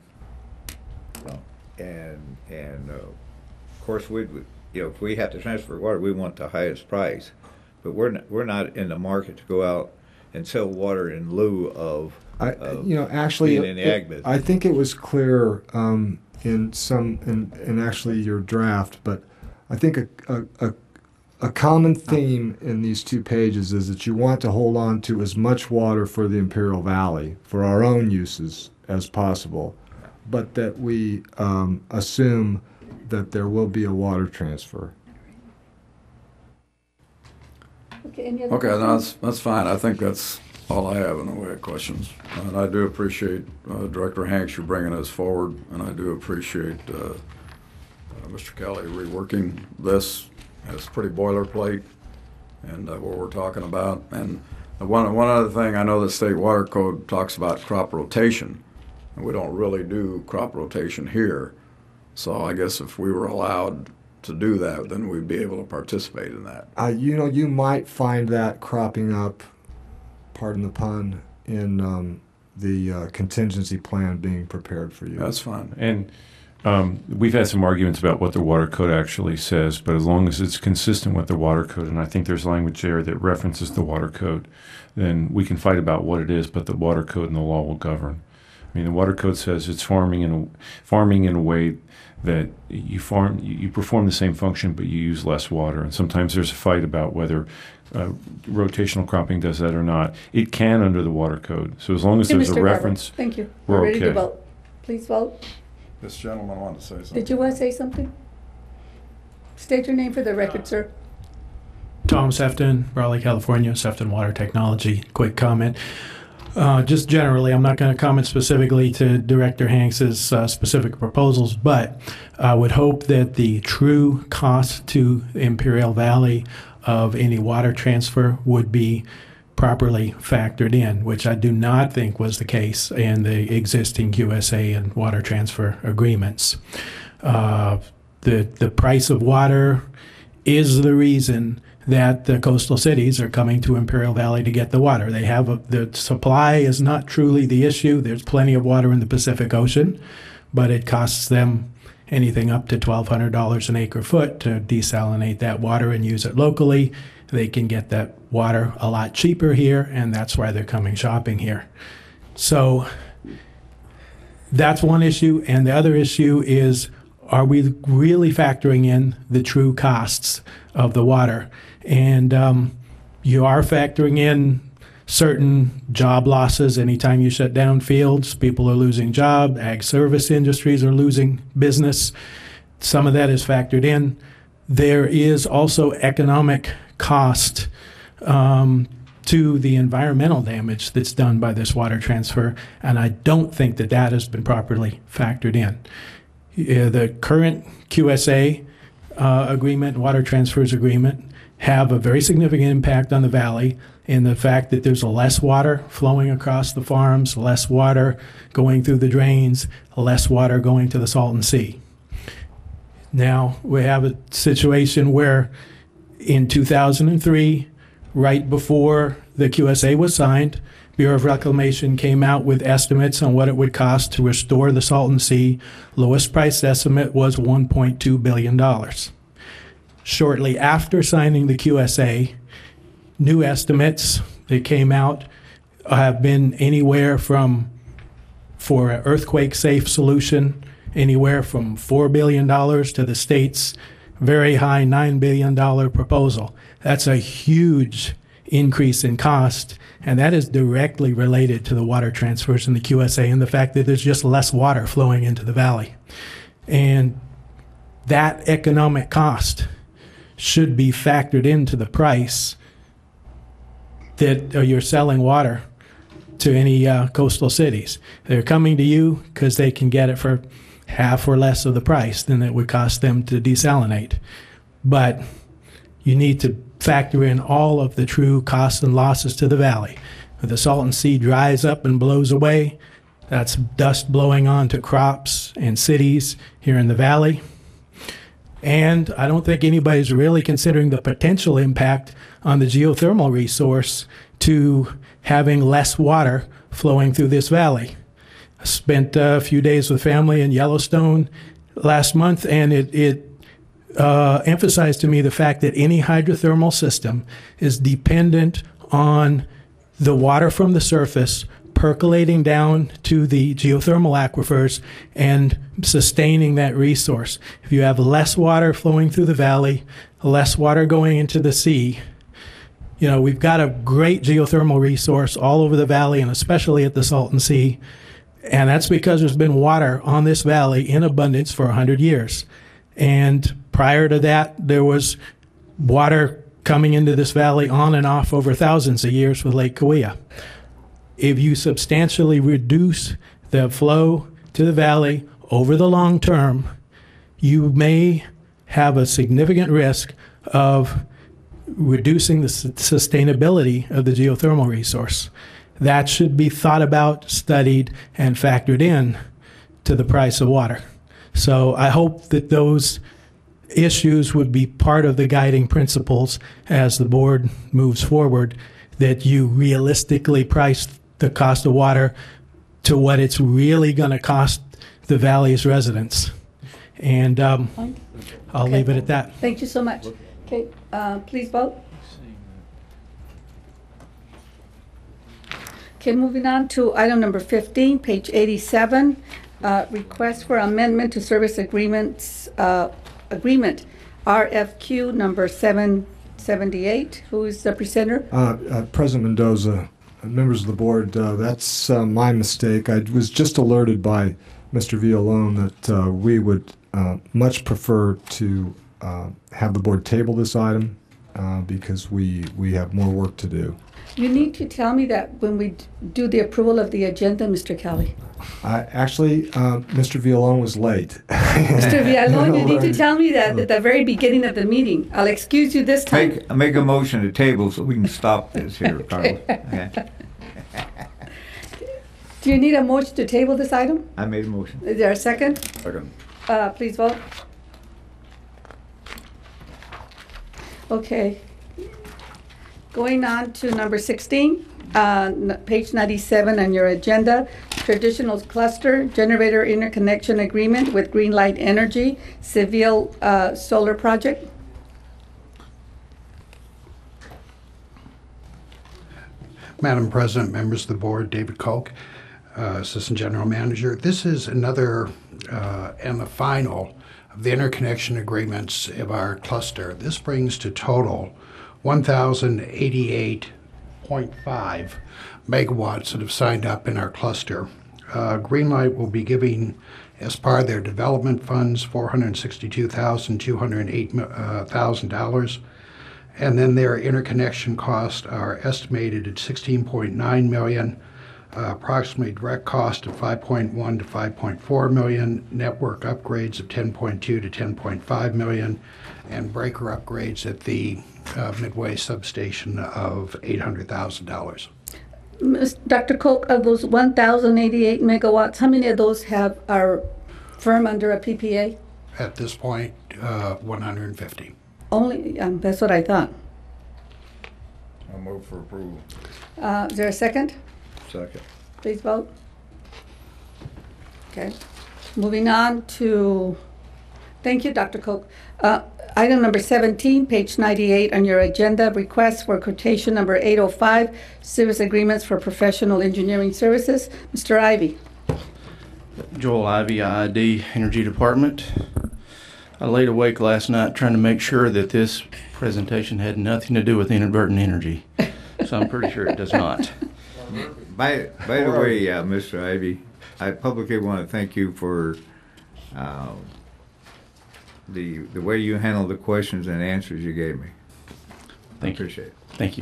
Speaker 9: So, and and uh, of course we you know if we have to transfer water, we want the highest price, but we're not, we're not in the market to go out and sell water in lieu of.
Speaker 16: I,
Speaker 9: of
Speaker 16: you know, actually,
Speaker 9: being in the
Speaker 16: it-
Speaker 9: ag business.
Speaker 16: I think it was clear um, in some, in, in actually your draft, but I think a, a, a, a common theme in these two pages is that you want to hold on to as much water for the Imperial Valley, for our own uses, as possible, but that we um, assume that there will be a water transfer.
Speaker 1: Okay, any other
Speaker 7: Okay,
Speaker 1: questions?
Speaker 7: no, that's, that's fine. I think that's all I have in the way of questions. And I do appreciate uh, Director Hanks, you bringing us forward, and I do appreciate uh, uh, Mister Kelly reworking this. It's pretty boilerplate and uh, what we're talking about. And one, one other thing, I know the State Water Code talks about crop rotation, and we don't really do crop rotation here. So I guess if we were allowed to do that, then we'd be able to participate in that.
Speaker 16: Uh, you know, you might find that cropping up, pardon the pun, in um, the uh, contingency plan being prepared for you.
Speaker 7: That's fine.
Speaker 4: And um, we've had some arguments about what the water code actually says, but as long as it's consistent with the water code, and I think there's language there that references the water code, then we can fight about what it is, but the water code and the law will govern. I mean, the water code says it's farming in a, farming in a way that you farm, you perform the same function, but you use less water. And sometimes there's a fight about whether uh, rotational cropping does that or not. It can under the water code. So as long as
Speaker 1: Thank you,
Speaker 4: there's a
Speaker 1: Mister Garber.
Speaker 4: reference,
Speaker 1: Thank you.
Speaker 4: we're
Speaker 1: We're ready
Speaker 4: okay.
Speaker 1: to vote. Please vote.
Speaker 7: This gentleman wanted to say something.
Speaker 1: Did you want to say something? State your name for the record, sir.
Speaker 13: Tom Sefton, Raleigh, California, Sefton Water Technology. Quick comment. Uh, just generally, I'm not going to comment specifically to Director Hanks's uh, specific proposals, but I would hope that the true cost to Imperial Valley of any water transfer would be properly factored in, which I do not think was the case in the existing Q S A and water transfer agreements. Uh, the, the price of water is the reason that the coastal cities are coming to Imperial Valley to get the water. They have a, the supply is not truly the issue. There's plenty of water in the Pacific Ocean, but it costs them anything up to twelve hundred dollars an acre foot to desalinate that water and use it locally. They can get that water a lot cheaper here, and that's why they're coming shopping here. So that's one issue, and the other issue is, are we really factoring in the true costs of the water? And um, you are factoring in certain job losses. Anytime you shut down fields, people are losing job. Ag service industries are losing business. Some of that is factored in. There is also economic cost um, to the environmental damage that's done by this water transfer, and I don't think that that has been properly factored in. Uh, the current Q S A uh, agreement, water transfers agreement, have a very significant impact on the valley in the fact that there's less water flowing across the farms, less water going through the drains, less water going to the Salton Sea. Now, we have a situation where in two thousand three, right before the Q S A was signed, Bureau of Reclamation came out with estimates on what it would cost to restore the Salton Sea. Lowest price estimate was one point two billion dollars. Shortly after signing the Q S A, new estimates that came out have been anywhere from, for an earthquake-safe solution, anywhere from four billion dollars to the state's very high nine billion dollars proposal. That's a huge increase in cost, and that is directly related to the water transfers in the Q S A and the fact that there's just less water flowing into the valley. And that economic cost should be factored into the price that uh, you're selling water to any uh, coastal cities. They're coming to you because they can get it for half or less of the price than it would cost them to desalinate. But you need to factor in all of the true costs and losses to the valley. If the Salton Sea dries up and blows away, that's dust blowing onto crops and cities here in the valley. And I don't think anybody's really considering the potential impact on the geothermal resource to having less water flowing through this valley. I spent a few days with family in Yellowstone last month, and it, it uh, emphasized to me the fact that any hydrothermal system is dependent on the water from the surface percolating down to the geothermal aquifers and sustaining that resource. If you have less water flowing through the valley, less water going into the sea, you know, we've got a great geothermal resource all over the valley and especially at the Salton Sea. And that's because there's been water on this valley in abundance for one hundred years. And prior to that, there was water coming into this valley on and off over thousands of years with Lake Cahuilla. If you substantially reduce the flow to the valley over the long term, you may have a significant risk of reducing the sustainability of the geothermal resource. That should be thought about, studied, and factored in to the price of water. So I hope that those issues would be part of the guiding principles as the board moves forward, that you realistically price the cost of water to what it's really going to cost the valley's residents. And um, I'll
Speaker 1: Okay.
Speaker 13: leave it at that.
Speaker 1: Thank you so much. Okay, uh, please vote. Okay, moving on to item number fifteen, page eighty-seven, uh, request for amendment to service agreements, uh, agreement, R F Q number seven seventy-eight. Who is the presenter?
Speaker 16: Uh, uh, President Mendoza, uh, members of the board, uh, that's uh, my mistake. I was just alerted by Mister Villalone that uh, we would uh, much prefer to uh, have the board table this item uh, because we, we have more work to do.
Speaker 1: You need to tell me that when we d- do the approval of the agenda, Mister Kelly.
Speaker 16: I, actually, uh, Mister Villalone was late.
Speaker 1: Mister Villalone, you need to tell me that at the very beginning of the meeting. I'll excuse you this time.
Speaker 9: Make, make a motion to table so we can stop this here, Carlos. Okay.
Speaker 1: Do you need a motion to table this item?
Speaker 9: I made a motion.
Speaker 1: Is there a second?
Speaker 7: Second.
Speaker 1: Uh, please vote. Okay. Going on to number sixteen, uh, n- page ninety-seven on your agenda, traditional cluster generator interconnection agreement with Greenlight Energy, Seville uh, Solar Project.
Speaker 12: Madam President, members of the board, David Koch, uh, Assistant General Manager. This is another uh, and the final of the interconnection agreements of our cluster. This brings to total one thousand eighty-eight point five megawatts that have signed up in our cluster. Uh, Greenlight will be giving, as part of their development funds, four hundred sixty-two thousand two hundred eight dollars. And then their interconnection costs are estimated at sixteen point nine million dollars, uh, approximately direct cost of five point one to five point four million dollars, network upgrades of ten point two to ten point five million dollars, and breaker upgrades at the uh, Midway substation of eight hundred thousand dollars.
Speaker 1: Miz Doctor Koch, of those one thousand eighty-eight megawatts, how many of those have are firm under a P P A?
Speaker 12: At this point, uh, one hundred fifty.
Speaker 1: Only, um, that's what I thought.
Speaker 7: I'll move for approval.
Speaker 1: Uh, is there a second?
Speaker 7: Second.
Speaker 1: Please vote. Okay. Moving on to, thank you, Doctor Koch. Uh, item number seventeen, page ninety-eight on your agenda, request for quotation number eight oh five, service agreements for professional engineering services. Mister Ivy.
Speaker 14: Joel Ivy, I I D Energy Department. I laid awake last night trying to make sure that this presentation had nothing to do with inadvertent energy. So I'm pretty sure it does not.
Speaker 9: By, by the way, uh, Mister Ivy, I publicly want to thank you for uh, the the way you handled the questions and answers you gave me.
Speaker 14: Thank
Speaker 9: I appreciate
Speaker 14: you.
Speaker 9: it.
Speaker 14: Thank you.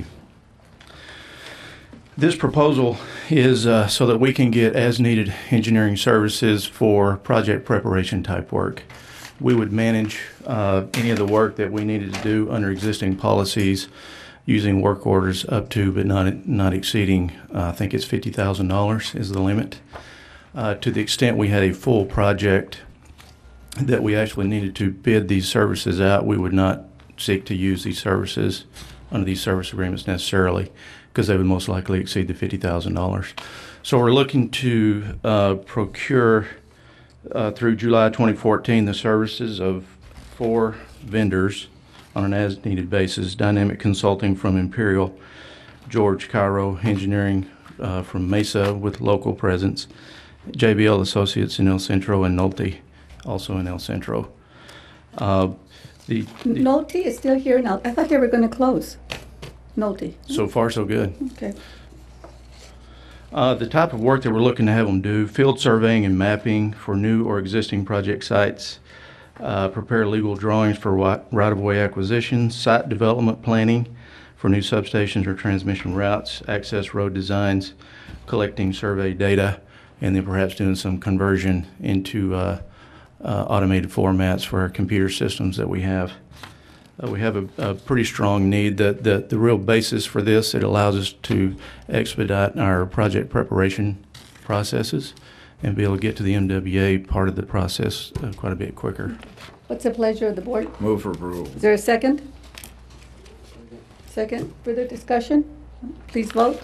Speaker 14: This proposal is uh, so that we can get as-needed engineering services for project preparation type work. We would manage uh, any of the work that we needed to do under existing policies using work orders up to but not not exceeding, uh, I think it's fifty thousand dollars is the limit. Uh, to the extent we had a full project that we actually needed to bid these services out, we would not seek to use these services under these service agreements necessarily, because they would most likely exceed the fifty thousand dollars. So we're looking to uh, procure uh, through July twenty fourteen the services of four vendors on an as-needed basis: Dynamic Consulting from Imperial, George Cairo Engineering uh, from Mesa with local presence, J B L Associates in El Centro, and Nolte also in El Centro. Uh, the, the
Speaker 1: Nolte is still here now. I thought they were going to close. Nolte.
Speaker 14: So far, so good.
Speaker 1: Okay.
Speaker 14: Uh, the type of work that we're looking to have them do: field surveying and mapping for new or existing project sites, uh, prepare legal drawings for right-of-way acquisition, site development planning for new substations or transmission routes, access road designs, collecting survey data, and then perhaps doing some conversion into uh, uh, automated formats for our computer systems that we have. Uh, we have a, a pretty strong need. The, the, the real basis for this, it allows us to expedite our project preparation processes and be able to get to the M W A part of the process uh, quite a bit quicker.
Speaker 1: What's the pleasure of the board?
Speaker 7: Move for approval.
Speaker 1: Is there a second? Second. Further discussion? Please vote.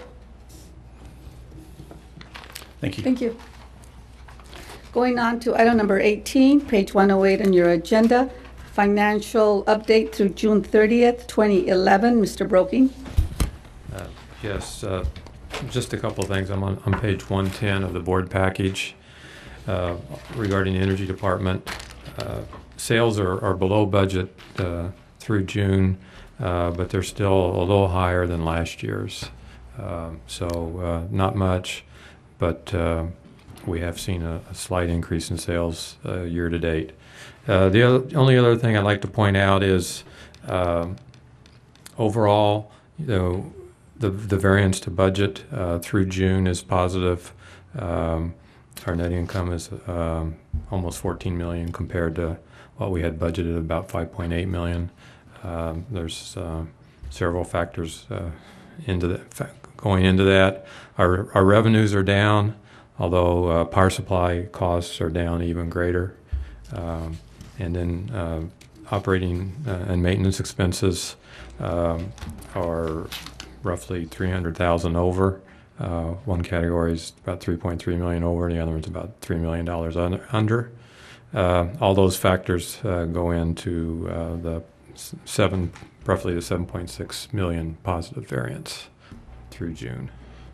Speaker 14: Thank you.
Speaker 1: Thank you. Going on to item number eighteen, page one oh eight on your agenda, financial update through June thirtieth, twenty eleven. Mister Broking.
Speaker 15: Uh, yes, uh, just a couple of things. I'm on, on page one ten of the board package uh, regarding the Energy Department. Uh, sales are, are below budget uh, through June, uh, but they're still a little higher than last year's. Uh, so uh, not much, but uh, we have seen a, a slight increase in sales uh, year to date. Uh, the other, only other thing I'd like to point out is uh, overall, you know, the the variance to budget uh, through June is positive. Um, our net income is um, almost fourteen million dollars compared to what we had budgeted, about five point eight million dollars. Um, there's uh, several factors uh, into the, going into that. Our our revenues are down, although uh, power supply costs are down even greater. Um, and then uh, operating uh, and maintenance expenses um, are roughly three hundred thousand dollars over. Uh, one category is about three point three million dollars over, and the other one's about three million dollars under. Uh, all those factors uh, go into uh, the seven, roughly the seven point six million positive variance through June.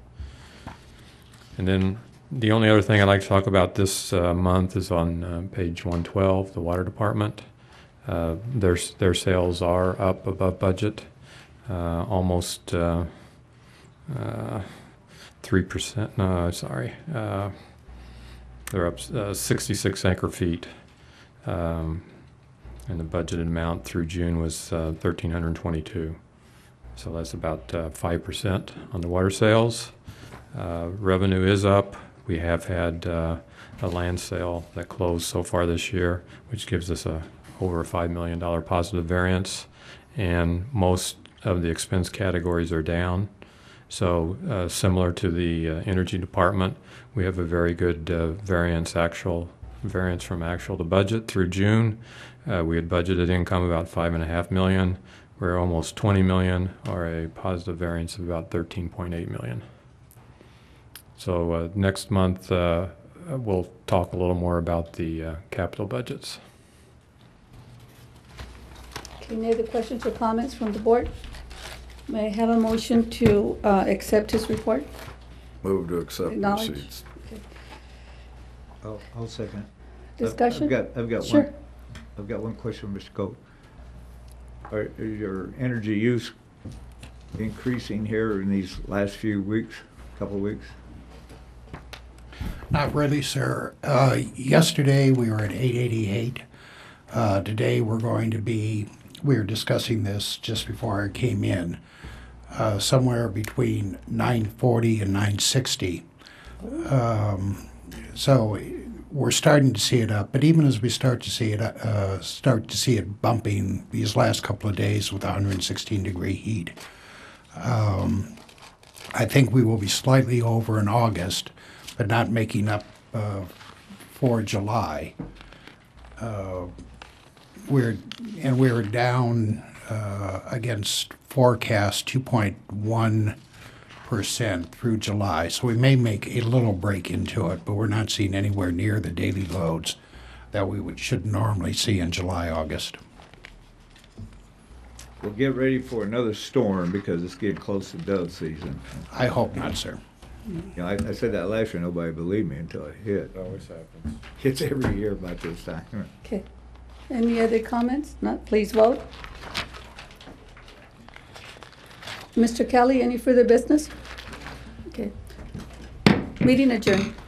Speaker 15: And then the only other thing I'd like to talk about this uh, month is on uh, page one twelve, the Water Department. Uh, their, their sales are up above budget, uh, almost uh, uh, three percent. No, sorry. Uh, they're up uh, sixty-six acre feet. Um, and the budgeted amount through June was uh, one thousand three hundred twenty-two. So that's about uh, five percent on the water sales. Uh, revenue is up. We have had uh, a land sale that closed so far this year, which gives us a over a five million dollars positive variance, and most of the expense categories are down. So uh, similar to the uh, Energy Department, we have a very good uh, variance, actual variance from actual to budget through June. Uh, we had budgeted income about five and a half million. We're almost twenty million, or a positive variance of about thirteen point eight million. So uh, next month, uh, we'll talk a little more about the uh, capital budgets.
Speaker 1: Okay, any other questions or comments from the board? May I have a motion to uh, accept his report?
Speaker 7: Move to accept
Speaker 1: Acknowledge.
Speaker 7: receipts.
Speaker 1: Okay.
Speaker 17: I'll, I'll second.
Speaker 1: Discussion?
Speaker 17: I've got, I've got
Speaker 1: Sure.
Speaker 17: one. I've got one question, Mister Coate. Are, is your energy use increasing here in these last few weeks, couple of weeks?
Speaker 12: Not really, sir. Uh, yesterday we were at eight eighty-eight. Uh, today we're going to be, we were discussing this just before I came in, uh, somewhere between nine forty and nine sixty. Um, so we're starting to see it up, but even as we start to see it, uh, start to see it bumping these last couple of days with one hundred sixteen degree heat, um, I think we will be slightly over in August, but not making up uh, for July. Uh, we're and we're down uh, against forecast two point one percent through July, so we may make a little break into it, but we're not seeing anywhere near the daily loads that we would, should normally see in July, August.
Speaker 17: Well, get ready for another storm because it's getting close to dove season.
Speaker 12: I hope not, sir.
Speaker 17: You know, I, I said that last year, nobody believed me until it hit.
Speaker 15: It always happens.
Speaker 17: It's every year about this time.
Speaker 1: Okay. Any other comments? Not, please vote. Mister Kelly, any further business? Okay. Meeting adjourned.